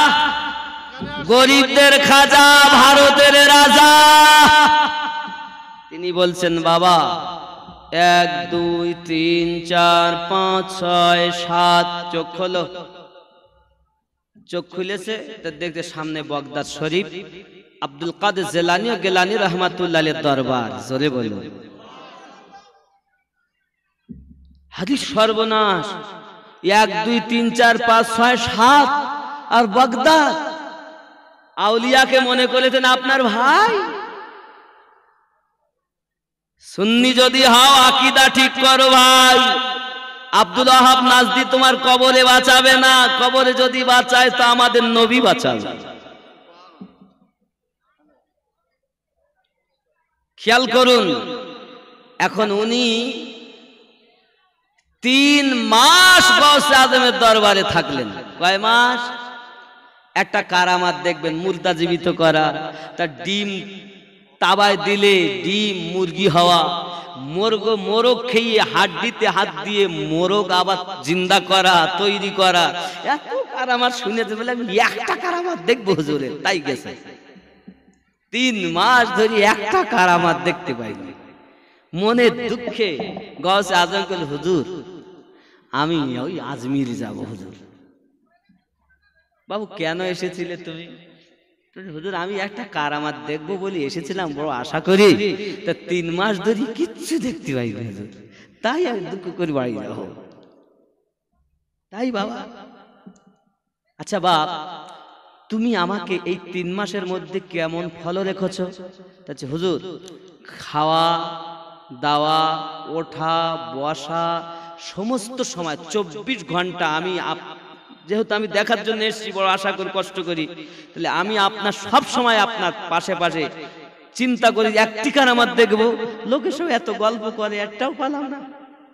গরিবদের খাজা, ভারতের রাজা, তিনি বলছেন বাবা 1 2 3 4 5 6 7 চোখ খোলো। চোখ খুলেছে, দেখতে সামনে বাগদাদ শরীফ, আব্দুল কাদের জিলানী ও গিলানী রহমাতুল্লাহ আলাইহির দরবার। জোরে বলুন। হাদিস সর্বনাশ, 1 2 3 4 5 6 7 আর বাগদাদ। আউলিয়াকে মনে করেছেন আপনার ভাই। সুন্নি যদি হও আকীদা ঠিক করো ভাই। আব্দুল ওয়াহাব নাজদি তোমার কবরে বাঁচাবে না, কবরে যদি বাঁচায় তো আমাদের নবী বাঁচাবে। খেয়াল করুন, এখন উনি 3 মাস গৌসে আজমের দরবারে থাকলেন। কয় মাস? একটা কারামাত দেখবেন, মুর্দা জীবিত করা, তার ডিম তাবায় দিলে ডিম মুরগি হওয়া, মোরগ খেয়ে হাড্ডিতে হাত দিয়ে মোরগ আবার জিন্দা করা, তৈরি করা। এত কারামাত শুনেছে বলে আমি একটা কারামাত দেখবো হুজুরের, তাই গেছে। 3 মাস ধরে একটা কারামাত দেখতে পাইনি। মনের দুঃখে গৌসে আজম বলে, হুজুর আমি ওই আজমির যাব। হুজুর, বাবু কেন এসেছিলে তুমি? হুজুর আমি একটা কারামাত দেখবো বলে এসেছিলাম, বড় আশা করি, তা 3 মাস ধরে কিচ্ছু দেখতে পাইনি হুজুর, তাই আমি দুঃখ করে বাড়ি যাব। তাই বাবা, আচ্ছা বাপ তুমি আমাকে এই 3 মাসের মধ্যে কেমন ফল রেখেছো? তাহলে হুজুর খাওয়া দাওয়া, ওঠা বসা, সমস্ত সময় 24 ঘন্টা আমি, যেহেতু আমি দেখার জন্য এসেছি, বড় আশা করি, কষ্ট করি, তাহলে আমি আপনার সব সময় আপনার পাশে পাশে চিন্তা করি একটি কারামাত দেখবো। লোকের সব এত গল্প করে, একটাও পেলাম না।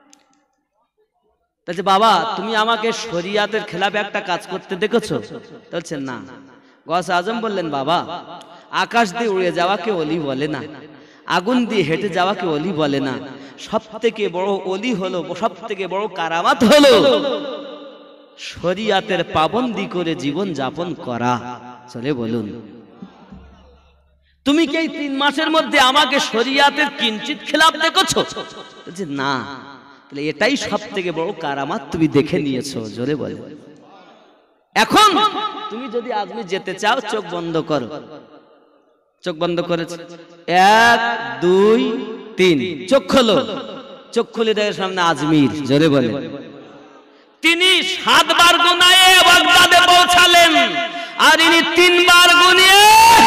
তাহলে বাবা তুমি আমাকে শরিয়াতের খেলাফে একটা কাজ করতে দেখেছো? বলছে না। গৌসে আজম বললেন, বাবা আকাশ দিয়ে উড়ে যাওয়াকে ওলি বলে না, আগুন দিয়ে হেঁটে যাওয়াকে ওলি বলে না, সব থেকে বড় ওলি হলো, সব থেকে বড় কারামাত হলো শরিয়াতের পাবন্দি করে জীবন যাপন করা। চলে বলুন, তুমি কি এই 3 মাসের মধ্যে আমাকে শরিয়াতের কিঞ্চিত খেলাফ দেখেছো? বলছে না। তাহলে এটাই সব থেকে বড় কারামাত তুমি দেখে নিয়েছো। জোরে বলো। এখন তুমি যদি আজমির যেতে চাও, চোখ বন্ধ করো। চোখ বন্ধ করেছে, 1 2 3 চোখ খোলো। চোখ খুলে দেখে সামনে আজমির। জোরে বলে। তিনি 7 বার গুনায়ে বাগদাদে পৌঁছালেন, আর ইনি 3 বার গুনিয়ে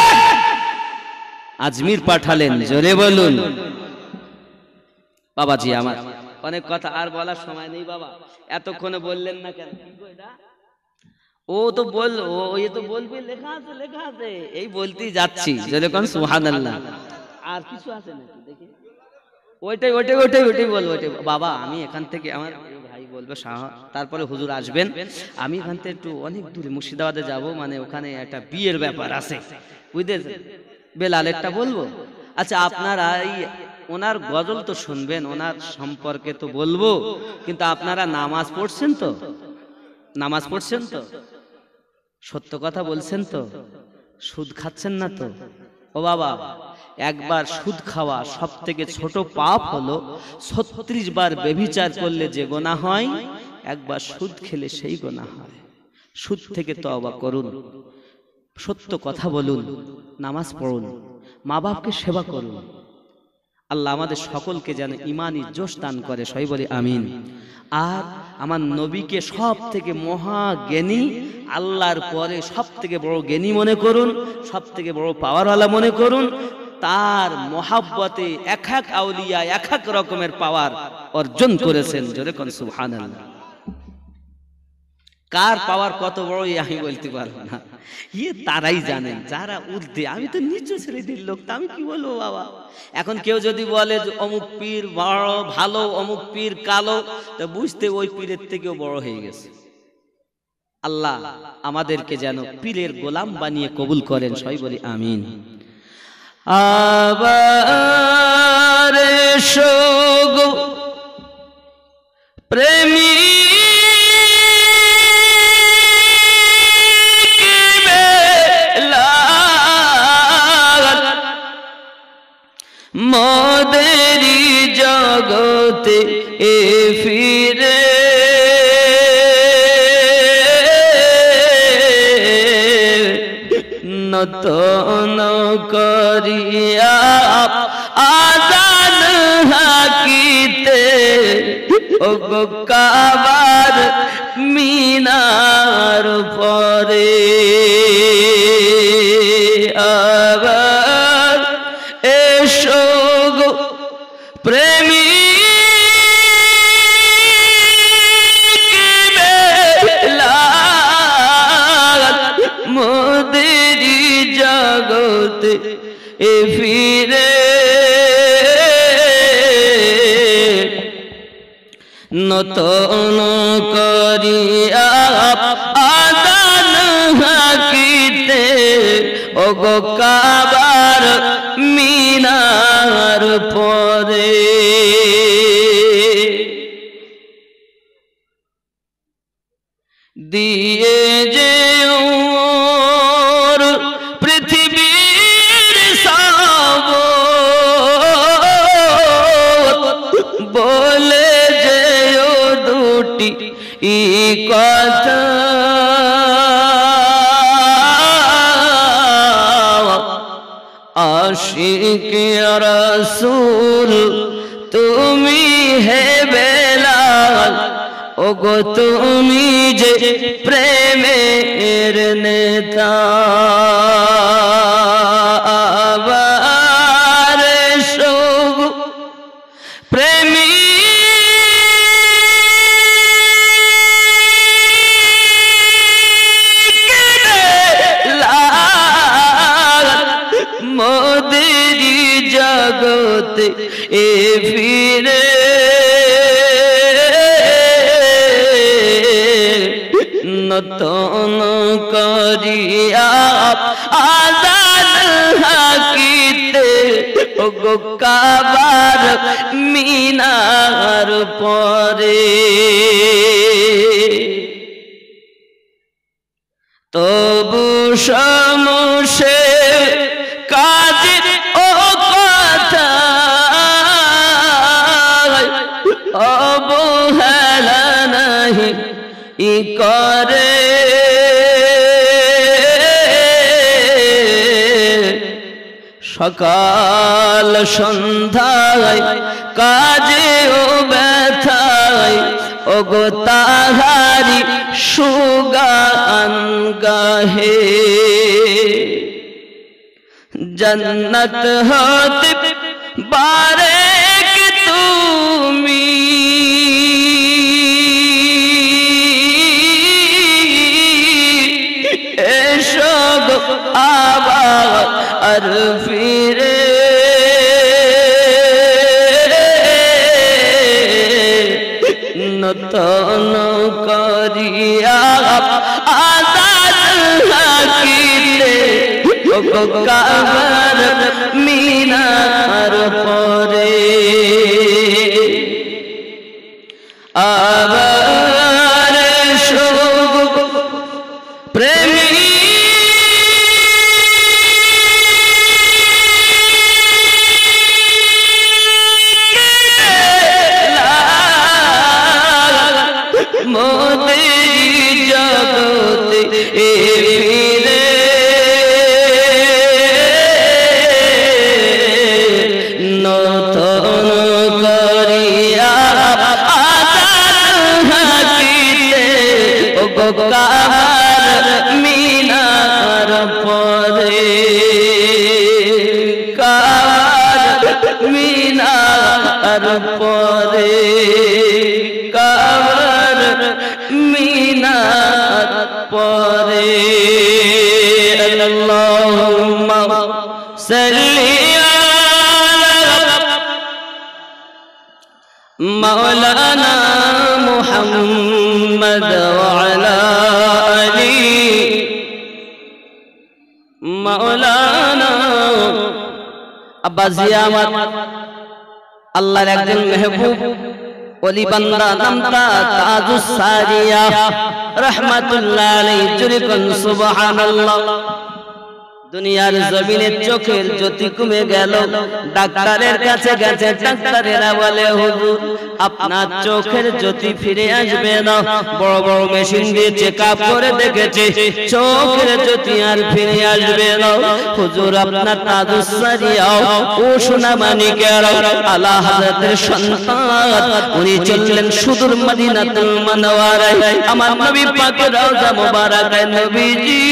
আজমির পাঠালেন। জোরে বলুন। বাবাজি আমার অনেক কথা আর বলার সময় নেই। বাবা এতক্ষণে বললেন না কেন? ও তো বল ও ये তো বলবে লেখা আছে এই বলতেই যাচ্ছি যেরকম সুবহানাল্লাহ। আর কিছু আছে নাকি দেখি? ওইটাই বলবো। ওইটাই বাবা, আমি এখান থেকে আমার ভাই বলবে তারপরে হুজুর আসবেন। আমি এখান থেকে একটু অনেক দূরে মুর্শিদাবাদে যাব, মানে ওখানে একটা বিয়ের ব্যাপার আছে বুঝতেছেন। বেলাল একটা বলবো। আচ্ছা আপনারা এই ওনার গজল তো শুনবেন, ওনার সম্পর্কে তো বলবো, কিন্তু আপনারা নামাজ পড়ছেন তো? নামাজ পড়ছেন তো? সত্য কথা বলছেন তো? সুদ খাচ্ছেন না তো? ও বাবা, একবার সুদ খাওয়া সব থেকে ছোট পাপ হলো 36 বার ব্যভিচার করলে যে গোনা হয়, একবার সুদ খেলে সেই গোনা হয়। সুদ থেকে তওবা করুন, সত্য কথা বলুন, নামাজ পড়ুন, মা বাপকে সেবা করুন। আল্লাহ আমাদের সকলকে যেন ঈমানি জোশ দান করে, সবাই বলি আমিন। আর আমার নবীকে সব থেকে মহা জ্ঞানী, আল্লাহর পরে সব থেকে বড় জ্ঞানী মনে করুন, সব থেকে বড় পাওয়ারওয়ালা মনে করুন। তার মহাব্বতে এক এক আউলিয়া এক এক রকমের পাওয়ার অর্জন করেছেন। জোরে কোন সুবহানাল্লাহ। কার পাওয়ার কত বড় আমি বলতে পারবো না, তারাই জানেন যারা ঊর্ধ্বে। আমি তো নিচু শ্রেণীর লোক, আমি কি বলবো বাবা। এখন কেউ যদি বলে যে অমুক পীর বড় ভালো, অমুক পীর কালো, তো বুঝতে ওই পীরের থেকেও বড় হয়ে গেছে। আল্লাহ আমাদেরকে যেন পীরের গোলাম বানিয়ে কবুল করেন, সবাই বলি আমিন। আবার এসো প্রেমী মোদেরি জগতে এ ফিরে নতুন করিয়া আজান হাকিতে ও গো কাবার মিনার পরে আবার এসো গো প্রেমী মোদেরি জগতে এ ফিরে নতুন করিয়া আজান হাকিতে ও গো কাবার মিনার পরে দিয়ে যে পৃথিবীর সব বলে যে দুটি কথা আশিক রাসূল তুমি হে বেলাল, ওগো তুমি যে প্রেমের নেতা। আবার এসো প্রেমী মোদেরি জগতে এ ফিরে নতুন করিয়া আজান হাকিতে ও গো কাবার মিনার পরে তবু সমসে কাজের ও কথা অবহেলা নাহি ই করে সকাল সন্ধ্যায় কাজে ও ব্যথায় ও গো তাহারি সুগান গাহে জন্নত হতে বারেক তুমি নতন করিয়া আজাদ হাকিতে ও কাবার মিনার পরে আবার শোক প্রেমী মোদের জগতে ফিরে নতুন করিয়া আজাদ হাকিতে ও কাবার মিনার পরে কাবার মিনার পরে কাবার মিনার পরে আল্লাহুম্মা সাল্লি আলা মাওলানা মুহাম্মদ ওয়া আলা আলি মাওলানা আব্বা জিয়ামত আল্লাহর একজন মেহবুব ওলি বান্দা নামটা তাজুস সারিয়া রাহমাতুল্লাহ আলাইহি জুরে কোন সুবহানাল্লাহ দুনিয়ার জমিনে চোখের জ্যোতি কমে গেল ডাক্তারের কাছে গেছে ডাক্তারেরা বলে হুজুর আপনার চোখের জ্যোতি ফিরে আসবে না বড় বড় মেশিন দিয়ে চেকআপ করে দেখেছে চোখের জ্যোতি আর ফিরে আসবে না হুজুর আপনার তাজুস সারিয়া ও সোনা মানিকের আলা হযরতের সন্তান উনি চললেন সুদূর মদিনাতুল মুনাওয়ারায় আমার নবী পাকের রওজা মুবারাকায় নবীজি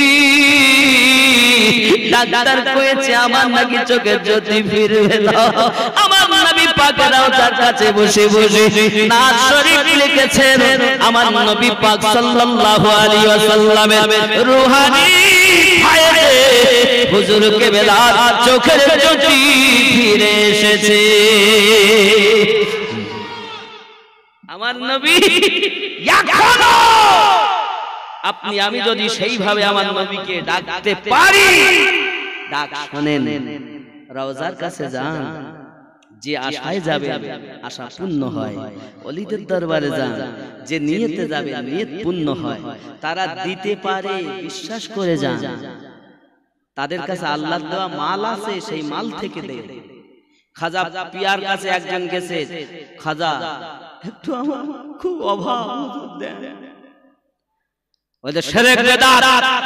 ডাক্তার কইছে আমার নাকি চোখের জ্যোতি ফিরবে না আমার নবী পাকের রওজার কাছে বসে বসে নাজ শরীফ লিখেছেন আমার নবী পাক সাল্লাল্লাহু আলাইহি ওয়াসাল্লামের রূহানি হায়াতে হুজুর কেবলার চোখের জ্যোতি ফিরে এসেছে আমার নবী এখনো আপনি আমি যদি সেইভাবে আমার নবীকে ডাকতে পারি ডাক শুনেন রওজার কাছে যান যে আশায় যাবে আশা পূর্ণ হয় ওলিদের দরবারে যান যে নিয়তে যাবে নিয়ত পূর্ণ হয় তারা দিতে পারে বিশ্বাস করে যান তাদের কাছে আল্লাহর দেওয়া মাল আছে সেই মাল থেকে দেয় খাজা পিয়ার কাছে একজন গেছে খাজা একটু আমার খুব অভাব দেন ওদের শিরক বেদাত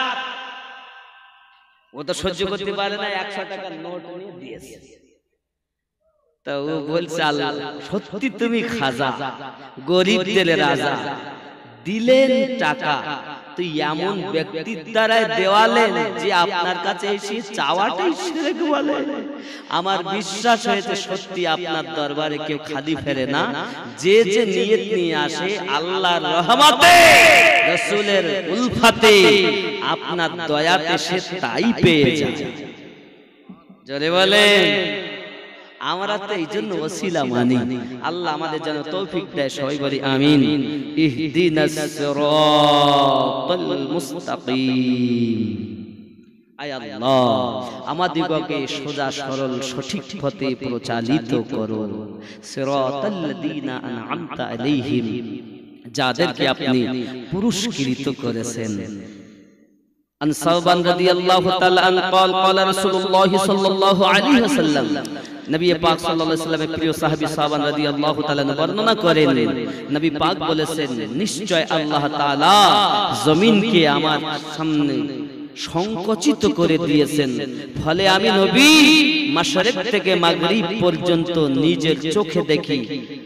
ও তো সহ্য করতে পারে না 100 টাকার নোট নিয়ে দিয়েছে তো ও বলছে আল্লাহ সত্যি তুমি খাজা গরিবদের রাজা দিলেন টাকা তো এমন ব্যক্তির দ্বারা দেওয়ালেন যে আপনার কাছে এসে চাওয়াটাই শিরক বলে আমার বিশ্বাস হয়েছে সত্যি আপনার দরবারে কেউ খালি ফেরে না যে যে নিয়ত নিয়ে আসে আল্লাহর রহমতে রাসূলের উলফাতে আপনার দয়াতে সে তাই পেয়ে যায় জোরে বলেন আমরা তো এইজন্য ওসিলা মানি আল্লাহ আমাদের জন্য তৌফিক দেয় সবাই বলি আমিন ইহদিনাস সিরাতাল মুস্তাকিম আয় আল্লাহ আমাদিগকে সোজা সরল সঠিক পথে পরিচালিত করুন সিরাতাল লাযিনা আন'আমতা আলাইহিম যাদেরকে আপনি পুরস্কৃত করেছেন عن ثوبان رضي الله تعالى عنه قال قال رسول الله صلى الله عليه وسلم নবী পাক সাল্লাল্লাহু আলাইহি ওয়াসাল্লামের প্রিয় সাহাবী ثوبان রাদিয়াল্লাহু তাআলা বর্ণনা করেন নবী পাক বলেছেন নিশ্চয় আল্লাহ তাআলা জমিনকে আমার সামনে সংকুচিত করে দিয়েছেন ফলে আমি নবী মাশরিক থেকে মাগরিব পর্যন্ত নিজের চোখে দেখি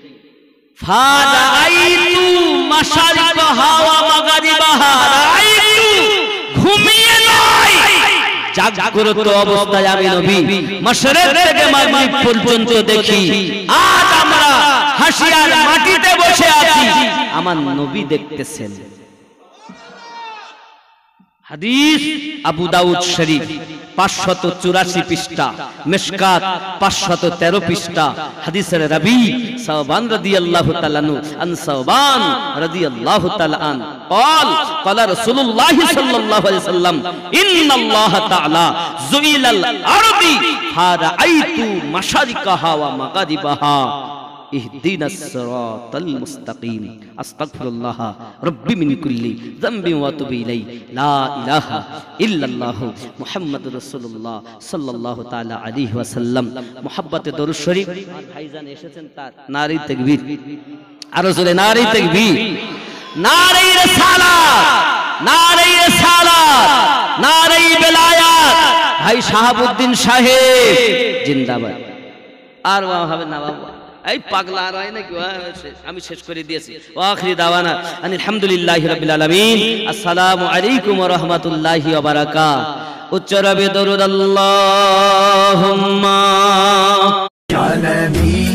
ফাদাইতু মাশারিকাহা ওয়া মাগরিবাহা রাআইতু ঘুমিয়ে নয় জাগ্রত অবস্থায় আমি নবী মাশরিক থেকে মাগরিব পর্যন্ত দেখি আজ আমরা হাসিয়ার মাটিতে বসে আছি আমার নবী দেখতেছেন হাদিস আবু দাউদ শরীফ 584 পৃষ্ঠা, মিশকাত 513 পৃষ্ঠা। হাদিসের রাবী সাওবান রাদিয়াল্লাহু তাআলা আন সাওবান রাদিয়াল্লাহু তাআলা আন قال قال رسول الله صلى الله عليه وسلم ان الله تعالى زويل الارض فرأيت مشارقها ومغاربها اهدنا الصراط المستقيم استغفر الله ربي من كل ذنب واتوب اليه لا اله الا الله محمد رسول الله صلى الله تعالى عليه وسلم محبت দরুদ শরীফ। আর ভাইজান এসেছেন তার নারী তাকবীর, আর জোরে নারী তাকবীর, নারী রিসালাত, নারী রিসালাত, নারী বেলায়াত। ভাই শাহাবুদ্দিন সাহেব জিন্দাবাদ। আর হবে না বাবা, এই পাগলা আর হয় নাকি? আমি শেষ করে দিয়েছি। ওয়াখিরি দাওয়ানা আলহামদুলিল্লাহি রাব্বিল আলামিন। আসসালামু আলাইকুম ওয়া রাহমাতুল্লাহি ওয়া বারাকাতুহু। উচ্চ রবে দরুদ আল্লাহুম্মা या नबी